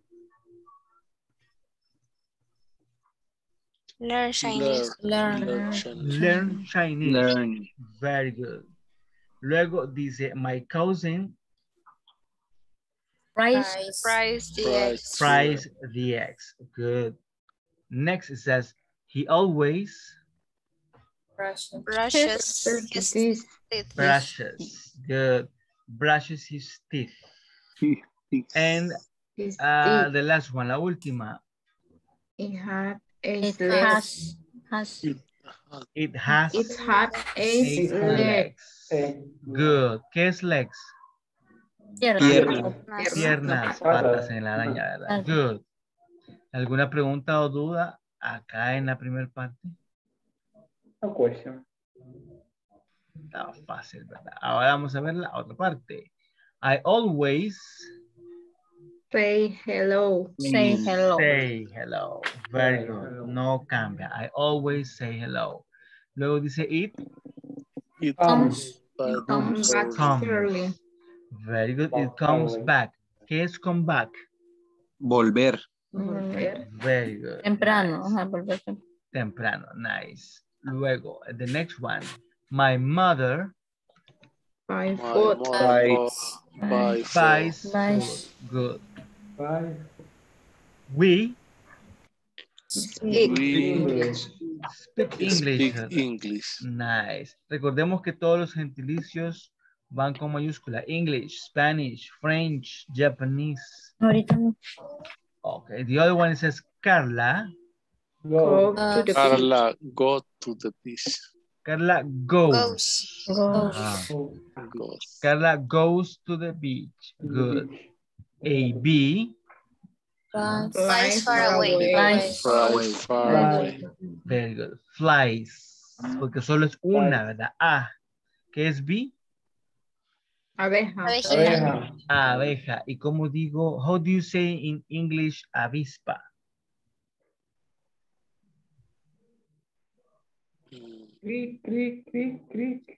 Learn Chinese. Learn. Learn. learn Chinese. Learn. Very good. Luego dice, my cousin Price. Price the Price. eggs. fries the eggs. Good. Next it says, he always Brushes his teeth. brushes. Good. Brushes his teeth. And uh, the last one, la última. It had It eight legs. has, has. It has It had eight eight legs. legs. Good. ¿Qué es legs? Piernas. Piernas, patas en la araña, ¿verdad? Good. ¿Alguna pregunta o duda acá en la primera parte? No question. Está fácil, ¿verdad? Ahora vamos a ver la otra parte. I always Say hello. Say hello. say hello. Very good. No cambia. I always say hello. Luego dice it It Comes. but Comes so- back comes. early. Very good. It comes back. ¿Qué es come back? Volver. Volver. Very good. Temprano. Nice. Ajá, volver tem- Temprano. Nice. Luego, the next one. My mother By My foot. mother by buys four. Buys. food. Good. Bye. We Speak We English. speak English. speak English. Nice. Recordemos que todos los gentilicios van con mayúscula. English, Spanish, French, Japanese. Ahorita no. Okay. The other one says Carla. Go Go. to the beach. Carla, go to the beach. Carla goes. Goes. Goes. Ah. Goes. Carla goes to the beach. Good. A B. Flies Flies far far away. away. Flies. Fly far away. Very good. Flies. Porque solo es una, ¿verdad? A. ¿Qué es B? Abeja. Abejita. Abeja. ¿Y cómo digo? How do you say in English avispa? Cric, cric, cric, cric.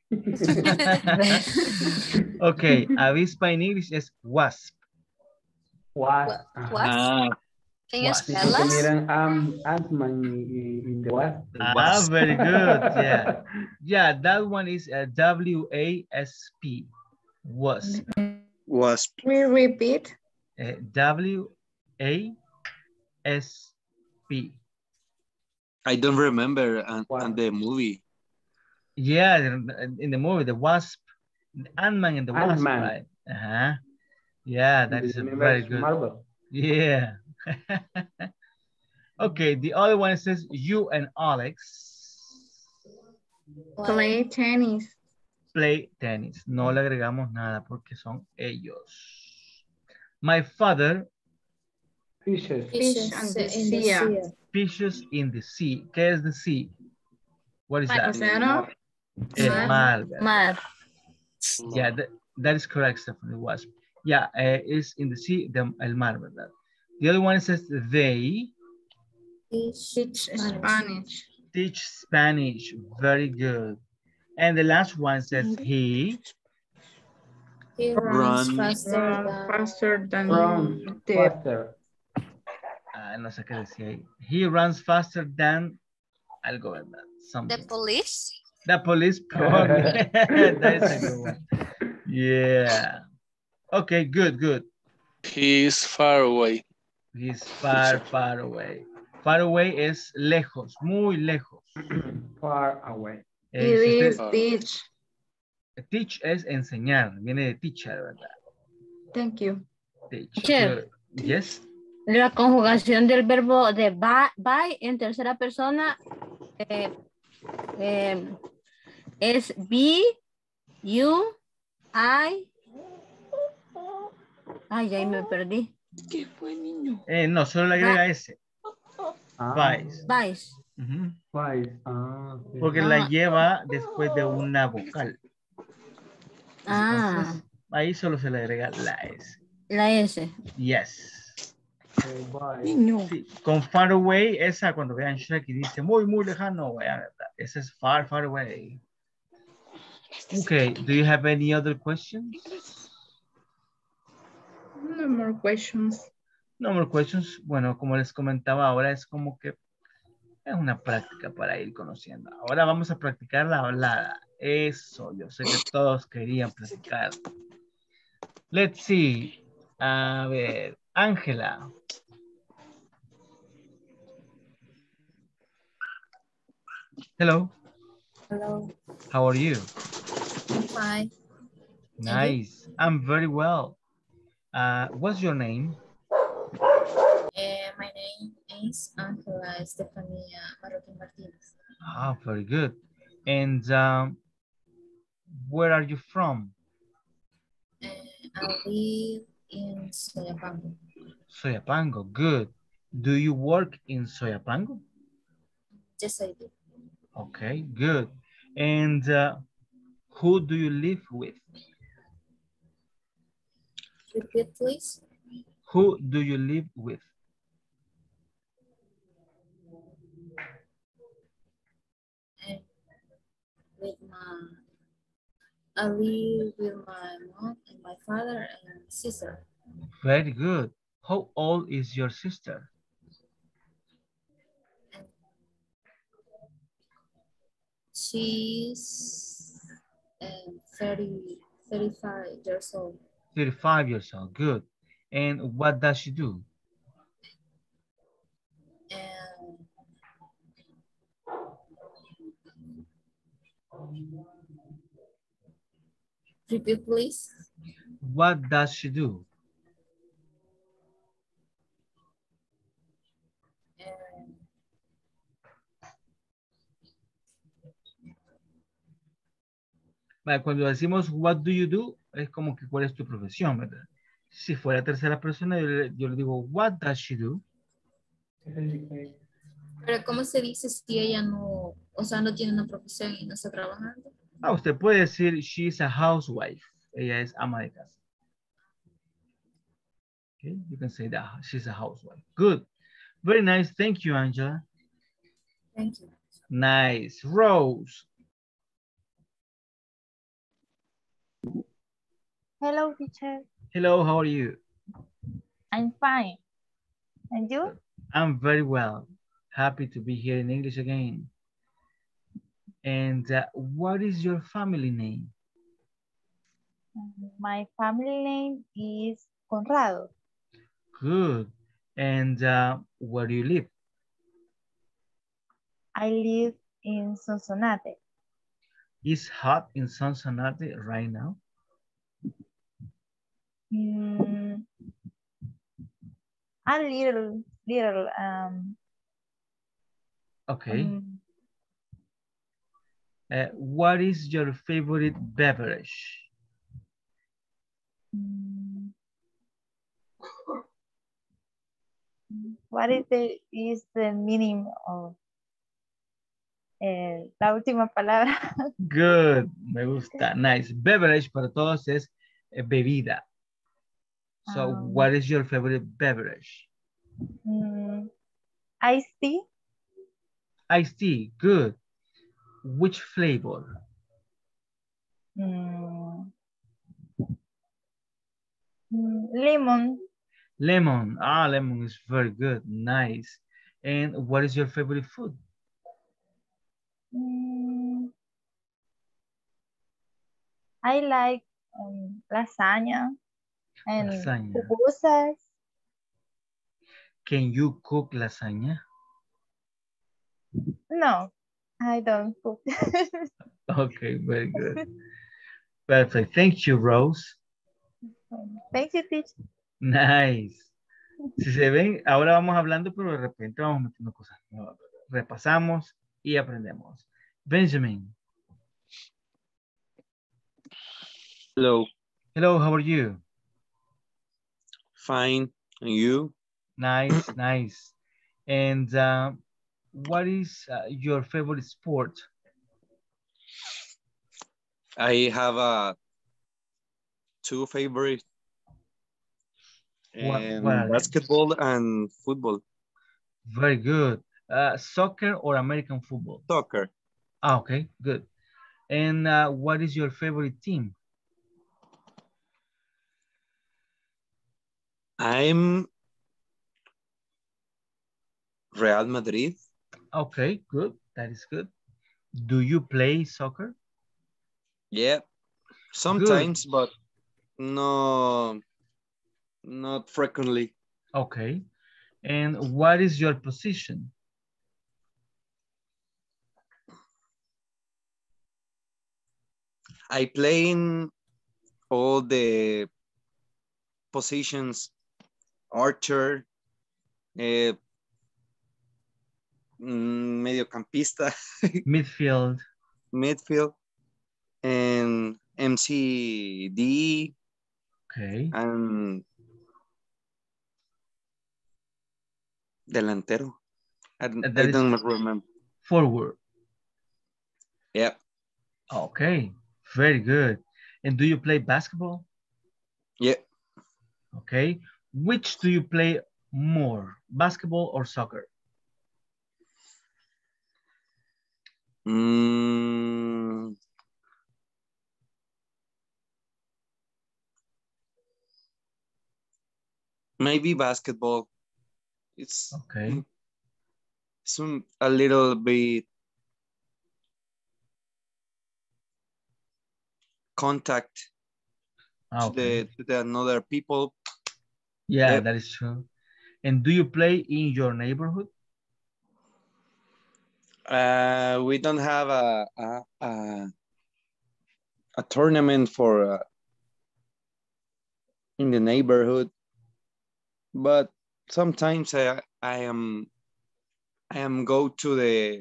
Okay. Avispa in English es wasp. What? What? Ah, Can you Wasp. spell Que us? miran um, Ant-Man in the Wasp. Ah, very good. Yeah. Yeah, that one is a W A S P. Wasp. wasp. We repeat. Uh, W A S P. I don't remember and, and the movie. Yeah, in the movie, the Wasp, Ant-Man and the Wasp, Ant-Man. right? Uh-huh. Yeah, that In is the a universe very of good. Marvel. Yeah. Okay, the other one says you and Alex Play tennis. play tennis. No le agregamos nada porque son ellos. My father Fishes. Fish on the sea. fishes in the sea. ¿Qué es the sea? What is that? Océano. El Mar. mar. ¿verdad? Mar. Yeah, that, that is correct, Stephanie. Wasp. Yeah, uh, it's in the sea, the, el mar, ¿verdad? The other one says they Teach Spanish. teach Spanish. Very good. And the last one says he He Run. runs faster Run than faster than Run the faster. ah, no sé qué decía ahí. He runs faster than algo, ¿verdad? The Something. police? The police probably. That is a good one. Yeah. Okay, good, good. He is far away. He's far, far away. Far away es lejos, muy lejos. Far away. Eh, It si is usted- teach. teach es enseñar, viene de teacher, ¿verdad? Thank you. Teach. Teacher. Good. Yes. La conjugación del verbo de buy, buy en tercera persona eh, eh, es be, you, I. Ay, ahí me perdí. ¿Qué fue, niño? Eh, no, solo le agrega S. Ah, Vice. Vice. Ujú. Vice. Ah, ok. Porque la Ah, lleva después de una vocal. ah, Entonces, ahí solo se le agrega la S. la S. Yes. Okay, bye. Niño. Sí, con far away, esa cuando vean Shrek y dice muy, muy lejano, vean, esa es far, far away. Okay, do you have any other questions? No more questions. No more questions. Bueno, como les comentaba, ahora es como que es una práctica para ir conociendo. Ahora vamos a practicar la hablada. Eso, yo sé que todos querían practicar. Let's see. A ver, Ángela. Hello. Hello. How are you? I'm fine. Nice. I'm very well. Uh, what's your name? Uh, my name is Angela Estefania Marroquín Martinez. Ah, very good. And um, where are you from? Uh, I live in Soyapango. Soyapango, good. Do you work in Soyapango? Yes, I do. Okay, good. And uh, who do you live with? Repeat, please. Who do you live with? And with my, I live with my mom and my father and sister. Very good. How old is your sister? She's um, thirty, thirty-five years old. thirty-five years old, good. And what does she do? And repeat, please. What does she do? And Vale, cuando decimos what do you do, es como que cuál es tu profesión, ¿verdad? Si fuera tercera persona, yo le, yo le digo what does she do? Pero ¿cómo se dice si ella no, o sea, no tiene una profesión y no está trabajando? Ah, usted puede decir she's a housewife. Ella es ama de casa. Okay, you can say that she's a housewife. Good. Very nice. Thank you, Angela. Thank you. Nice. Rose. Hello, teacher. Hello, how are you? I'm fine. And you? I'm very well. Happy to be here in English again. And uh, what is your family name? My family name is Conrado. Good. And uh, where do you live? I live in Sonsonate. It's hot in Sonsonate right now. Mm, a little, little. Um, Okay. um, Uh, what is your favorite beverage? mm, what is the is the meaning of eh, la última palabra? Good. Me gusta. Nice. Beverage para todos es eh, bebida. So Um, what is your favorite beverage? mm, iced tea. Iced tea. Good. Which flavor? Mm, mm, lemon. Lemon. Ah, lemon is very good. Nice. And what is your favorite food? Mm, I like um, lasagna and Lasagna. pupusas. Can you cook lasagna? No, I don't cook. Okay, very good. Perfect. Thank you, Rose. Thank you, teacher. Nice. Si se ven, ahora vamos hablando, pero de repente vamos metiendo cosas nuevas. Repasamos y aprendemos. Benjamin. Hello. Hello, how are you? Fine. And you? Nice, nice. And uh, what is uh, your favorite sport? I have uh, two favorite, What, what and are they? basketball and football. Very good. Uh, soccer or American football? Soccer. Ah, okay, good. And uh, what is your favorite team? I'm Real Madrid. Okay, good. That is good. Do you play soccer? Yeah, sometimes, good. But no, not frequently. Okay. And what is your position? I play in all the positions, archer, eh, mediocampista, midfield, midfield, and M C D. Okay. And delantero. I, I don't remember. Forward. Yeah. Okay, very good. And do you play basketball? Yeah. Okay. Which do you play more, basketball or soccer? Mm. Maybe basketball. It's okay. Some a little bit contact okay. to the to the another people. Yeah, yep. That is true. And do you play in your neighborhood? Uh, we don't have a a, a, a tournament for uh, in the neighborhood, but sometimes I I am I am go to the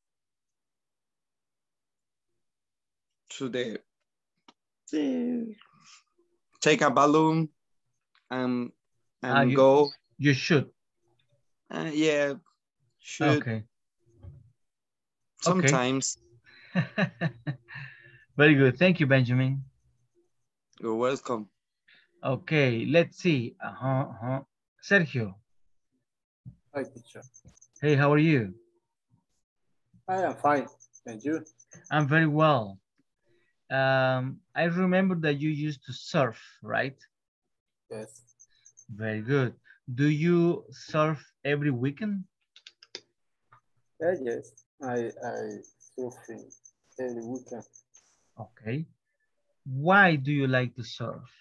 to the, the take a balloon and and ah, you, go. You should. Uh, yeah, should. Okay. Sometimes. Okay. Very good. Thank you, Benjamin. You're welcome. Okay, let's see. Uh-huh, uh-huh. Sergio. Hi, teacher. Hey, how are you? I am fine. And you? I'm very well. Um, I remember that you used to surf, right? Yes. Very good. Do you surf every weekend? Uh, yes, I, I surf every weekend. Okay. Why do you like to surf?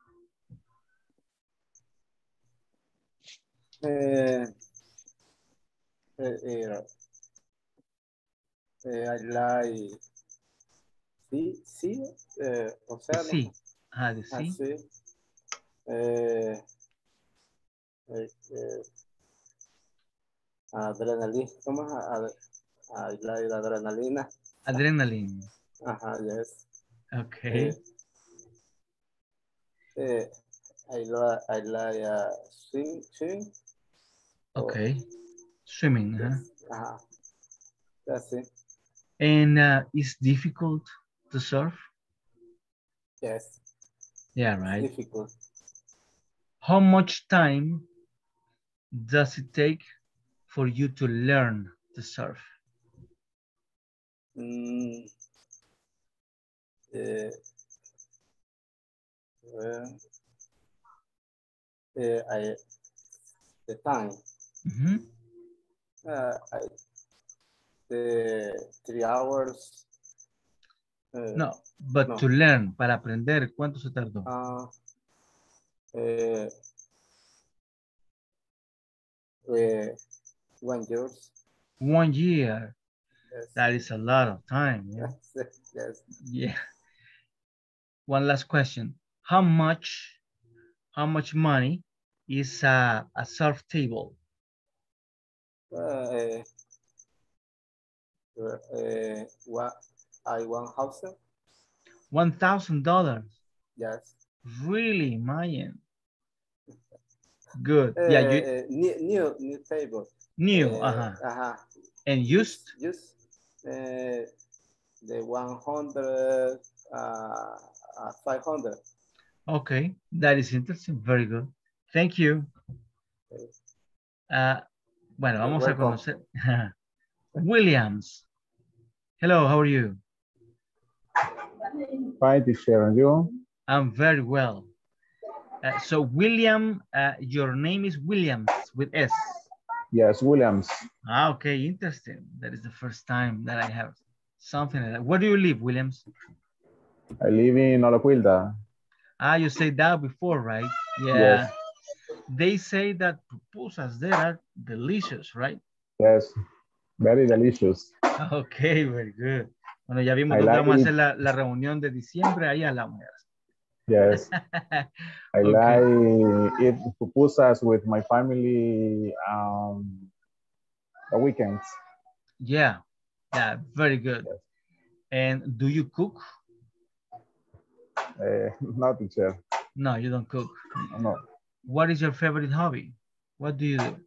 Uh, uh, uh, uh, I like sea, sea, uh, océano. Sea. Ah, the sea. Sea. Uh, uh, uh, adrenaline. ¿Cómo es? I like adrenalina. Adrenaline. Uh-huh, yes. Okay. Uh, uh, I like I like uh, swim, swim. Okay. Oh. Swimming, Yes. huh? Uh-huh. That's it. And uh, it's difficult to surf? Yes. Yeah, right. It's difficult. How much time does it take for you to learn to surf? Mm, uh, well, uh, I, the time. Mm-hmm. uh, I, the three hours. Uh, no, but no. To learn, para aprender, ¿cuánto se tardó? Uh, uh, uh, one year. One year. Yes. That is a lot of time. Yeah. Yes. Yes. Yeah. One last question. How much, how much money is a, a surf table? Uh, uh, uh, what I one thousand. One thousand dollars. Yes. Really, Mayan? Good. Uh, Yeah, you uh, new, new, new table. new. Uh, Uh-huh. uh-huh. And used? Used uh, the one hundred, uh, uh, five hundred. Okay, that is interesting. Very good. Thank you. Uh, bueno, You're vamos a welcome. conocer. Williams. Hello, how are you? Fine, teacher, and you? I'm very well. Uh, so, William, uh, your name is Williams with S. Yes, Williams. Ah, okay, interesting. That is the first time that I have something like that. Where do you live, Williams? I live in Olaquilda. Ah, you said that before, right? Yeah. Yes. They say that pupusas there are delicious, right? Yes, very delicious. Okay, very good. Bueno, ya vimos I dónde like vamos a it. hacer la, la reunión de diciembre, ahí hablamos. Yes. I Okay. like eat pupusas with my family um, the weekends. Yeah, yeah, very good. And do you cook? Uh, not teacher. No, you don't cook. No. What is your favorite hobby? What do you do?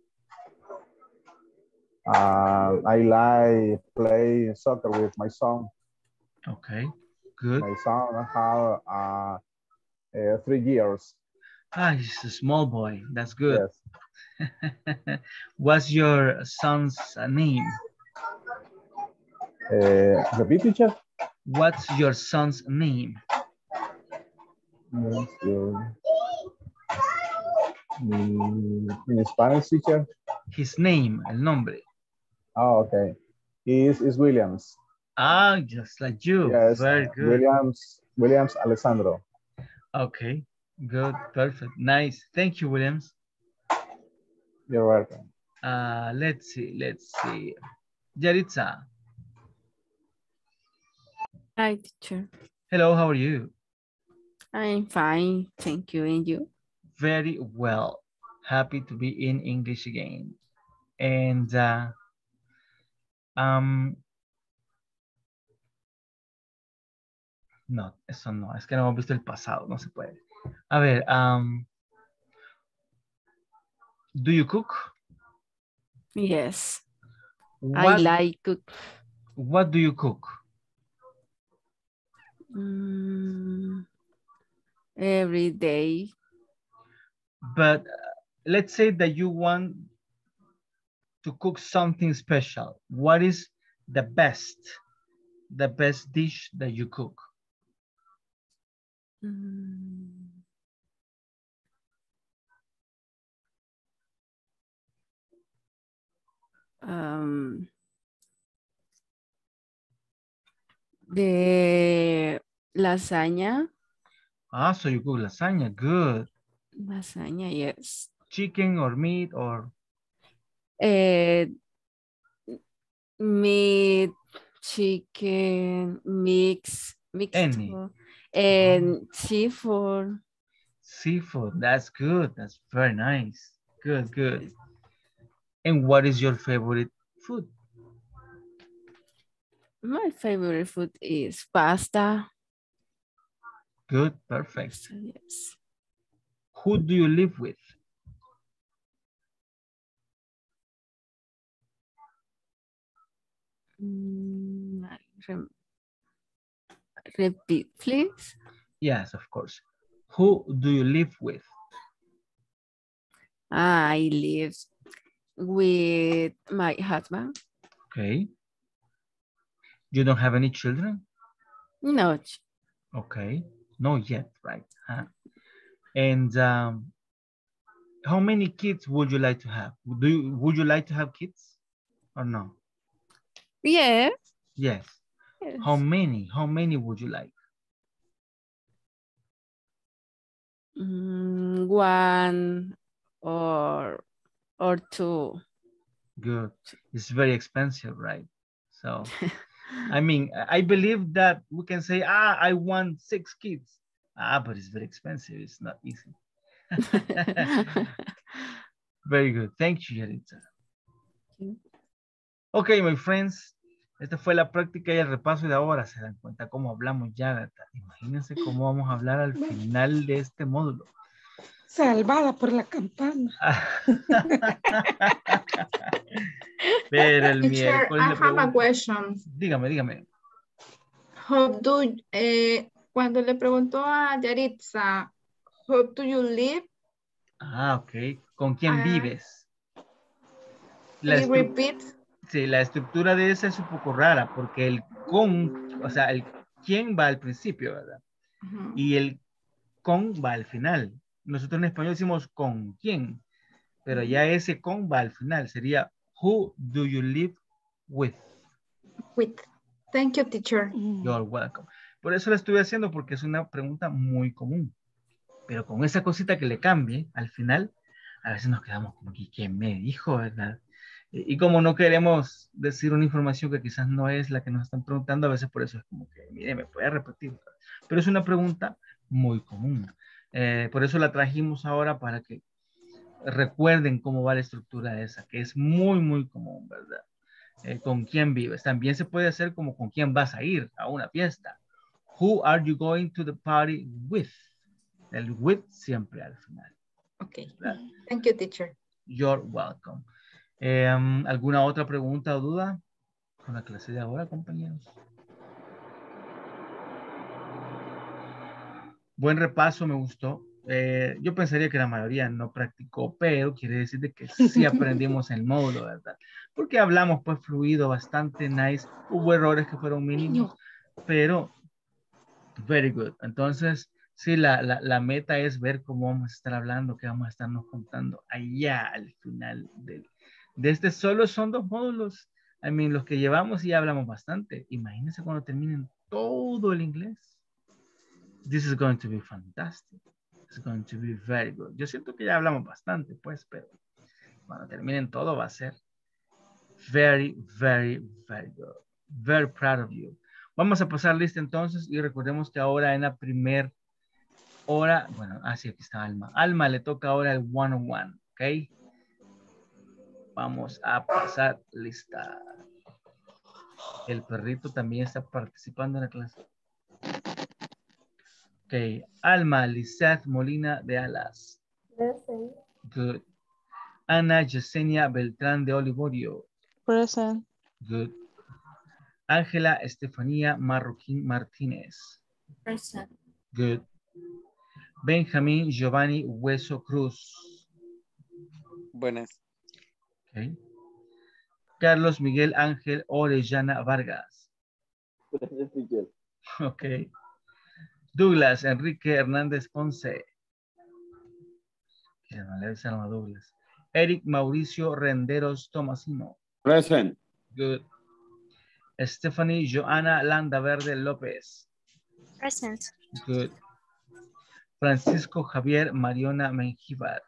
Uh, I like play soccer with my son. Okay, good. My son have uh, uh, three years. Ah, he's a small boy. That's good. Yes. What's your son's name? Uh, repeat, teacher. What's your son's name? Yes, uh, mm, in Spanish, teacher. His name, el nombre. Oh, okay. Is is Williams. Ah, just like you. Yes, Very good. Williams. Williams Alessandro. Okay, good, perfect, nice. Thank you, Williams. You're welcome. Uh, let's see, let's see. Yaritza. Hi, teacher. Hello, how are you? I'm fine, thank you. And you? Very well. Happy to be in English again. And uh, um, no, eso no, es que no hemos visto el pasado, no se puede. A ver, um, do you cook? Yes. I What, like cook. what do you cook? Mm, every day. But uh, let's say that you want to cook something special. What is the best, the best dish that you cook? Mm. Um, the lasagna. Ah, so you cook lasagna, good. Lasagna, yes. Chicken or meat or? Uh, meat, chicken, mix, mixed, Any. and seafood. Seafood, that's good. That's very nice. Good, good. And what is your favorite food? My favorite food is pasta. Good, perfect. So, yes. Who do you live with? Mm, rem- repeat, please. Yes, of course. Who do you live with? I live with my husband. Okay. You don't have any children? No. Okay. Not yet, right? Huh? And um, how many kids would you like to have? Do you, would you like to have kids or no? Yeah. Yes. Yes. How many? How many would you like? Mm, one or or two. Good. It's very expensive, right? So, I mean, I believe that we can say, ah, I want six kids. Ah, but it's very expensive. It's not easy. Very good. Thank you, Yaritza. Okay, my friends. Esta fue la práctica y el repaso de ahora. Se dan cuenta cómo hablamos ya, ¿verdad? Imagínense cómo vamos a hablar al final de este módulo. Salvada por la campana. Pero el Teacher, miércoles I le have a pregunto. question. Dígame, dígame. How do, eh, cuando le preguntó a Yaritza, how do you live? Ah, ok. ¿Con quién Ah, vives? La Please estru- repeat. Sí, la estructura de esa es un poco rara porque el con, o sea, el quién va al principio, ¿verdad? Ujú. Y el con va al final. Nosotros en español decimos con quién, pero ya ese con va al final. Sería who do you live with? With. Thank you, teacher. You're welcome. Por eso lo estuve haciendo porque es una pregunta muy común. Pero con esa cosita que le cambie al final, a veces nos quedamos como que ¿quién me dijo, verdad? Y, y como no queremos decir una información que quizás no es la que nos están preguntando, a veces por eso es como que, mire, me puede repetir. Pero es una pregunta muy común. Eh, por eso la trajimos ahora para que recuerden cómo va la estructura esa, que es muy, muy común, ¿verdad? Eh, ¿Con quién vives? También se puede hacer como con quién vas a ir a una fiesta. Who are you going to the party with? El with siempre al final. Okay. ¿Verdad? Thank you, teacher. You're welcome. Eh, ¿Alguna otra pregunta o duda con la clase de ahora, compañeros? Buen repaso, me gustó. Eh, yo pensaría que la mayoría no practicó, pero quiere decir de que sí aprendimos el módulo, ¿verdad? Porque hablamos pues fluido, bastante nice. Hubo errores que fueron mínimos, pero very good. Entonces, sí, la, la, la meta es ver cómo vamos a estar hablando, qué vamos a estarnos contando allá al final del, de este. Solo son dos módulos. I mean, los que llevamos y hablamos bastante. Imagínense cuando terminen todo el inglés. This is going to be fantastic. It's going to be very good. Yo siento que ya hablamos bastante, pues, pero cuando terminen todo va a ser very, very, very good. Very proud of you. Vamos a pasar lista entonces y recordemos que ahora en la primer hora, bueno, así ah, aquí está Alma. Alma le toca ahora el one on one, ¿ok? Vamos a pasar lista. El perrito también está participando en la clase. Ok, Alma Lizeth Molina de Alas. Present. Good. Ana Yesenia Beltrán de Olivorio. Present. Good. Ángela Estefanía Marroquín Martínez. Present. Good. Benjamín Giovanni Hueso Cruz. Buenas. Okay. Carlos Miguel Ángel Orellana Vargas. Ok. Douglas Enrique Hernández Ponce. Que no le avisaron a Douglas. Eric Mauricio Renderos Tomasino. Present. Good. Stephanie Joana Landaverde López. Present. Good. Francisco Javier Mariona Mengíbar.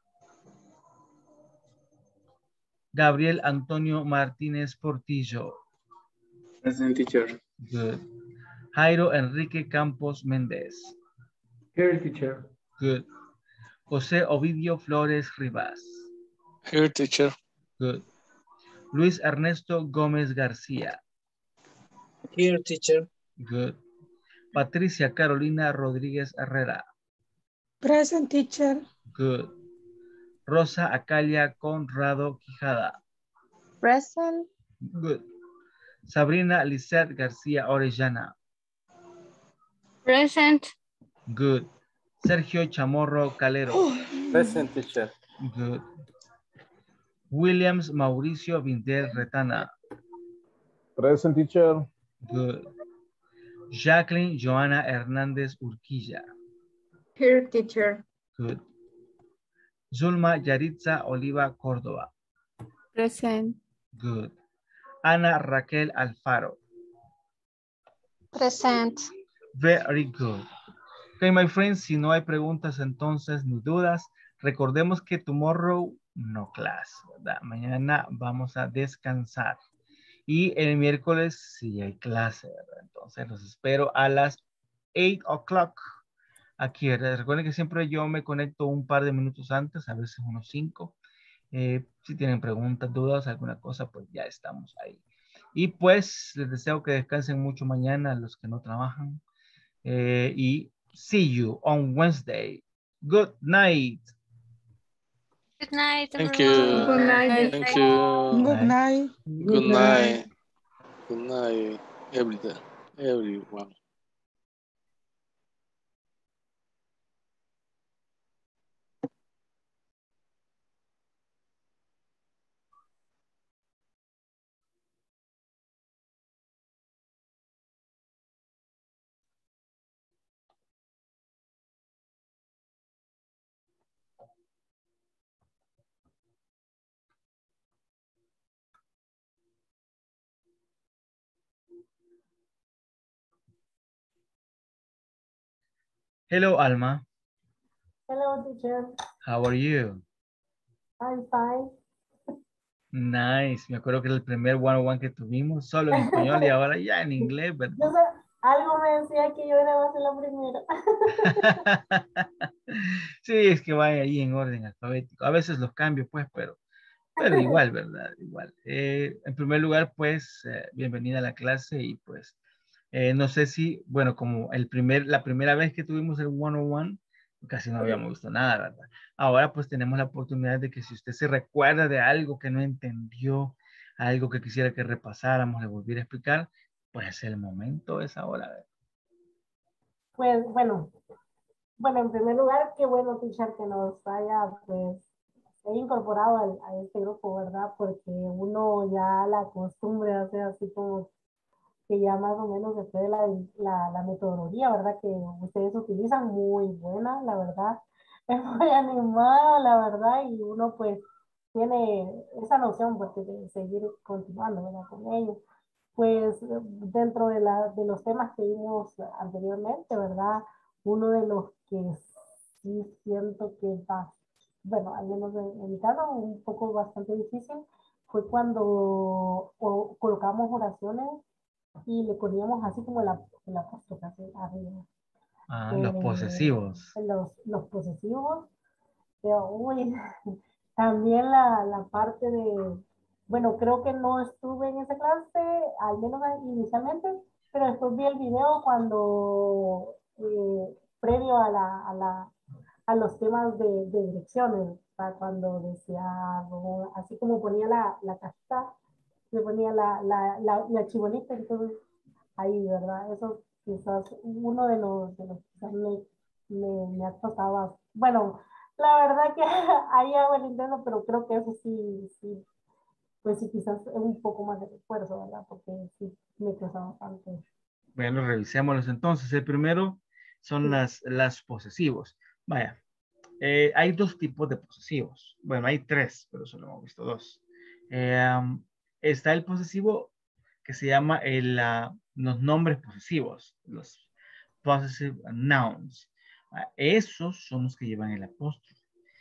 Gabriel Antonio Martínez Portillo. Present, teacher. Good. Jairo Enrique Campos Méndez. Here, teacher. Good. José Ovidio Flores Rivas. Here, teacher. Good. Luis Ernesto Gómez García. Here, teacher. Good. Patricia Carolina Rodríguez Herrera. Present, teacher. Good. Rosa Acalia Conrado Quijada. Present. Good. Sabrina Lizeth García Orellana. Present. Good. Sergio Chamorro Calero. Present, teacher. Good. Williams Mauricio Vindel Retana. Present, teacher. Good. Jacqueline Joana Hernández Urquilla. Here, teacher. Good. Zulma Yaritza Oliva Córdoba. Present. Good. Ana Raquel Alfaro. Present. Very good. Okay, my friends, si no hay preguntas entonces ni dudas, recordemos que tomorrow no class, ¿verdad? Mañana vamos a descansar. Y el miércoles sí hay clase, ¿verdad? Entonces los espero a las eight o'clock. Aquí, ¿verdad? Recuerden que siempre yo me conecto un par de minutos antes, a veces unos cinco. Eh, si tienen preguntas, dudas, alguna cosa, pues ya estamos ahí. Y pues les deseo que descansen mucho mañana a los que no trabajan. Eh, y see you on Wednesday. Good night. Good night, Thank everyone. you. Good night. Thank you. Good night. Good night. Good night, everyone. Everyone. Hello, Alma. Hello, teacher. How are you? I'm fine. Nice. Me acuerdo que era el primer one-on-one que tuvimos, solo en español y ahora ya en inglés, ¿verdad? Yo sé, algo me decía que yo era más la primera. Sí, es que va ahí en orden alfabético. A veces los cambio, pues, pero, pero igual, ¿verdad? Igual. Eh, en primer lugar, pues, eh, bienvenida a la clase y pues, eh, no sé si, bueno, como el primer, la primera vez que tuvimos el one-on-one, casi no habíamos visto nada, ¿verdad? Ahora pues tenemos la oportunidad de que si usted se recuerda de algo que no entendió, algo que quisiera que repasáramos, le volviera a explicar, pues el momento es ahora. ¿Verdad? Pues bueno, bueno, en primer lugar, qué bueno, teacher, que nos haya pues he incorporado al, a este grupo, ¿verdad? Porque uno ya la costumbre hace así como que ya más o menos después de la, la, la metodología, ¿verdad? Que ustedes utilizan, muy buena, la verdad. Es muy animada, la verdad, y uno pues tiene esa noción pues, de seguir continuando, ¿verdad? Con ellos. Pues dentro de, la, de los temas que vimos anteriormente, ¿verdad? Uno de los que sí siento que va, bueno, al menos en, en mi caso, un poco bastante difícil, fue cuando o, colocamos oraciones y le poníamos así como la, la apóstrofe arriba. Ah, Eh, los posesivos. Los, los posesivos. Pero, uy, también la, la parte de, bueno, creo que no estuve en esa clase, al menos inicialmente, pero después vi el video cuando, eh, previo a, la, a, la, a los temas de, de direcciones, o sea, cuando decía, así como ponía la, la cajita, le ponía la, la, la, la chibolita, entonces ahí, ¿verdad? Eso quizás uno de los, de los que quizás me, me, me ha pasado. Bueno, la verdad que ahí hago el intento, pero creo que eso sí, sí, pues sí, quizás es un poco más de esfuerzo, ¿verdad? Porque sí, me cuesta bastante. Bueno, revisémoslos entonces. El primero son las, las posesivos. Vaya, eh, hay dos tipos de posesivos. Bueno, hay tres, pero solo hemos visto dos. Eh, um, está el posesivo que se llama el, uh, los nombres posesivos, los possessive nouns. Uh, esos son los que llevan el apóstrofe.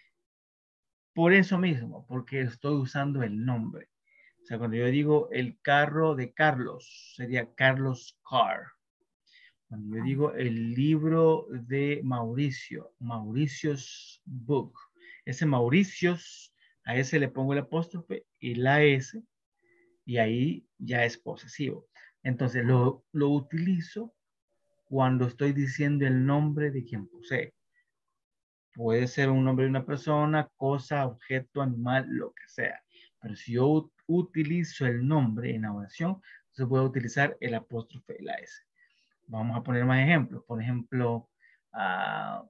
Por eso mismo, porque estoy usando el nombre. O sea, cuando yo digo el carro de Carlos, sería Carlos Car. Cuando yo digo el libro de Mauricio, Mauricio's Book. Ese Mauricio's, a ese le pongo el apóstrofe y la S, y ahí ya es posesivo. Entonces lo, lo utilizo cuando estoy diciendo el nombre de quien posee. Puede ser un nombre de una persona, cosa, objeto, animal, lo que sea. Pero si yo utilizo el nombre en la oración, entonces voy a utilizar el apóstrofe y la S. Vamos a poner más ejemplos. Por ejemplo, uh,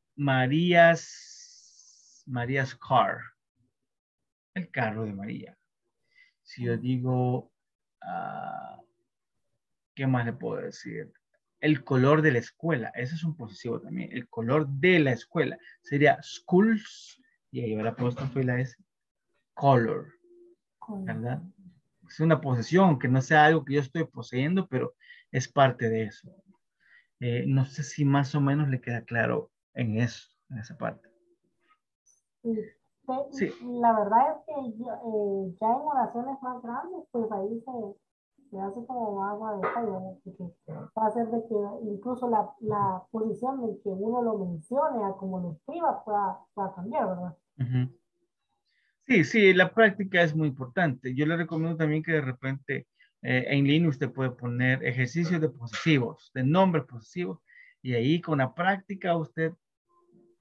María's, María's car. El carro de María. Si yo digo, uh, ¿qué más le puedo decir? El color de la escuela. Ese es un posesivo también. El color de la escuela. Sería schools. Y ahí va la apóstrofe y la S. Color. ¿Verdad? Es una posesión, que no sea algo que yo estoy poseyendo, pero es parte de eso. Eh, no sé si más o menos le queda claro en eso, en esa parte. Sí, sí. La verdad es que yo, eh, ya en oraciones más grandes, pues ahí se, se hace como agua de callo, va a hacer de que incluso la, la posición en que uno lo mencione a como lo escriba pueda, pueda cambiar, ¿verdad? Uh-huh. Sí, sí, la práctica es muy importante. Yo le recomiendo también que de repente eh, en línea usted puede poner ejercicios de posesivos, de nombres posesivos, y ahí con la práctica usted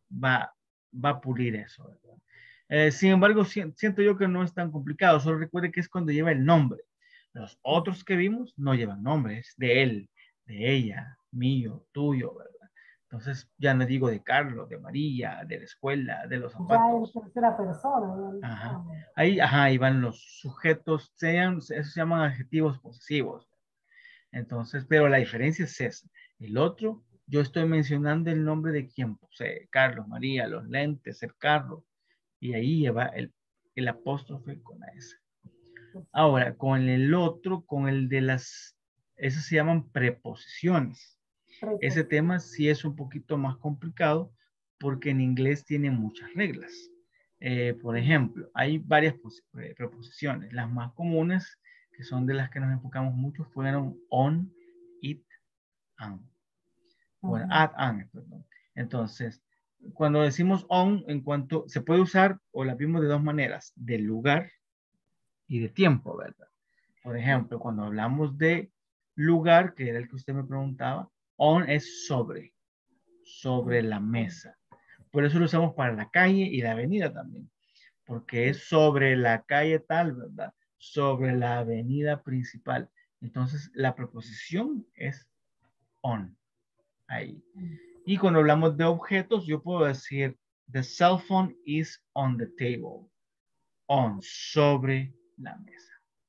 va, va a pulir eso, ¿verdad? Eh, sin embargo, si, siento yo que no es tan complicado. Solo recuerde que es cuando lleva el nombre. Los otros que vimos no llevan nombre. Es de él, de ella, mío, tuyo, ¿verdad? Entonces, ya no digo de Carlos, de María, de la escuela, de los zapatos. Ya en tercera persona. ¿no? Ajá. Ahí, ajá, ahí van los sujetos, sean, esos se llaman adjetivos posesivos. Entonces, pero la diferencia es esa. El otro, yo estoy mencionando el nombre de quien posee, Carlos, María, los lentes, el carro, y ahí lleva el, el apóstrofe con la S. Ahora, con el otro, con el de las, esos se llaman preposiciones. Ese tema sí es un poquito más complicado porque en inglés tiene muchas reglas. Eh, por ejemplo, hay varias preposiciones. Las más comunes, que son de las que nos enfocamos mucho, fueron on, it, and. Bueno, at, and, perdón. Entonces, cuando decimos on, en cuanto se puede usar, o la vimos de dos maneras, de lugar y de tiempo, ¿verdad? Por ejemplo, cuando hablamos de lugar, que era el que usted me preguntaba, on es sobre, sobre la mesa. Por eso lo usamos para la calle y la avenida también, porque es sobre la calle tal, ¿verdad? Sobre la avenida principal. Entonces, la preposición es on, ahí. Y cuando hablamos de objetos, yo puedo decir, the cell phone is on the table, on, sobre la mesa.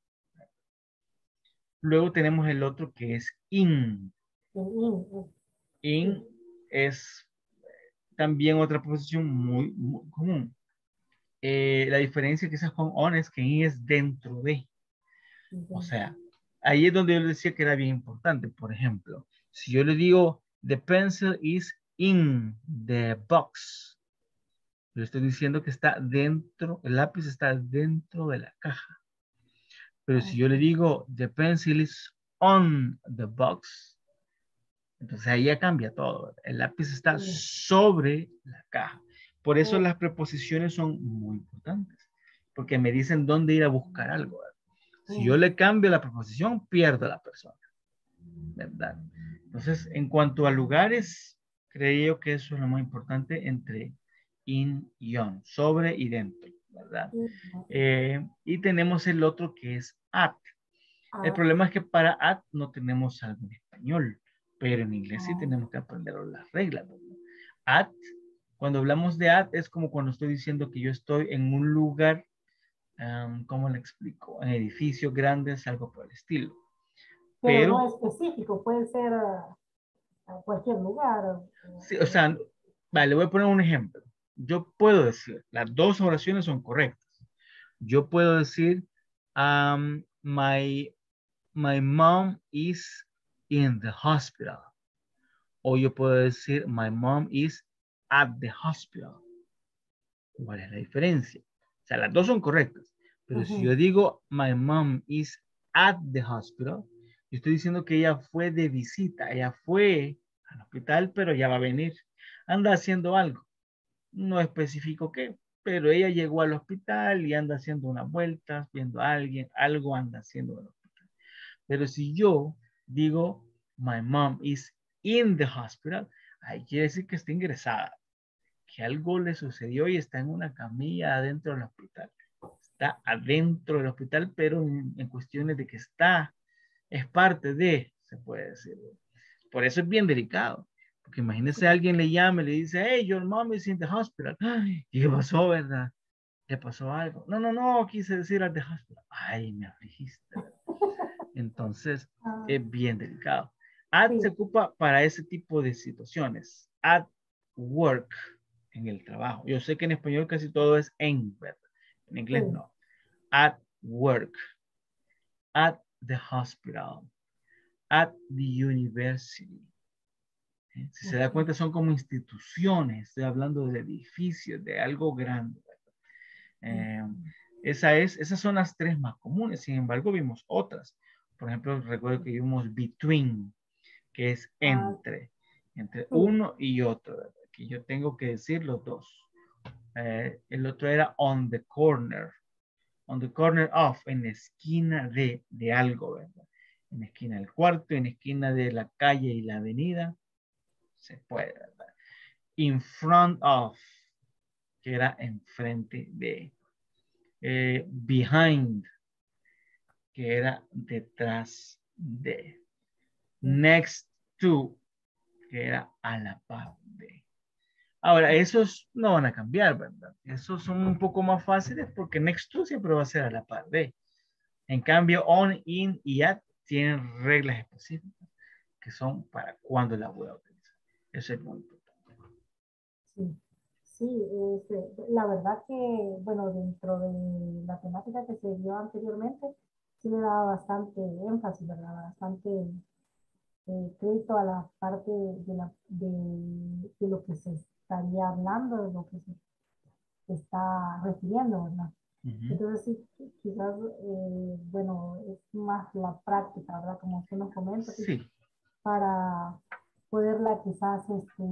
Luego tenemos el otro que es in. In es también otra preposición muy, muy común. Eh, la diferencia quizás con on es que in es dentro de. O sea, ahí es donde yo le decía que era bien importante. Por ejemplo, si yo le digo, the pencil is in the box. Yo estoy diciendo que está dentro, el lápiz está dentro de la caja. Pero si yo le digo, the pencil is on the box, entonces ahí ya cambia todo. El lápiz está sobre la caja. Por eso las preposiciones son muy importantes, porque me dicen dónde ir a buscar algo. Si yo le cambio la preposición, pierdo a la persona, ¿verdad? Entonces, en cuanto a lugares, creo que eso es lo más importante entre in y on, sobre y dentro, ¿verdad? Eh, y tenemos el otro que es at. El problema es que para at no tenemos algo en español, pero en inglés sí tenemos que aprender las reglas, ¿verdad? At, cuando hablamos de at, es como cuando estoy diciendo que yo estoy en un lugar, um, ¿cómo le explico? En edificios grandes, algo por el estilo. Pero, Pero no específico, puede ser a, a cualquier lugar. Sí, o sea, vale, le voy a poner un ejemplo. Yo puedo decir, las dos oraciones son correctas. Yo puedo decir, um, my, my mom is in the hospital. O yo puedo decir, my mom is at the hospital. ¿Cuál es la diferencia? O sea, las dos son correctas. Pero uh-huh. si yo digo, my mom is at the hospital, yo estoy diciendo que ella fue de visita. Ella fue al hospital, pero ya va a venir. Anda haciendo algo. No especifico qué, pero ella llegó al hospital y anda haciendo unas vueltas, viendo a alguien, algo anda haciendo en el hospital. Pero si yo digo, my mom is in the hospital, ahí quiere decir que está ingresada, que algo le sucedió y está en una camilla adentro del hospital. Está adentro del hospital, pero en, en cuestiones de que está, es parte de, se puede decir. Por eso es bien delicado. Porque imagínese a alguien le llama y le dice, hey, your mom is in the hospital. Ay, ¿y qué pasó, verdad? ¿Le pasó algo? No, no, no, quise decir at the hospital. Ay, me afligiste. Entonces, es bien delicado. At se ocupa para ese tipo de situaciones. At work, en el trabajo. Yo sé que en español casi todo es en, ¿verdad? En inglés no. At work. At the hospital. At the university. Si se da cuenta, son como instituciones. Estoy hablando de edificios, de algo grande. Eh, esa es, esas son las tres más comunes. Sin embargo, vimos otras. Por ejemplo, recuerdo que vimos between, que es entre. Entre uno y otro. ¿Verdad? Que yo tengo que decir los dos. Eh, el otro era on the corner. On the corner of, en la esquina de, de algo. ¿Verdad? En la esquina del cuarto, en la esquina de la calle y la avenida. Se puede, ¿verdad? in front of, que era enfrente de. Eh, behind, que era detrás de. Next to, que era a la par de. Ahora, esos no van a cambiar, ¿verdad? Esos son un poco más fáciles porque next to siempre va a ser a la par de. En cambio, on, in y at tienen reglas específicas que son para cuándo la voy a utilizar. Eso es muy importante. Sí, sí, este, la verdad que, bueno, dentro de la temática que se dio anteriormente, sí le daba bastante énfasis, ¿verdad? Bastante eh, crédito a la parte de, la, de, de lo que se estaría hablando, de lo que se está refiriendo, ¿verdad? Uh-huh. Entonces sí, quizás, eh, bueno, es más la práctica, ¿verdad? Como usted nos comenta, sí. Para poderla quizás, este,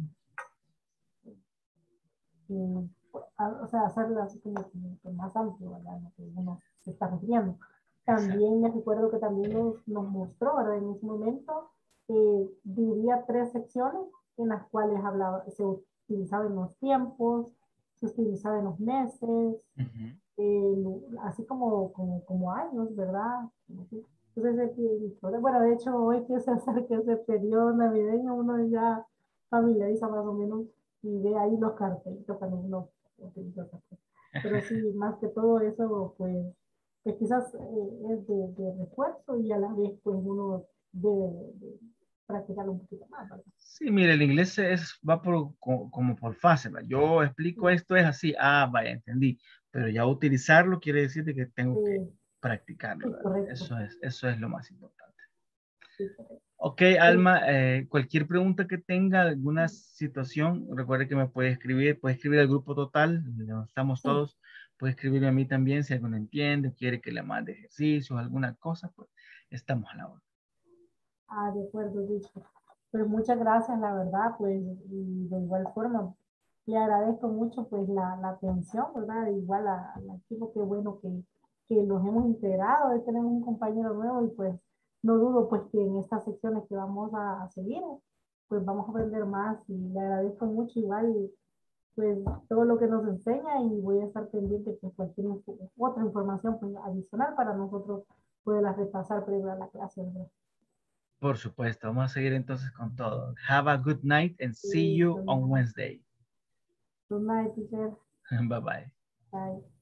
eh, o sea, hacerla así como, como más amplio, ¿verdad? Lo que uno se está refiriendo. También me recuerdo que también nos, nos mostró, ¿verdad? En ese momento, eh, dividía tres secciones en las cuales hablaba, se utilizaban los tiempos, se utilizaba en los meses, uh-huh. eh, así como, como, como años, ¿verdad? Entonces, bueno, de hecho, hoy que se acerca ese periodo navideño, uno ya familiariza más o menos y ve ahí los cartelitos cuando uno utiliza. Pero sí, más que todo eso, pues, pues quizás eh, es de, de refuerzo y a la vez, pues, uno debe de, de practicarlo un poquito más, ¿verdad? Sí, mire, el inglés es, va por, como por fase, ¿verdad? Yo explico esto, es así, ah, vaya, entendí, pero ya utilizarlo quiere decir de que tengo sí. que practicarlo, ¿verdad? Eso es, eso es lo más importante. Sí, ok, Alma, eh, cualquier pregunta que tenga, alguna situación, recuerde que me puede escribir, puede escribir al grupo total, donde estamos sí. todos, puede escribirme a mí también si algo no entiende, quiere que le mande ejercicios, alguna cosa, pues estamos a la hora. Ah, de acuerdo, dicho. Pues muchas gracias, la verdad, pues, y de igual forma, le agradezco mucho, pues, la, la atención, ¿verdad? Igual al equipo, qué bueno que, que nos hemos integrado, de tener un compañero nuevo, y pues, no dudo, pues, que en estas secciones que vamos a, a seguir, pues, vamos a aprender más, y le agradezco mucho, igual, pues, todo lo que nos enseña, y voy a estar pendiente, pues, cualquier otra información, pues, adicional para nosotros poderla repasar previo a la clase, ¿verdad? Por supuesto, vamos a seguir entonces con todo. Have a good night and see you on Wednesday. Good night, teacher. Bye bye. Bye.